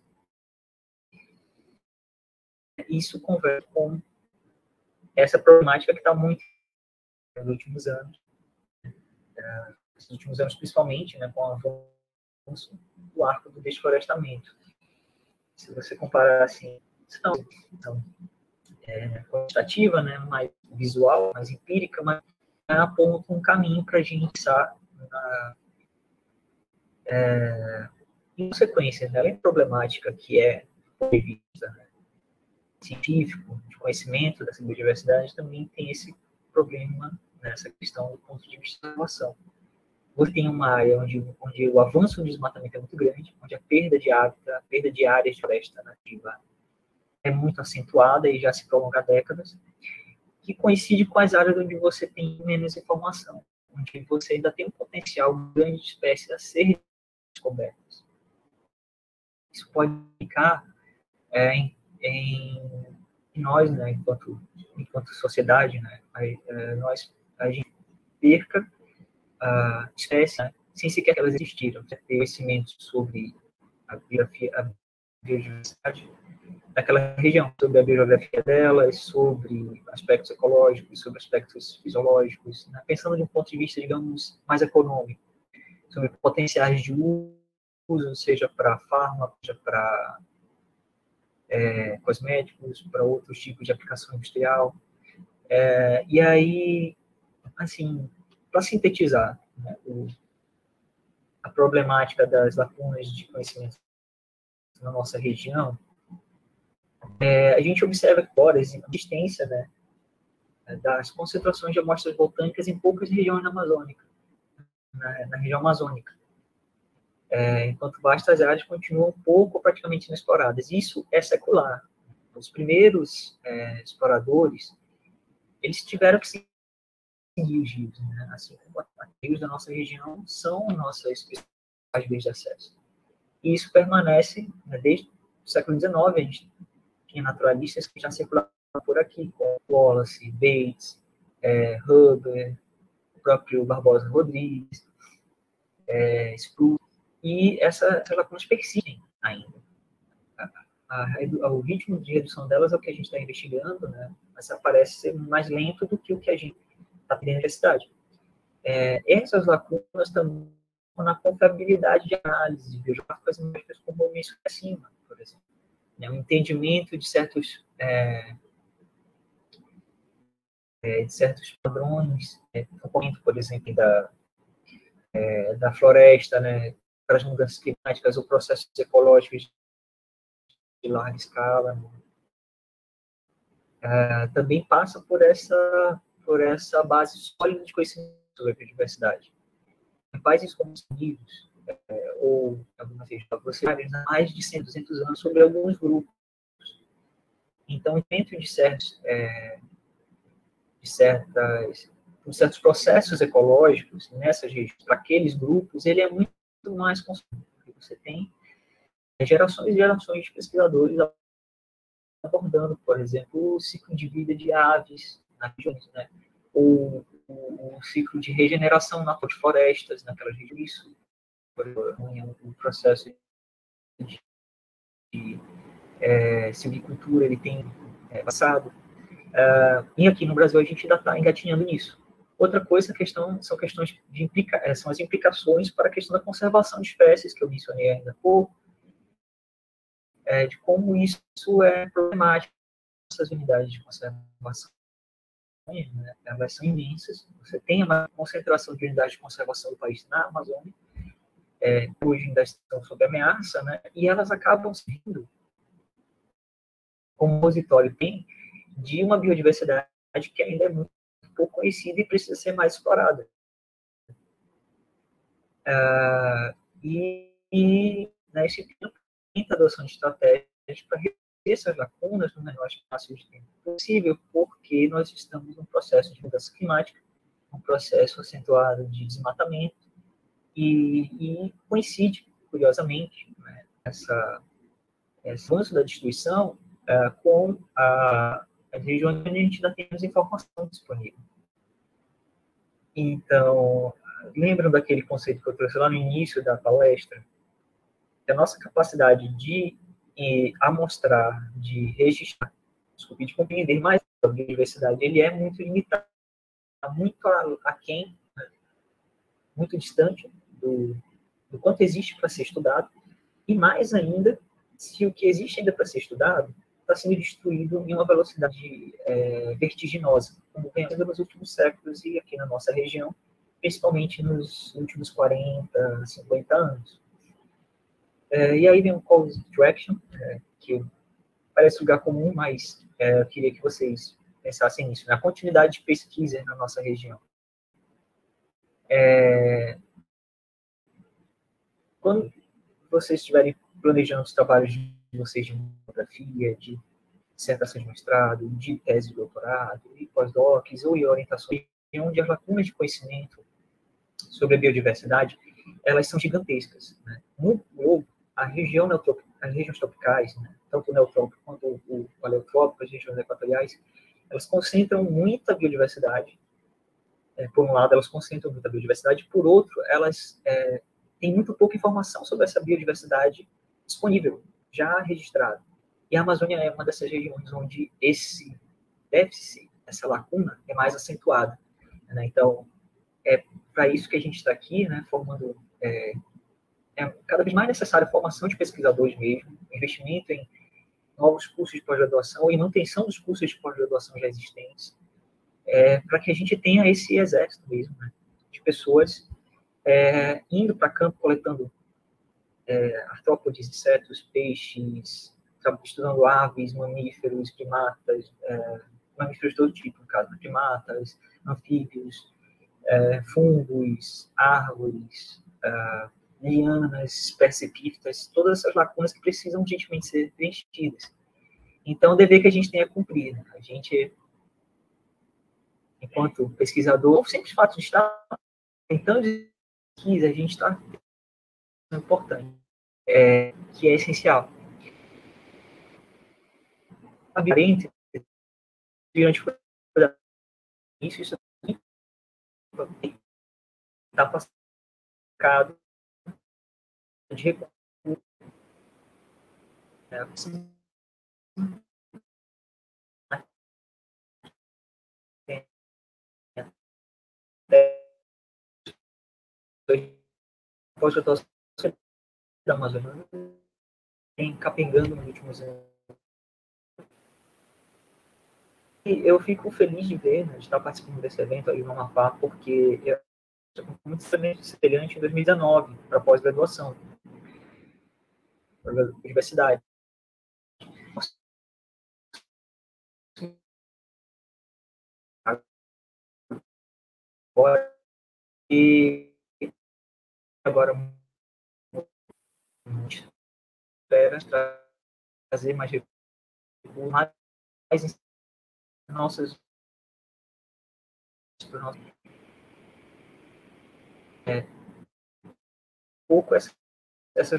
isso conversa com essa problemática que está muito nos últimos anos, uh, nos últimos anos principalmente, né, com o avanço do arco do desflorestamento. Se você comparar assim, não, não é, quantitativa, né, mais visual, mais empírica, mas aponta um caminho para a gente pensar na é, em consequência, né, além da problemática que é do ponto de vista, né, científico, de conhecimento dessa biodiversidade, também tem esse problema nessa questão do ponto de vista da inovação. Você tem uma área onde, onde o avanço do desmatamento é muito grande, onde a perda de hábitat, a perda de áreas de floresta nativa é muito acentuada e já se prolonga há décadas, que coincide com as áreas onde você tem menos informação, onde você ainda tem um potencial grande de espécies a serem descobertas. Isso pode ficar é, em, em, em nós, né, enquanto, enquanto sociedade, né, a, a, nós, a gente perca a espécie, né, sem sequer que elas existiram, ter conhecimento sobre a biografia, a biodiversidade daquela região, sobre a biografia delas, sobre aspectos ecológicos, sobre aspectos fisiológicos, né, pensando de um ponto de vista, digamos, mais econômico, sobre potenciais de uso, seja para fármaco, seja para é, cosméticos, para outros tipos de aplicação industrial. É, e aí, assim, para sintetizar, né, o, a problemática das lacunas de conhecimento na nossa região, é, a gente observa agora a existência, né, das concentrações de amostras botânicas em poucas regiões da Amazônica, na, na região amazônica, é, enquanto vastas áreas continuam pouco ou praticamente inexploradas. Isso é secular. Os primeiros é, exploradores, eles tiveram que seguir os rios, né? Assim como os rios da nossa região são nossas principais vias de acesso. E isso permanece, né, desde o século dezenove, a gente tinha naturalistas que já circulavam por aqui, como Wallace, Bates, é, Huber, o próprio Barbosa Rodrigues, é, Spruce, e essa, essas lacunas persistem ainda. A, a, a, o ritmo de redução delas é o que a gente está investigando, né? Mas parece ser mais lento do que o que a gente está tendo na universidade. É, essas lacunas estão na confiabilidade de análise biográficas e métricas como eu mencionei acima, por exemplo. Né? O entendimento de certos, é, é, de certos padrões, é, por exemplo, da, é, da floresta, né, para as mudanças climáticas ou processos ecológicos de larga escala, né? É, também passa por essa, por essa base sólida de conhecimento sobre a biodiversidade. Em países como os Estados Unidos, é, ou algumas regiões você há mais de cem, duzentos anos sobre alguns grupos. Então, dentro de certos, é, de certas, de certos processos ecológicos nessas regiões, para aqueles grupos, ele é muito mais consumido. Você tem gerações e gerações de pesquisadores abordando, por exemplo, o ciclo de vida de aves nas regiões, né? Ou o, o ciclo de regeneração na de florestas naquelas regiões. Isso o processo de, de é, silvicultura ele tem é, passado. Uh, e aqui no Brasil a gente ainda está engatinhando nisso. Outra coisa questão, são questões de implica, são as implicações para a questão da conservação de espécies, que eu mencionei ainda há pouco, é, de como isso é problemático. Essas unidades de conservação, né, elas são imensas. Você tem uma concentração de unidades de conservação do país na Amazônia, é, hoje ainda estão sob ameaça, né, e elas acabam sendo, como o repositório tem, de uma biodiversidade que ainda é muito pouco conhecida e precisa ser mais explorada. Uh, e, e, nesse tempo, tenta a adoção de estratégias para resolver essas lacunas no menor espaço de tempo possível, porque nós estamos num processo de mudança climática, um processo acentuado de desmatamento, e, e coincide, curiosamente, né, essa, esse avanço da destruição uh, com a as regiões onde a gente ainda tem mais informação disponível. Então, lembram daquele conceito que eu trouxe lá no início da palestra? Que a nossa capacidade de eh, amostrar, de registrar, desculpe, de compreender mais a biodiversidade, ele é muito limitado, muito aquém, né, muito distante do, do quanto existe para ser estudado, e mais ainda, se o que existe ainda para ser estudado está sendo destruído em uma velocidade é, vertiginosa, como vem sendo nos últimos séculos e aqui na nossa região, principalmente nos últimos quarenta, cinquenta anos. É, e aí vem um call to action, é, que parece lugar comum, mas é, eu queria que vocês pensassem nisso, na continuidade de pesquisa na nossa região. É, quando vocês estiverem planejando os trabalhos de vocês de monografia, de dissertação de mestrado, de tese de doutorado, de pós-docs ou em orientações, onde as lacunas de conhecimento sobre a biodiversidade, elas são gigantescas, né? No globo, a região neotrópica, as regiões tropicais, né, tanto o neotrópico quanto o paleotrópico, as regiões equatoriais, elas concentram muita biodiversidade. É, por um lado, elas concentram muita biodiversidade, por outro, elas é, têm muito pouca informação sobre essa biodiversidade disponível, já registrada. E a Amazônia é uma dessas regiões onde esse déficit, essa lacuna, é mais acentuada, né? Então, é para isso que a gente está aqui, né, formando... É, é cada vez mais necessária a formação de pesquisadores mesmo, investimento em novos cursos de pós-graduação e manutenção dos cursos de pós-graduação já existentes, é, para que a gente tenha esse exército mesmo, né, de pessoas é, indo para campo, coletando é, artrópodes, insetos, peixes, estudando aves, mamíferos, primatas, é, mamíferos de todo tipo, no caso, primatas, anfíbios, é, fungos, árvores, é, lianas, espécies epífitas, todas essas lacunas que precisam urgentemente ser preenchidas. Então, o dever que a gente tem a cumprir, né? A gente, enquanto pesquisador, ou sempre de fato de estar tentando pesquisa, a gente está importante, é, que é essencial. Durante isso, isso está passado de recurso. Após eu estou da Amazônia, tem capengando nos últimos anos. E eu fico feliz de ver, né, de estar participando desse evento aí no Amapá, porque eu estou muito semelhante em dois mil e dezenove, para pós-graduação, para a universidade. Agora, e agora, a gente espera trazer mais recursos, mais nossas é, pouco essa, essas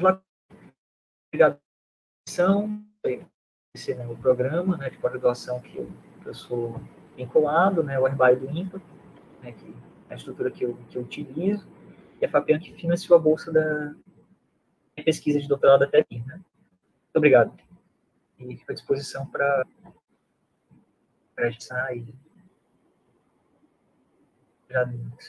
são esse, né, o programa, né, de pós-graduação que eu, que eu sou vinculado, né, o Herbário do INPA, né, que é a estrutura que eu, que eu utilizo, e a FAPEAM que financiou a bolsa da pesquisa de doutorado até aqui, né? Muito obrigado. E fico à disposição para para a gente sair. Já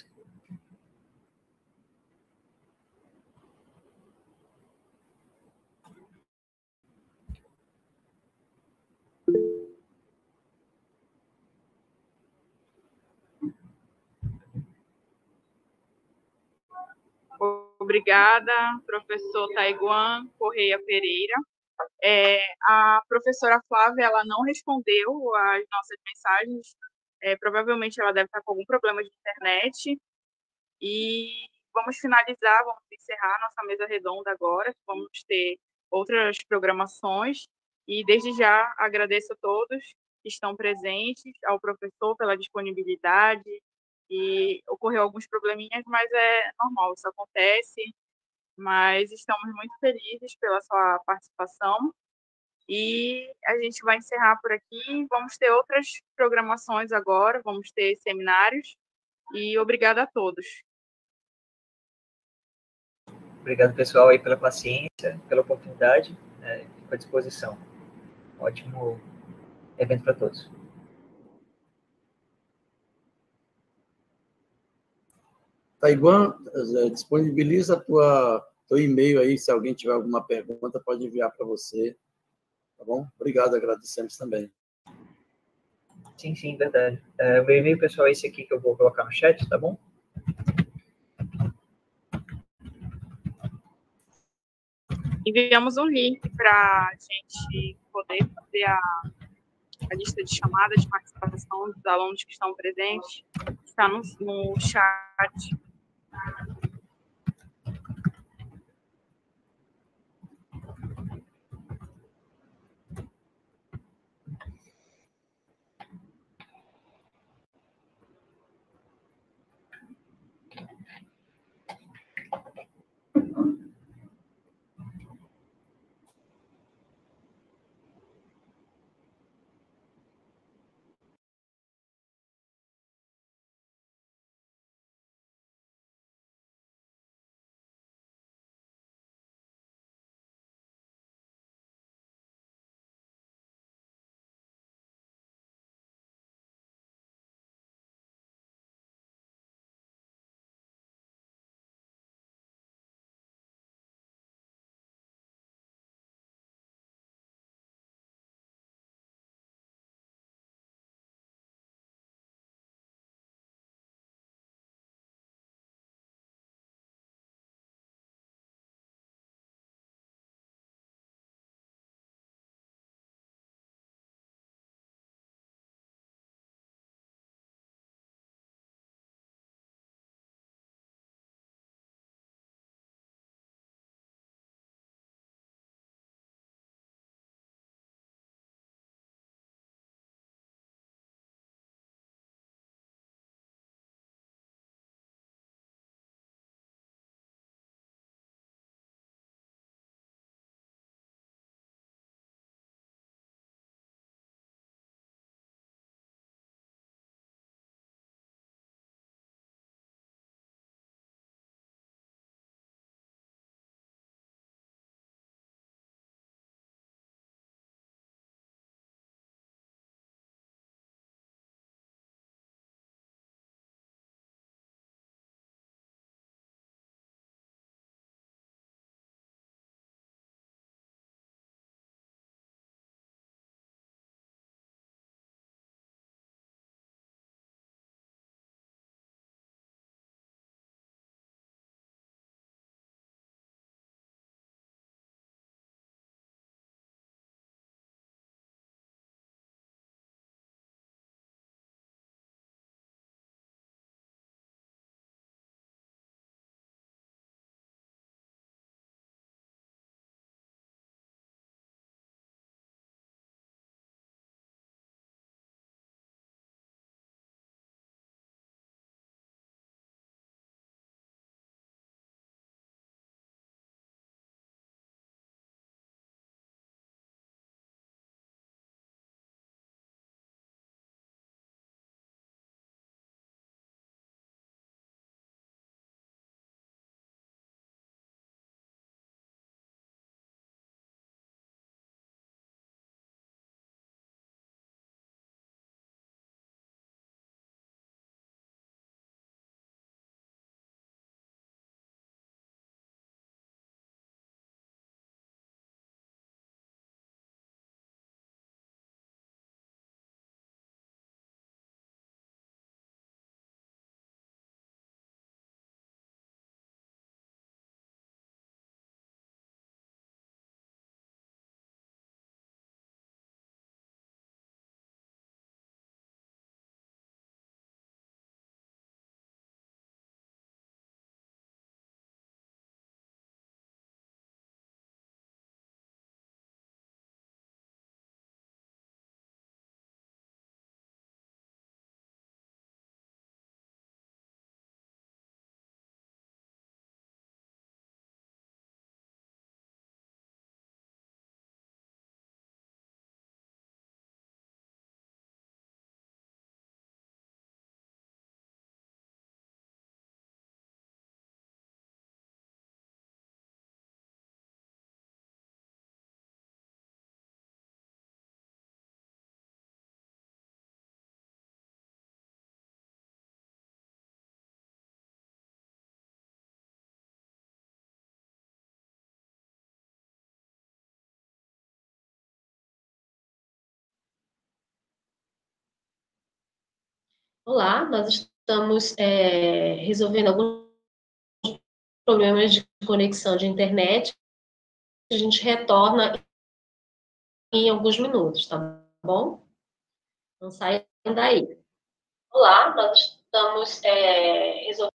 Obrigada, professor Taiguan Correia Pereira. É, a professora Flávia, ela não respondeu às nossas mensagens, é, provavelmente ela deve estar com algum problema de internet, e vamos finalizar, vamos encerrar nossa mesa redonda agora, vamos ter outras programações, e desde já agradeço a todos que estão presentes, ao professor pela disponibilidade, e ocorreu alguns probleminhas, mas é normal, isso acontece, mas estamos muito felizes pela sua participação, e a gente vai encerrar por aqui, vamos ter outras programações agora, vamos ter seminários, e obrigada a todos. Obrigado, pessoal, aí pela paciência, pela oportunidade, é, fico à disposição. Ótimo evento para todos. Taiguan, disponibiliza tua teu e-mail aí, se alguém tiver alguma pergunta, pode enviar para você, tá bom? Obrigado, agradecemos também. Sim, sim, verdade. É, o meu e-mail, pessoal, é esse aqui que eu vou colocar no chat, tá bom? Enviamos um link para a gente poder fazer a, a lista de chamadas de participação dos alunos que estão presentes. Está no, no chat. Olá, nós estamos é, resolvendo alguns problemas de conexão de internet. A gente retorna em alguns minutos, tá bom? Não saiam daí. Olá, nós estamos é, resolvendo